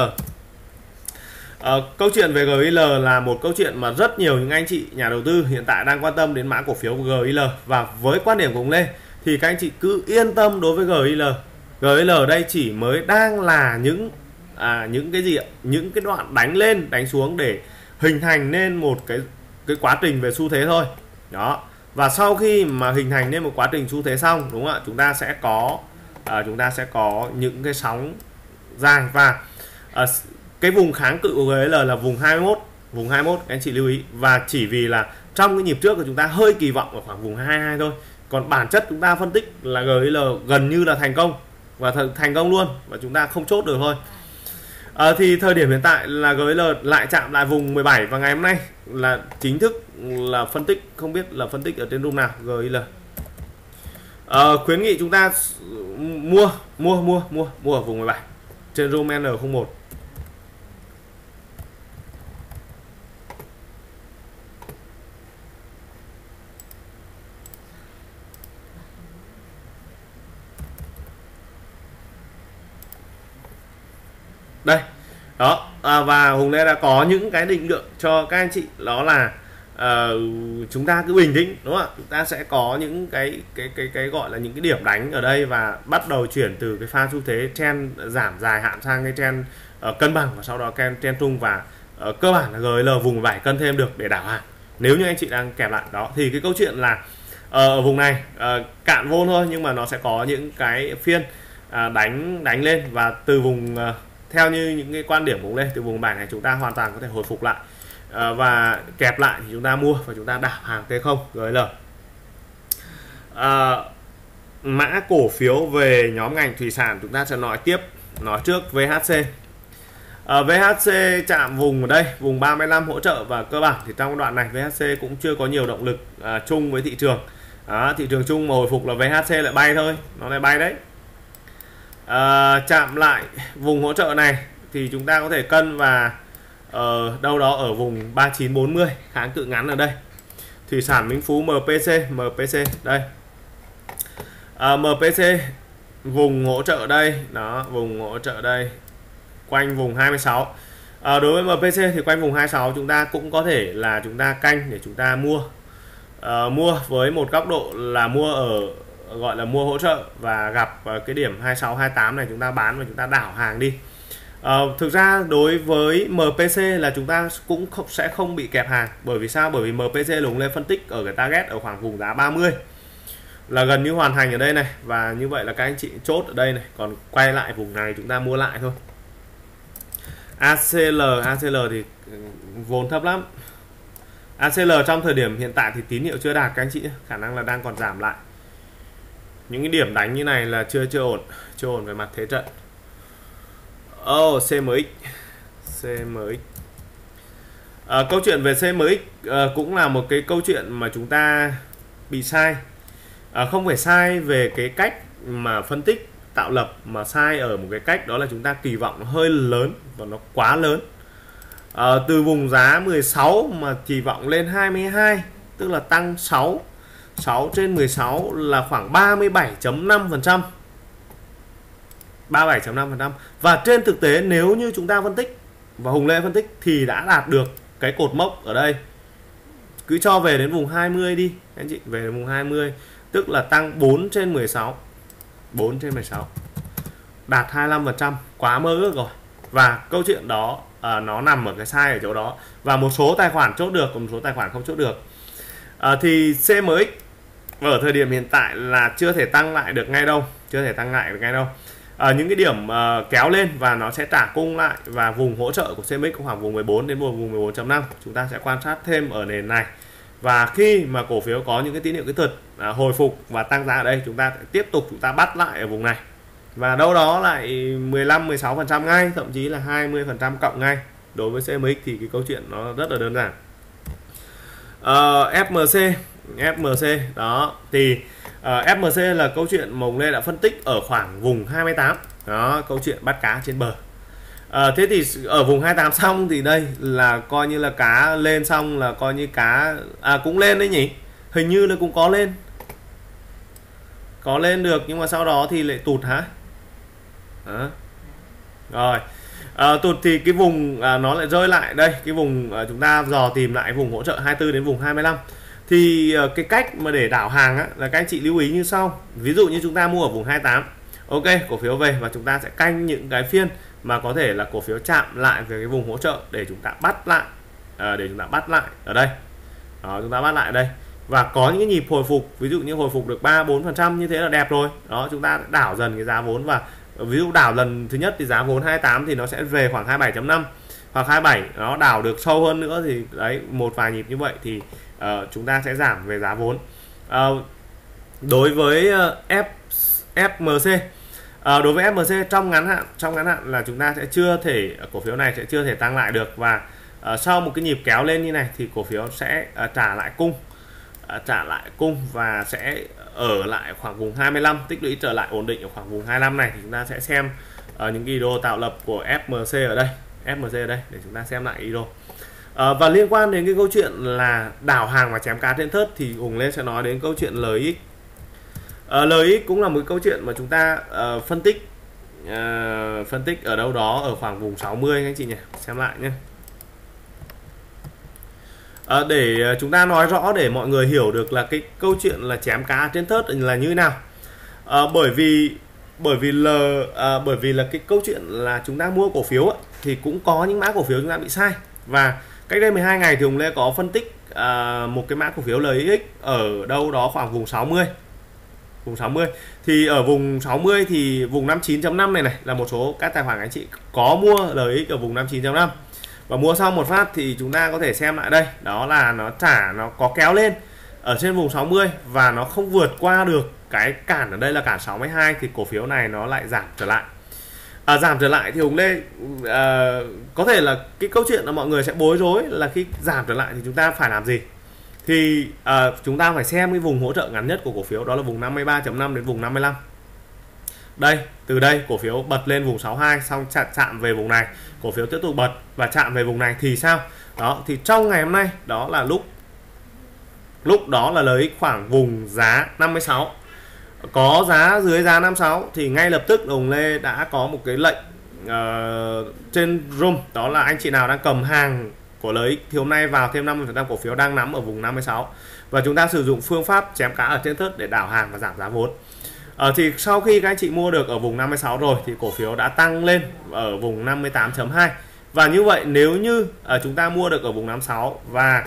câu chuyện về GIL là một câu chuyện mà rất nhiều những anh chị nhà đầu tư hiện tại đang quan tâm đến mã cổ phiếu GIL, và với quan điểm của ông Lê thì các anh chị cứ yên tâm đối với GIL. GIL đây chỉ mới đang là những cái gì ạ? Những cái đoạn đánh lên đánh xuống để hình thành nên một cái quá trình về xu thế thôi đó. Và sau khi mà hình thành nên một quá trình xu thế xong, đúng không ạ, chúng ta sẽ có những cái sóng dài, và cái vùng kháng cự của GIL là vùng 21, các anh chị lưu ý. Và chỉ vì là trong cái nhịp trước của chúng ta hơi kỳ vọng ở khoảng vùng 22 thôi, còn bản chất chúng ta phân tích là GIL gần như là thành công, và thành công luôn, và chúng ta không chốt được thôi. Thì thời điểm hiện tại là GIL lại chạm lại vùng 17, và ngày hôm nay là chính thức là phân tích, không biết là phân tích ở trên room nào GIL. Khuyến nghị chúng ta mua ở vùng 17 trên room N01. Đây đó, và Hùng Lê đã có những cái định lượng cho các anh chị, đó là chúng ta cứ bình tĩnh, đúng không ạ? Chúng ta sẽ có những cái gọi là những cái điểm đánh ở đây, và bắt đầu chuyển từ cái pha xu thế trend giảm dài hạn sang cái trend cân bằng, và sau đó trend trung, và cơ bản là GIL vùng 7 cân thêm được để đảo hàng nếu như anh chị đang kẹp lại đó. Thì cái câu chuyện là ở vùng này cạn vô thôi, nhưng mà nó sẽ có những cái phiên đánh lên, và từ vùng theo như những cái quan điểm của lên từ vùng 7 này chúng ta hoàn toàn có thể hồi phục lại, và kẹp lại thì chúng ta mua và chúng ta đảo hàng T0 GIL. Mã cổ phiếu về nhóm ngành thủy sản chúng ta sẽ nói trước VHC. VHC chạm vùng ở đây, vùng 35 hỗ trợ, và cơ bản thì trong đoạn này VHC cũng chưa có nhiều động lực chung với thị trường. Thị trường chung mà hồi phục là VHC lại bay thôi, nó lại bay đấy. Chạm lại vùng hỗ trợ này thì chúng ta có thể cân, và đâu đó ở vùng 3940, kháng cự ngắn ở đây. Thủy sản Minh Phú MPC đây. MPC vùng hỗ trợ đây, đó, vùng hỗ trợ đây quanh vùng 26. Đối với MPC thì quanh vùng 26 chúng ta cũng có thể là chúng ta canh để chúng ta mua với một góc độ là mua ở gọi là mua hỗ trợ, và gặp cái điểm 26 28 này chúng ta bán và chúng ta đảo hàng đi. Thực ra đối với MPC là chúng ta cũng sẽ không bị kẹp hàng, bởi vì sao? Bởi vì MPC lùng lên phân tích ở cái target ở khoảng vùng giá 30 là gần như hoàn thành ở đây này, và như vậy là các anh chị chốt ở đây này, còn quay lại vùng này chúng ta mua lại thôi. ACL thì vốn thấp lắm. ACL trong thời điểm hiện tại thì tín hiệu chưa đạt các anh chị, khả năng là đang còn giảm lại. Những cái điểm đánh như này là chưa ổn về mặt thế trận. CMX. Câu chuyện về CMX cũng là một cái câu chuyện mà chúng ta bị sai. Không phải sai về cái cách mà phân tích, tạo lập mà sai ở một cái cách đó là chúng ta kỳ vọng nó hơi lớn và nó quá lớn. Từ vùng giá 16 mà kỳ vọng lên 22, tức là tăng 6 trên 16 là khoảng 37.5%. 37.5%. Và trên thực tế nếu như chúng ta phân tích và Hùng Lê phân tích thì đã đạt được cái cột mốc ở đây. Cứ cho về đến vùng 20 đi anh chị, về đến vùng 20 tức là tăng 4 trên 16. 4 trên 16 đạt 25%, quá mơ ước rồi. Và câu chuyện đó nó nằm ở cái sai ở chỗ đó. Và một số tài khoản chốt được, còn một số tài khoản không chốt được. Thì CMX ở thời điểm hiện tại là chưa thể tăng lại được ngay đâu, chưa thể tăng lại được ngay đâu. Những cái điểm kéo lên và nó sẽ trả cung lại, và vùng hỗ trợ của CMX khoảng vùng 14 đến vùng 14.5. Chúng ta sẽ quan sát thêm ở nền này. Và khi mà cổ phiếu có những cái tín hiệu kỹ thuật hồi phục và tăng giá ở đây, chúng ta tiếp tục chúng ta bắt lại ở vùng này. Và đâu đó lại 15-16% ngay, thậm chí là 20% cộng ngay. Đối với CMX thì cái câu chuyện nó rất là đơn giản. FMC đó thì FMC là câu chuyện mà Hùng Lê đã phân tích ở khoảng vùng 28. Đó, câu chuyện bắt cá trên bờ. Thế thì ở vùng 28 xong thì đây là coi như là cá lên, xong là coi như cá cũng lên đấy nhỉ, hình như là cũng có lên được, nhưng mà sau đó thì lại tụt hả? Rồi tụt thì cái vùng nó lại rơi lại đây, cái vùng chúng ta dò tìm lại vùng hỗ trợ 24 đến vùng 25. Thì cái cách mà để đảo hàng là các anh chị lưu ý như sau. Ví dụ như chúng ta mua ở vùng 28, ok, cổ phiếu về và chúng ta sẽ canh những cái phiên mà có thể là cổ phiếu chạm lại về cái vùng hỗ trợ để chúng ta bắt lại, ở đây. Đó, chúng ta bắt lại ở đây và có những cái nhịp hồi phục, ví dụ như hồi phục được 3-4% như thế là đẹp rồi. Đó, chúng ta đảo dần cái giá vốn, và ví dụ đảo lần thứ nhất thì giá vốn 28 thì nó sẽ về khoảng 27.5 hoặc 27, nó đảo được sâu hơn nữa thì đấy, một vài nhịp như vậy thì chúng ta sẽ giảm về giá vốn. Đối với FMC, đối với FMC trong ngắn hạn là chúng ta sẽ chưa thể, cổ phiếu này sẽ chưa thể tăng lại được, và sau một cái nhịp kéo lên như này thì cổ phiếu sẽ trả lại cung và sẽ ở lại khoảng vùng 25, tích lũy trở lại ổn định ở khoảng vùng 25 này. Thì chúng ta sẽ xem những video tạo lập của FMC ở đây, để chúng ta xem lại video. Và liên quan đến cái câu chuyện là đảo hàng và chém cá trên thớt thì Hùng Lê sẽ nói đến câu chuyện LX. LX cũng là một câu chuyện mà chúng ta phân tích ở đâu đó ở khoảng vùng 60 anh chị nhỉ, xem lại nhé. Để chúng ta nói rõ để mọi người hiểu được là cái câu chuyện là chém cá trên thớt là như thế nào. Bởi vì là cái câu chuyện là chúng ta mua cổ phiếu thì cũng có những mã cổ phiếu chúng ta bị sai. Và cách đây 12 ngày thì Hùng Lê có phân tích một cái mã cổ phiếu LX ở đâu đó khoảng vùng 60. Thì ở vùng 60 thì vùng 59.5 này là một số các tài khoản anh chị có mua LX ở vùng 59.5. Và mua xong một phát thì chúng ta có thể xem lại đây, đó là nó có kéo lên ở trên vùng 60 và nó không vượt qua được cái cản ở đây là cản 62 thì cổ phiếu này nó lại giảm trở lại. Giảm trở lại thì Hùng Lê có thể là cái câu chuyện là mọi người sẽ bối rối là khi giảm trở lại thì chúng ta phải làm gì. Thì chúng ta phải xem cái vùng hỗ trợ ngắn nhất của cổ phiếu, đó là vùng 53.5 đến vùng 55. Đây, từ đây cổ phiếu bật lên vùng 62 xong chạm về vùng này, cổ phiếu tiếp tục bật và chạm về vùng này thì sao? Đó, thì trong ngày hôm nay đó là lúc đó là lấy khoảng vùng giá 56. Có giá dưới giá 56 thì ngay lập tức Hùng Lê đã có một cái lệnh trên room, đó là anh chị nào đang cầm hàng của LX thì hôm nay vào thêm 50% cổ phiếu đang nắm ở vùng 56 và chúng ta sử dụng phương pháp chém cá ở trên thớt để đảo hàng và giảm giá vốn. Thì sau khi các anh chị mua được ở vùng 56 rồi thì cổ phiếu đã tăng lên ở vùng 58.2. Và như vậy nếu như chúng ta mua được ở vùng 56 và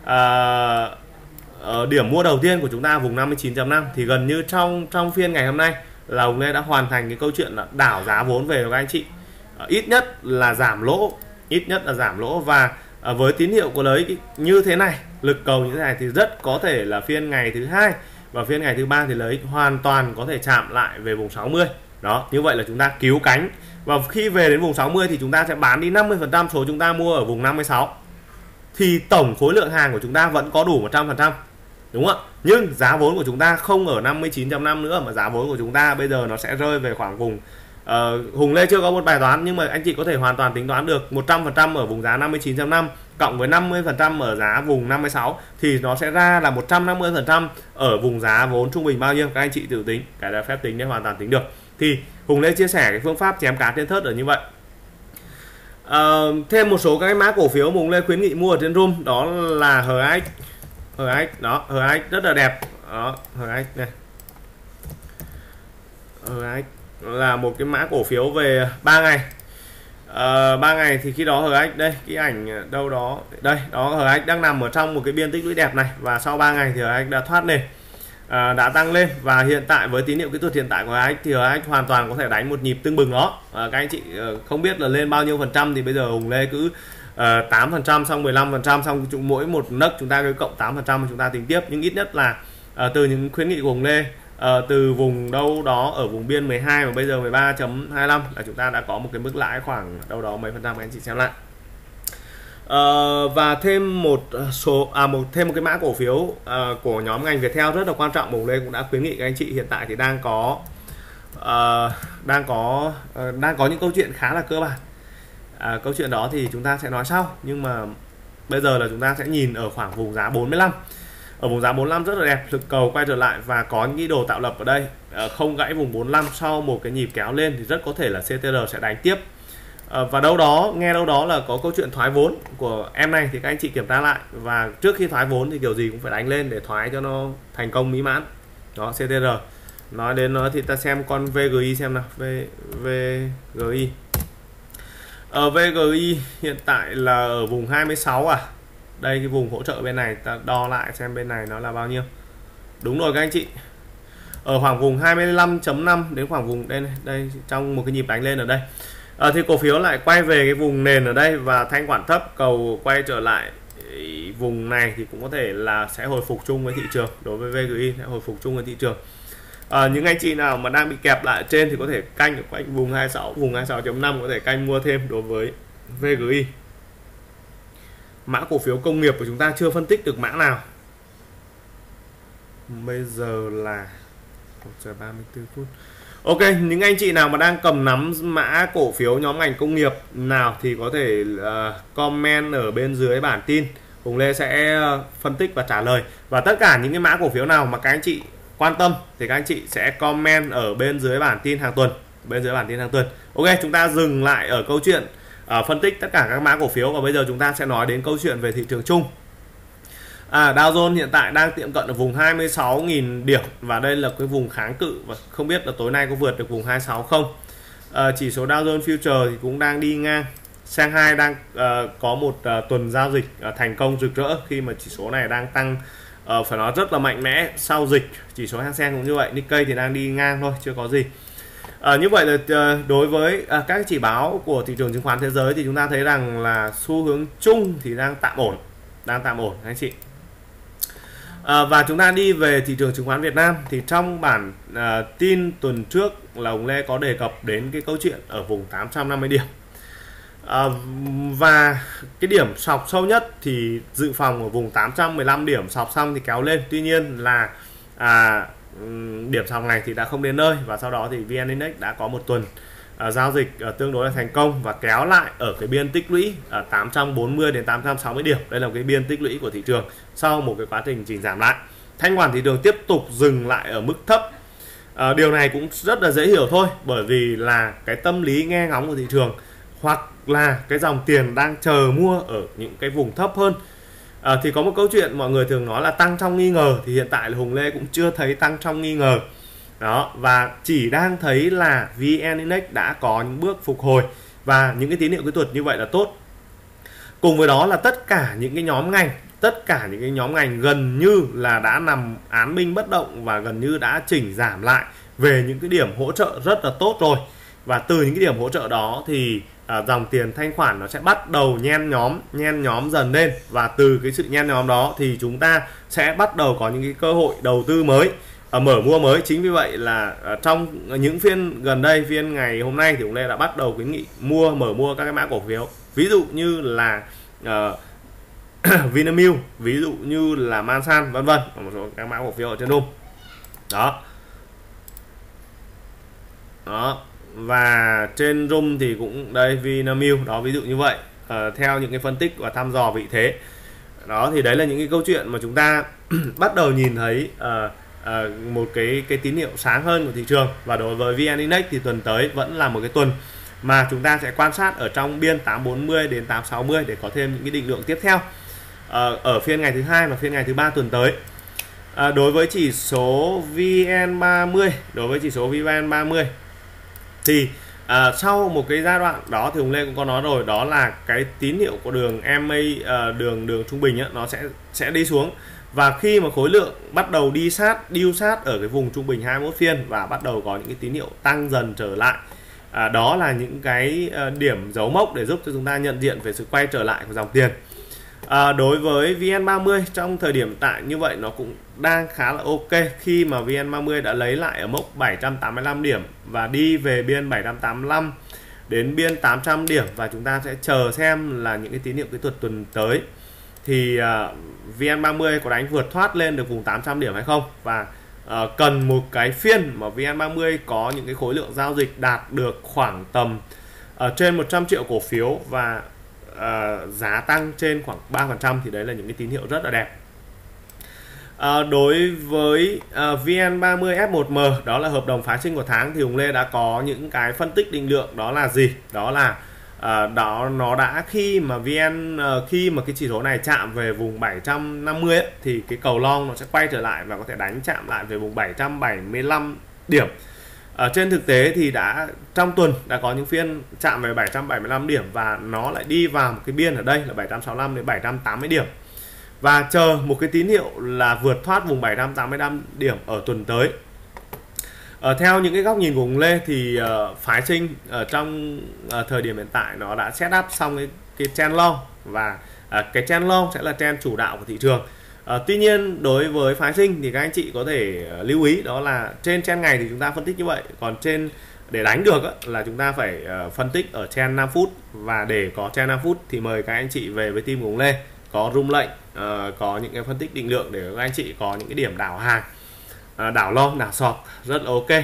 điểm mua đầu tiên của chúng ta vùng 59.5 thì gần như trong phiên ngày hôm nay là Hùng Lê đã hoàn thành cái câu chuyện là đảo giá vốn về cho các anh chị. Ít nhất là giảm lỗ, và với tín hiệu của LX như thế này, lực cầu như thế này thì rất có thể là phiên ngày thứ hai và phiên ngày thứ ba thì LX hoàn toàn có thể chạm lại về vùng 60. Đó, như vậy là chúng ta cứu cánh. Và khi về đến vùng 60 thì chúng ta sẽ bán đi 50% số chúng ta mua ở vùng 56. Thì tổng khối lượng hàng của chúng ta vẫn có đủ 100%. đúng không ạ? Nhưng giá vốn của chúng ta không ở 59.5 nữa, mà giá vốn của chúng ta bây giờ nó sẽ rơi về khoảng vùng Hùng Lê chưa có một bài toán, nhưng mà anh chị có thể hoàn toàn tính toán được 100% ở vùng giá 59.5 cộng với 50% ở giá vùng 56 thì nó sẽ ra là 150% ở vùng giá vốn trung bình bao nhiêu, các anh chị tự tính, cái là phép tính để hoàn toàn tính được. Thì Hùng Lê chia sẻ cái phương pháp chém cá trên thớt ở như vậy. Thêm một số các cái mã cổ phiếu Hùng Lê khuyến nghị mua ở trên room, đó là HX đó, HX rất là đẹp đó, HX này, HX là một cái mã cổ phiếu về 3 ngày. 3 ngày thì khi đó HX đây, cái ảnh đâu đó đây, đó HX đang nằm ở trong một cái biên tích lũy đẹp này, và sau 3 ngày thì HX đã thoát nền, đã tăng lên, và hiện tại với tín hiệu kỹ thuật hiện tại của HX thì HX hoàn toàn có thể đánh một nhịp tưng bừng đó. Các anh chị không biết là lên bao nhiêu phần trăm thì bây giờ Hùng Lê cứ 8% xong 15% xong mỗi một nấc chúng ta cứ cộng 8% chúng ta tính tiếp, nhưng ít nhất là từ những khuyến nghị của Hùng Lê từ vùng đâu đó ở vùng biên 12 và bây giờ 13.25 là chúng ta đã có một cái mức lãi khoảng đâu đó mấy phần trăm, anh chị xem lại. Và thêm một số thêm một cái mã cổ phiếu của nhóm ngành Viettel rất là quan trọng, Hùng Lê cũng đã khuyến nghị các anh chị, hiện tại thì đang có những câu chuyện khá là cơ bản. Câu chuyện đó thì chúng ta sẽ nói sau, nhưng mà bây giờ là chúng ta sẽ nhìn ở khoảng vùng giá 45. Ở vùng giá 45 rất là đẹp, lực cầu quay trở lại và có những ý đồ tạo lập ở đây, không gãy vùng 45 sau một cái nhịp kéo lên thì rất có thể là CTR sẽ đánh tiếp. Và đâu đó nghe đâu đó là có câu chuyện thoái vốn của em này thì các anh chị kiểm tra lại, và trước khi thoái vốn thì kiểu gì cũng phải đánh lên để thoái cho nó thành công mỹ mãn. Đó, CTR. Nói đến nó thì ta xem con VGI xem nào, VGI. Ở VGI hiện tại là ở vùng 26 à. Đây, cái vùng hỗ trợ bên này ta đo lại xem bên này nó là bao nhiêu. Đúng rồi các anh chị. Ở khoảng vùng 25.5 đến khoảng vùng đây này, đây trong một cái nhịp đánh lên ở đây. Thì cổ phiếu lại quay về cái vùng nền ở đây và thanh khoản thấp, cầu quay trở lại vùng này thì cũng có thể là sẽ hồi phục chung với thị trường. Đối với VGI sẽ hồi phục chung với thị trường. Những anh chị nào mà đang bị kẹp lại trên thì có thể canh ở quanh vùng 26, vùng 26.5 có thể canh mua thêm đối với VGI. Mã cổ phiếu công nghiệp của chúng ta chưa phân tích được mã nào. Bây giờ là 1 giờ 34 phút. Ok, những anh chị nào mà đang cầm nắm mã cổ phiếu nhóm ngành công nghiệp nào thì có thể comment ở bên dưới bản tin, Hùng Lê sẽ phân tích và trả lời. Và tất cả những cái mã cổ phiếu nào mà các anh chị quan tâm thì các anh chị sẽ comment ở bên dưới bản tin hàng tuần, Ok, chúng ta dừng lại ở câu chuyện phân tích tất cả các mã cổ phiếu, và bây giờ chúng ta sẽ nói đến câu chuyện về thị trường chung. Dow Jones hiện tại đang tiệm cận ở vùng 26.000 điểm, và đây là cái vùng kháng cự, và không biết là tối nay có vượt được vùng 26 không. Chỉ số Dow Jones Future thì cũng đang đi ngang. Shanghai đang có một tuần giao dịch thành công rực rỡ khi mà chỉ số này đang tăng phải nói rất là mạnh mẽ sau dịch. Chỉ số Hang Seng cũng như vậy, Nikkei thì đang đi ngang thôi, chưa có gì. Như vậy là đối với các chỉ báo của thị trường chứng khoán thế giới thì chúng ta thấy rằng là xu hướng chung thì đang tạm ổn anh chị. Và chúng ta đi về thị trường chứng khoán Việt Nam thì trong bản tin tuần trước là ông Lê có đề cập đến cái câu chuyện ở vùng 850 điểm. Và cái điểm sọc sâu nhất thì dự phòng ở vùng 815 điểm, sọc xong thì kéo lên. Tuy nhiên là điểm sọc này thì đã không đến nơi, và sau đó thì VN Index đã có một tuần giao dịch tương đối là thành công và kéo lại ở cái biên tích lũy 840 đến 860 điểm. Đây là cái biên tích lũy của thị trường sau một cái quá trình chỉnh giảm lại. Thanh khoản thị trường tiếp tục dừng lại ở mức thấp. Điều này cũng rất là dễ hiểu thôi, bởi vì là cái tâm lý nghe ngóng của thị trường, hoặc là cái dòng tiền đang chờ mua ở những cái vùng thấp hơn. Thì có một câu chuyện mọi người thường nói là tăng trong nghi ngờ, thì hiện tại là Hùng Lê cũng chưa thấy tăng trong nghi ngờ đó, và chỉ đang thấy là VN Index đã có những bước phục hồi và những cái tín hiệu kỹ thuật như vậy là tốt. Cùng với đó là tất cả những cái nhóm ngành gần như là đã nằm án binh bất động và gần như đã chỉnh giảm lại về những cái điểm hỗ trợ rất là tốt rồi. Và từ những cái điểm hỗ trợ đó thì dòng tiền thanh khoản nó sẽ bắt đầu nhen nhóm dần lên, và từ cái sự nhen nhóm đó thì chúng ta sẽ bắt đầu có những cái cơ hội đầu tư mới, mở mua mới. Chính vì vậy là trong những phiên gần đây, phiên ngày hôm nay thì chúng ta đã bắt đầu khuyến nghị mở mua các cái mã cổ phiếu, ví dụ như là Vinamilk, ví dụ như là Masan vân vân, một số các mã cổ phiếu ở trên room đó. Và trên room thì cũng đây Vinamilk đó, ví dụ như vậy, theo những cái phân tích và thăm dò vị thế đó. Thì đấy là những cái câu chuyện mà chúng ta bắt đầu nhìn thấy một cái tín hiệu sáng hơn của thị trường. Và đối với VN Index thì tuần tới vẫn là một cái tuần mà chúng ta sẽ quan sát ở trong biên 840 đến 860 để có thêm những cái định lượng tiếp theo ở phiên ngày thứ hai và phiên ngày thứ ba tuần tới. Đối với chỉ số VN30, thì sau một cái giai đoạn đó thì Hùng Lê cũng có nói rồi, đó là cái tín hiệu của đường MA, đường trung bình nó sẽ đi xuống. Và khi mà khối lượng bắt đầu điêu sát ở cái vùng trung bình 21 phiên và bắt đầu có những cái tín hiệu tăng dần trở lại, đó là những cái điểm dấu mốc để giúp cho chúng ta nhận diện về sự quay trở lại của dòng tiền. Đối với VN30 trong thời điểm tại như vậy nó cũng đang khá là ok, khi mà VN30 đã lấy lại ở mốc 785 điểm và đi về biên 785 đến biên 800 điểm, và chúng ta sẽ chờ xem là những cái tín hiệu kỹ thuật tuần tới thì VN30 có đánh vượt thoát lên được vùng 800 điểm hay không. Và cần một cái phiên mà VN30 có những cái khối lượng giao dịch đạt được khoảng tầm trên 100 triệu cổ phiếu và giá tăng trên khoảng 3% thì đấy là những cái tín hiệu rất là đẹp. Đối với VN30 F1M, đó là hợp đồng phái sinh của tháng, thì Hùng Lê đã có những cái phân tích định lượng. Đó là gì? Đó là nó đã khi mà cái chỉ số này chạm về vùng 750 ấy, thì cái cầu long nó sẽ quay trở lại và có thể đánh chạm lại về vùng 775 điểm. Trên thực tế thì trong tuần đã có những phiên chạm về 775 điểm và nó lại đi vào một cái biên ở đây là 765 đến 780 điểm. Và chờ một cái tín hiệu là vượt thoát vùng 785 điểm ở tuần tới. Theo những cái góc nhìn của Hùng Lê thì phái sinh trong thời điểm hiện tại nó đã set up xong cái trend long, và cái trend long sẽ là trend chủ đạo của thị trường. Tuy nhiên đối với phái sinh thì các anh chị có thể lưu ý, đó là trên trend ngày thì chúng ta phân tích như vậy, còn để đánh được là chúng ta phải phân tích ở trend 5 phút. Và để có trend 5 phút thì mời các anh chị về với team của Hùng Lê, có room lệnh, có những cái phân tích định lượng để các anh chị có những cái điểm đảo hàng, đảo long, đảo short rất là ok.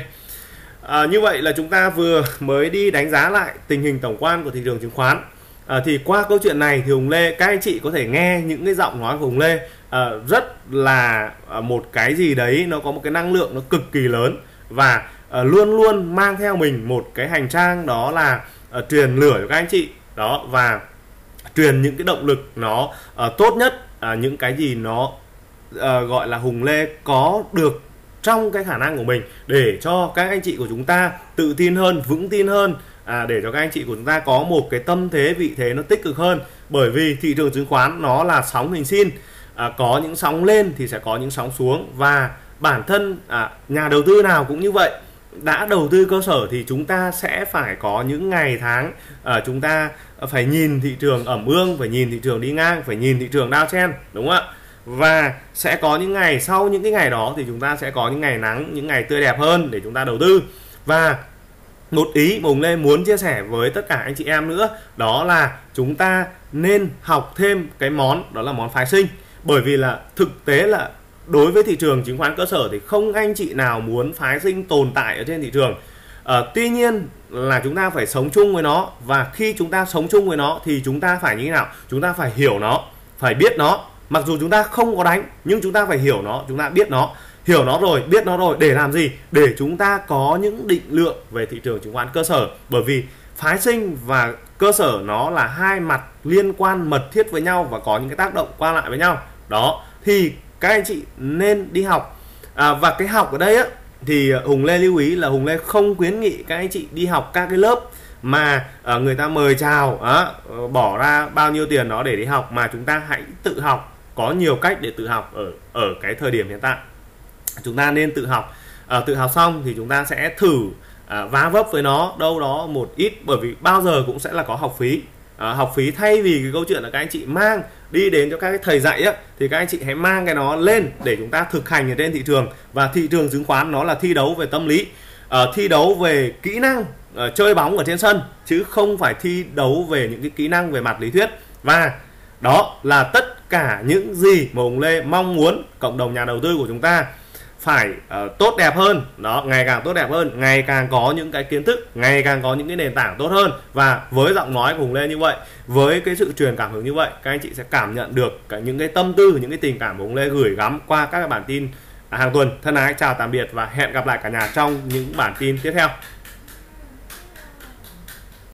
Như vậy là chúng ta vừa mới đi đánh giá lại tình hình tổng quan của thị trường chứng khoán. Thì qua câu chuyện này thì Hùng Lê, các anh chị có thể nghe những cái giọng nói của Hùng Lê rất là một cái gì đấy nó có một cái năng lượng nó cực kỳ lớn, và luôn luôn mang theo mình một cái hành trang, đó là truyền lửa cho các anh chị đó, và truyền những cái động lực nó tốt nhất, những cái gì nó gọi là Hùng Lê có được trong cái khả năng của mình, để cho các anh chị của chúng ta tự tin hơn, vững tin hơn, để cho các anh chị của chúng ta có một cái tâm thế, vị thế nó tích cực hơn. Bởi vì thị trường chứng khoán nó là sóng hình sin, có những sóng lên thì sẽ có những sóng xuống, và bản thân nhà đầu tư nào cũng như vậy. Đã đầu tư cơ sở thì chúng ta sẽ phải có những ngày tháng chúng ta phải nhìn thị trường ẩm ương, phải nhìn thị trường đi ngang, phải nhìn thị trường downtrend, đúng không ạ? Và sẽ có những ngày, sau những cái ngày đó thì chúng ta sẽ có những ngày nắng, những ngày tươi đẹp hơn để chúng ta đầu tư. Và một ý mà Hùng Lê muốn chia sẻ với tất cả anh chị em nữa, đó là chúng ta nên học thêm cái món, đó là món phái sinh. Bởi vì là thực tế là đối với thị trường chứng khoán cơ sở thì không anh chị nào muốn phái sinh tồn tại ở trên thị trường. Tuy nhiên là chúng ta phải sống chung với nó, và khi chúng ta sống chung với nó thì chúng ta phải như thế nào? Chúng ta phải hiểu nó, phải biết nó. Mặc dù chúng ta không có đánh, nhưng chúng ta phải hiểu nó, chúng ta biết nó. Hiểu nó rồi, biết nó rồi, để làm gì? Để chúng ta có những định lượng về thị trường chứng khoán cơ sở. Bởi vì phái sinh và cơ sở nó là hai mặt liên quan mật thiết với nhau và có những cái tác động qua lại với nhau. Đó, thì các anh chị nên đi học. Và cái học ở đây thì Hùng Lê lưu ý là Hùng Lê không khuyến nghị các anh chị đi học các cái lớp mà người ta mời chào, bỏ ra bao nhiêu tiền đó để đi học, mà chúng ta hãy tự học. Có nhiều cách để tự học ở cái thời điểm hiện tại. Chúng ta nên tự học. Tự học xong thì chúng ta sẽ thử vá vấp với nó đâu đó một ít, bởi vì bao giờ cũng sẽ là có học phí. Học phí, thay vì cái câu chuyện là các anh chị mang đi đến cho các cái thầy dạy thì các anh chị hãy mang cái nó lên để chúng ta thực hành ở trên thị trường. Và thị trường chứng khoán nó là thi đấu về tâm lý, thi đấu về kỹ năng chơi bóng ở trên sân, chứ không phải thi đấu về những cái kỹ năng về mặt lý thuyết. Và đó là tất cả những gì mà Hùng Lê mong muốn cộng đồng nhà đầu tư của chúng ta phải tốt đẹp hơn, đó, ngày càng tốt đẹp hơn, ngày càng có những cái kiến thức, ngày càng có những cái nền tảng tốt hơn. Và với giọng nói của Hùng Lê như vậy, với cái sự truyền cảm hứng như vậy, các anh chị sẽ cảm nhận được những cái tâm tư, những cái tình cảm của Hùng Lê gửi gắm qua các bản tin hàng tuần. Thân ái chào tạm biệt và hẹn gặp lại cả nhà trong những bản tin tiếp theo.